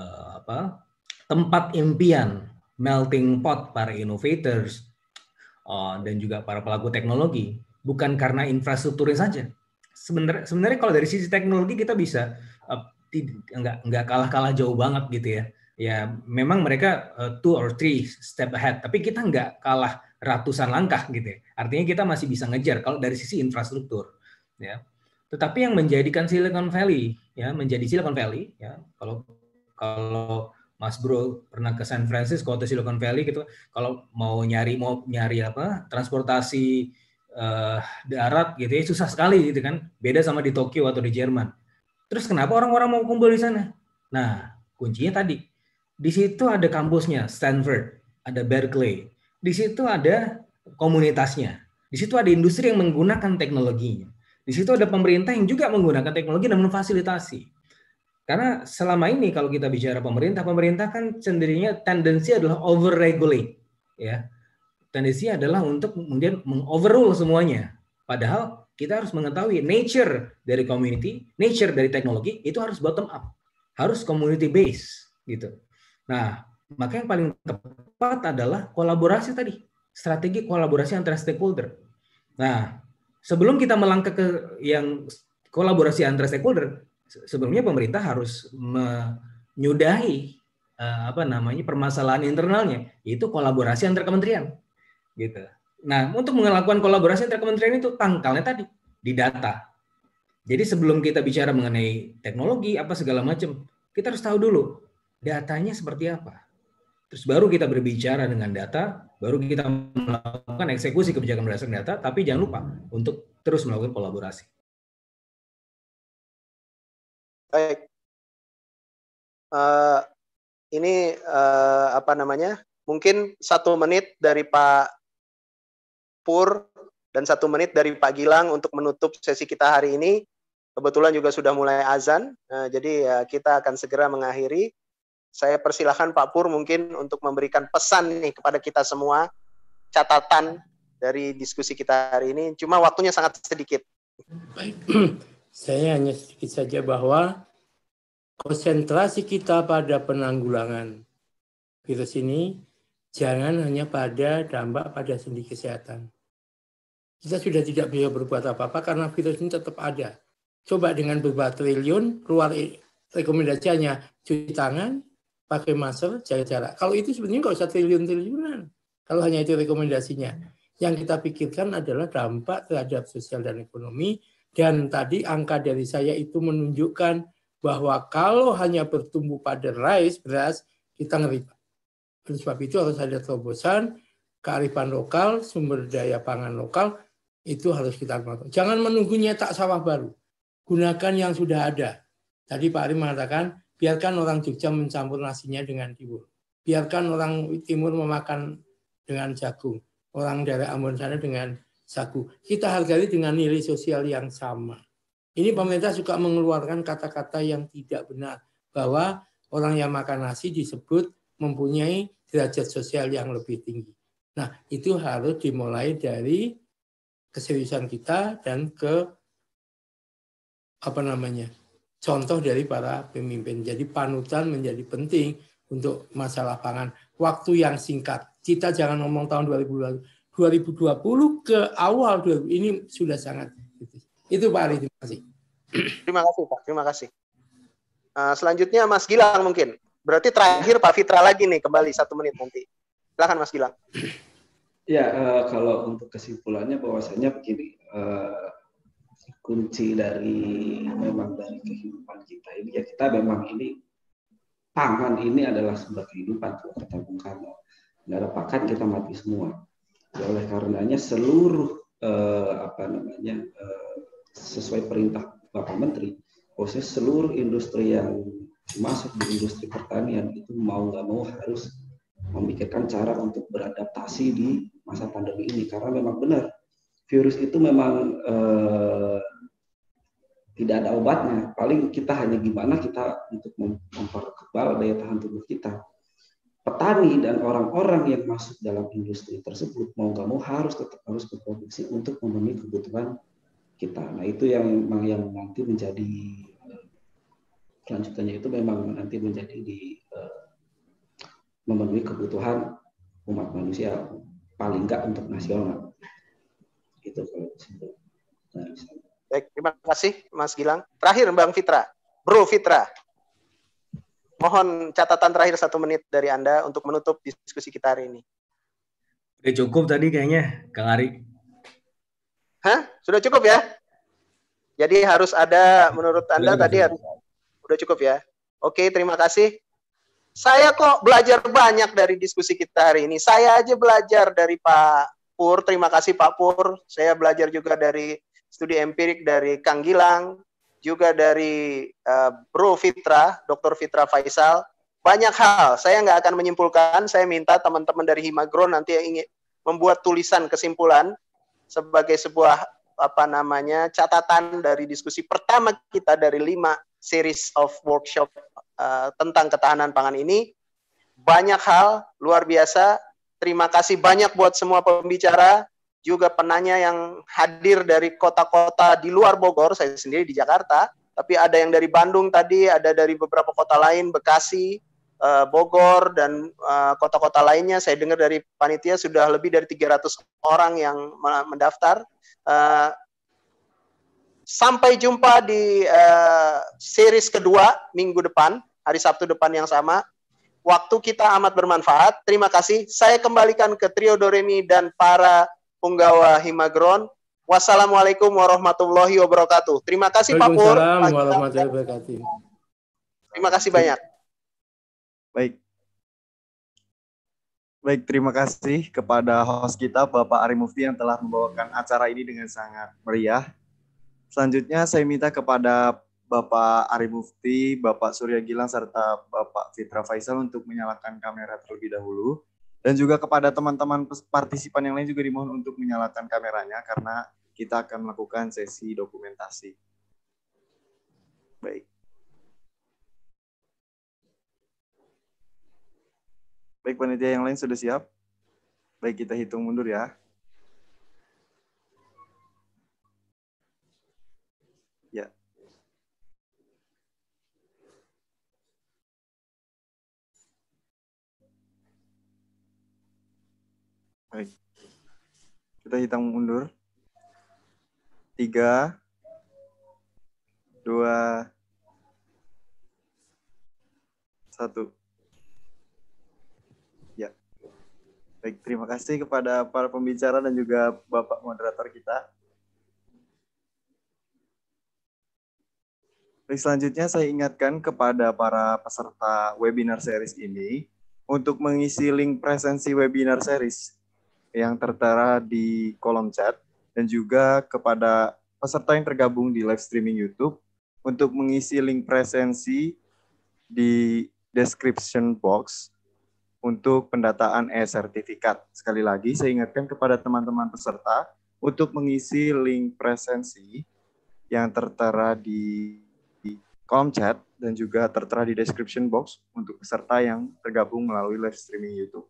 tempat impian, melting pot para innovators dan juga para pelaku teknologi, bukan karena infrastrukturnya saja. Sebenarnya kalau dari sisi teknologi kita bisa nggak kalah jauh banget gitu ya. Ya memang mereka 2 or 3 step ahead, tapi kita nggak kalah ratusan langkah gitu ya. Artinya kita masih bisa ngejar kalau dari sisi infrastruktur. Ya. Tetapi yang menjadikan Silicon Valley ya menjadi Silicon Valley ya, kalau Mas Bro pernah ke San Francisco atau Silicon Valley gitu, kalau mau nyari transportasi darat gitu ya susah sekali gitu kan, beda sama di Tokyo atau di Jerman. Terus kenapa orang-orang mau kumpul di sana? Nah, kuncinya tadi di situ ada kampusnya Stanford, ada Berkeley, di situ ada komunitasnya, di situ ada industri yang menggunakan teknologinya. Di situ ada pemerintah yang juga menggunakan teknologi dan memfasilitasi. Karena selama ini kalau kita bicara pemerintah kan cenderungnya tendensi adalah over-regulate. Ya. Tendensi adalah untuk kemudian meng-overrule semuanya. Padahal kita harus mengetahui nature dari community, nature dari teknologi, itu harus bottom up. Harus community base. Gitu. Nah, maka yang paling tepat adalah kolaborasi tadi. Strategi kolaborasi antara stakeholder. Nah, sebelum kita melangkah ke yang kolaborasi antara stakeholder, sebelumnya pemerintah harus menyudahi permasalahan internalnya, yaitu kolaborasi antar kementerian, gitu. Nah, untuk melakukan kolaborasi antar kementerian itu pangkalnya tadi di data. Jadi sebelum kita bicara mengenai teknologi apa segala macam, kita harus tahu dulu datanya seperti apa. Terus baru kita berbicara dengan data, baru kita melakukan eksekusi kebijakan berdasarkan data, tapi jangan lupa untuk terus melakukan kolaborasi. Baik. Ini mungkin 1 menit dari Pak Pur dan 1 menit dari Pak Gilang untuk menutup sesi kita hari ini. Kebetulan juga sudah mulai azan, jadi kita akan segera mengakhiri. Saya persilahkan Pak Pur mungkin untuk memberikan pesan nih kepada kita semua, catatan dari diskusi kita hari ini. Cuma waktunya sangat sedikit. Baik, saya hanya sedikit saja bahwa konsentrasi kita pada penanggulangan virus ini jangan hanya pada dampak pada sendi kesehatan. Kita sudah tidak bisa berbuat apa-apa karena virus ini tetap ada. Coba dengan beberapa triliun, keluar rekomendasinya cuci tangan, pakai masker, jaga jarak. Kalau itu sebenarnya nggak usah triliun-triliunan. Kalau hanya itu rekomendasinya. Yang kita pikirkan adalah dampak terhadap sosial dan ekonomi Dan tadi angka dari saya itu menunjukkan bahwa kalau hanya bertumbuh pada rice, beras, kita ngeri. Oleh sebab itu harus ada terobosan, kearifan lokal, sumber daya pangan lokal, itu harus kita lakukan. Jangan menunggu nyetak sawah baru. Gunakan yang sudah ada. Tadi Pak Ari mengatakan, biarkan orang Jogja mencampur nasinya dengan tiwul. Biarkan orang timur memakan dengan jagung. Orang daerah Ambon sana dengan sagu. Kita hargai dengan nilai sosial yang sama. Ini pemerintah suka mengeluarkan kata-kata yang tidak benar. Bahwa orang yang makan nasi disebut mempunyai derajat sosial yang lebih tinggi. Nah, itu harus dimulai dari keseriusan kita dan contoh dari para pemimpin. Jadi panutan menjadi penting untuk masalah pangan. Waktu yang singkat. Kita jangan ngomong tahun 2020 ke awal 2000. Ini sudah sangat. Itu Pak Ari, terima kasih. Terima kasih Pak, terima kasih. Selanjutnya Mas Gilang mungkin. Berarti terakhir Pak Fitra lagi nih, kembali 1 menit nanti. Silakan Mas Gilang. Ya, kalau untuk kesimpulannya bahwasanya begini, kunci dari kehidupan kita ini, ya kita memang ini pangan ini adalah sumber kehidupan, kata Bung Karno. Nggak ada pakan kita mati semua. Ya, oleh karenanya seluruh sesuai perintah Bapak Menteri, proses seluruh industri yang masuk di industri pertanian itu mau nggak mau harus memikirkan cara untuk beradaptasi di masa pandemi ini, karena memang benar virus itu memang tidak ada obatnya. Paling kita hanya gimana kita untuk memperkebal daya tahan tubuh kita. Petani dan orang-orang yang masuk dalam industri tersebut mau nggak mau harus berproduksi untuk memenuhi kebutuhan kita. Nah itu yang nanti menjadi kelanjutannya, itu memang nanti menjadi memenuhi kebutuhan umat manusia, paling enggak untuk nasional. Itu kalau disebut. Baik, terima kasih Mas Gilang. Terakhir Bang Fitra, Bro Fitra. Mohon catatan terakhir 1 menit dari Anda untuk menutup diskusi kita hari ini. Udah cukup tadi kayaknya, Kang Ari. Hah? Sudah cukup ya? Jadi harus ada, menurut Anda tadi harus udah cukup ya? Oke, terima kasih. Saya kok belajar banyak dari diskusi kita hari ini. Saya aja belajar dari Pak Pur. Terima kasih Pak Pur. Saya belajar juga dari studi empirik dari Kang Gilang, juga dari Bro Fitra, Dr. Fitra Faisal. Banyak hal. Saya nggak akan menyimpulkan. Saya minta teman-teman dari Himagron nanti yang ingin membuat tulisan kesimpulan sebagai sebuah catatan dari diskusi pertama kita dari 5 series of workshop tentang ketahanan pangan ini. Banyak hal luar biasa. Terima kasih banyak buat semua pembicara, juga penanya yang hadir dari kota-kota di luar Bogor. Saya sendiri di Jakarta, tapi ada yang dari Bandung tadi, ada dari beberapa kota lain, Bekasi, Bogor, dan kota-kota lainnya. Saya dengar dari panitia sudah lebih dari 300 orang yang mendaftar. Sampai jumpa di series kedua minggu depan, hari Sabtu depan yang sama. Waktu kita amat bermanfaat. Terima kasih. Saya kembalikan ke trio Doremi dan para punggawa Himagron. Wassalamualaikum warahmatullahi wabarakatuh. Terima kasih Pak Pur. Waalaikumsalam warahmatullahi wabarakatuh. Terima kasih banyak. Baik, terima kasih kepada host kita Bapak Ari Mufti yang telah membawakan acara ini dengan sangat meriah. Selanjutnya saya minta kepada Bapak Ari Mufti, Bapak Surya Gilang, serta Bapak Fitra Faisal untuk menyalakan kamera terlebih dahulu. Dan juga kepada teman-teman partisipan yang lain juga dimohon untuk menyalakan kameranya karena kita akan melakukan sesi dokumentasi. Baik. Baik, panitia yang lain sudah siap? Baik, kita hitung mundur ya. Ya. Baik. Kita hitung mundur. 3, 2, 1. Baik, terima kasih kepada para pembicara dan juga Bapak moderator kita. Selanjutnya saya ingatkan kepada para peserta webinar series ini untuk mengisi link presensi webinar series yang tertera di kolom chat dan juga kepada peserta yang tergabung di live streaming YouTube untuk mengisi link presensi di description box untuk pendataan e-sertifikat. Sekali lagi saya ingatkan kepada teman-teman peserta untuk mengisi link presensi yang tertera di kolom chat dan juga tertera di description box untuk peserta yang tergabung melalui live streaming YouTube.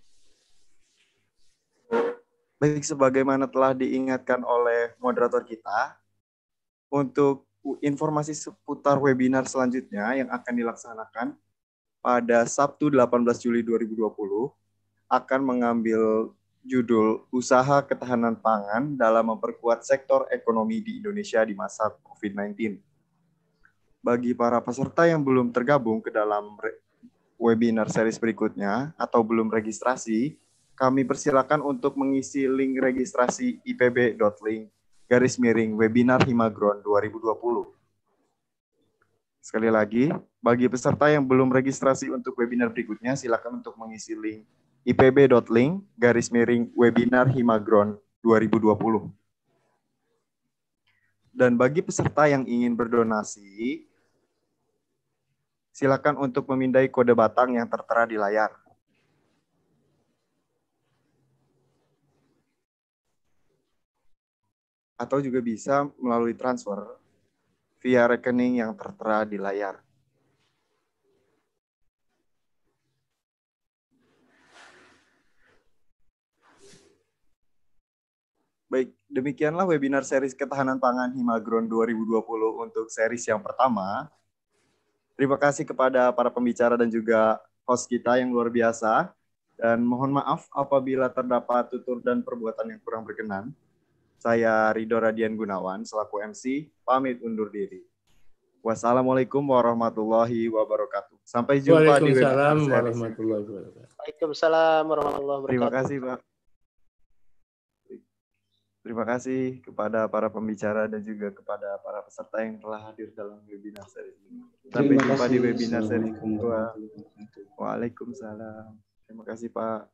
Baik, sebagaimana telah diingatkan oleh moderator kita, untuk informasi seputar webinar selanjutnya yang akan dilaksanakan pada Sabtu 18 Juli 2020 akan mengambil judul Usaha Ketahanan Pangan dalam Memperkuat Sektor Ekonomi di Indonesia di Masa COVID-19. Bagi para peserta yang belum tergabung ke dalam webinar series berikutnya atau belum registrasi, kami persilakan untuk mengisi link registrasi ipb.link/webinar Himagron 2020. Sekali lagi, bagi peserta yang belum registrasi untuk webinar berikutnya, silakan untuk mengisi link ipb.link/webinar Himagron 2020. Dan bagi peserta yang ingin berdonasi, silakan untuk memindai kode batang yang tertera di layar. Atau juga bisa melalui transfer via rekening yang tertera di layar. Baik, demikianlah webinar series Ketahanan Pangan Himagron 2020 untuk series yang pertama. Terima kasih kepada para pembicara dan juga host kita yang luar biasa. Dan mohon maaf apabila terdapat tutur dan perbuatan yang kurang berkenan. Saya Ridho Radian Gunawan, selaku MC, pamit undur diri. Wassalamualaikum warahmatullahi wabarakatuh. Sampai jumpa di webinar Waalaikumsalam series. warahmatullahi wabarakatuh. Waalaikumsalam warahmatullahi wabarakatuh. Terima kasih, Pak. Terima kasih kepada para pembicara dan juga kepada para peserta yang telah hadir dalam webinar series ini. Sampai jumpa di webinar series kedua. Waalaikumsalam. Terima kasih, Pak.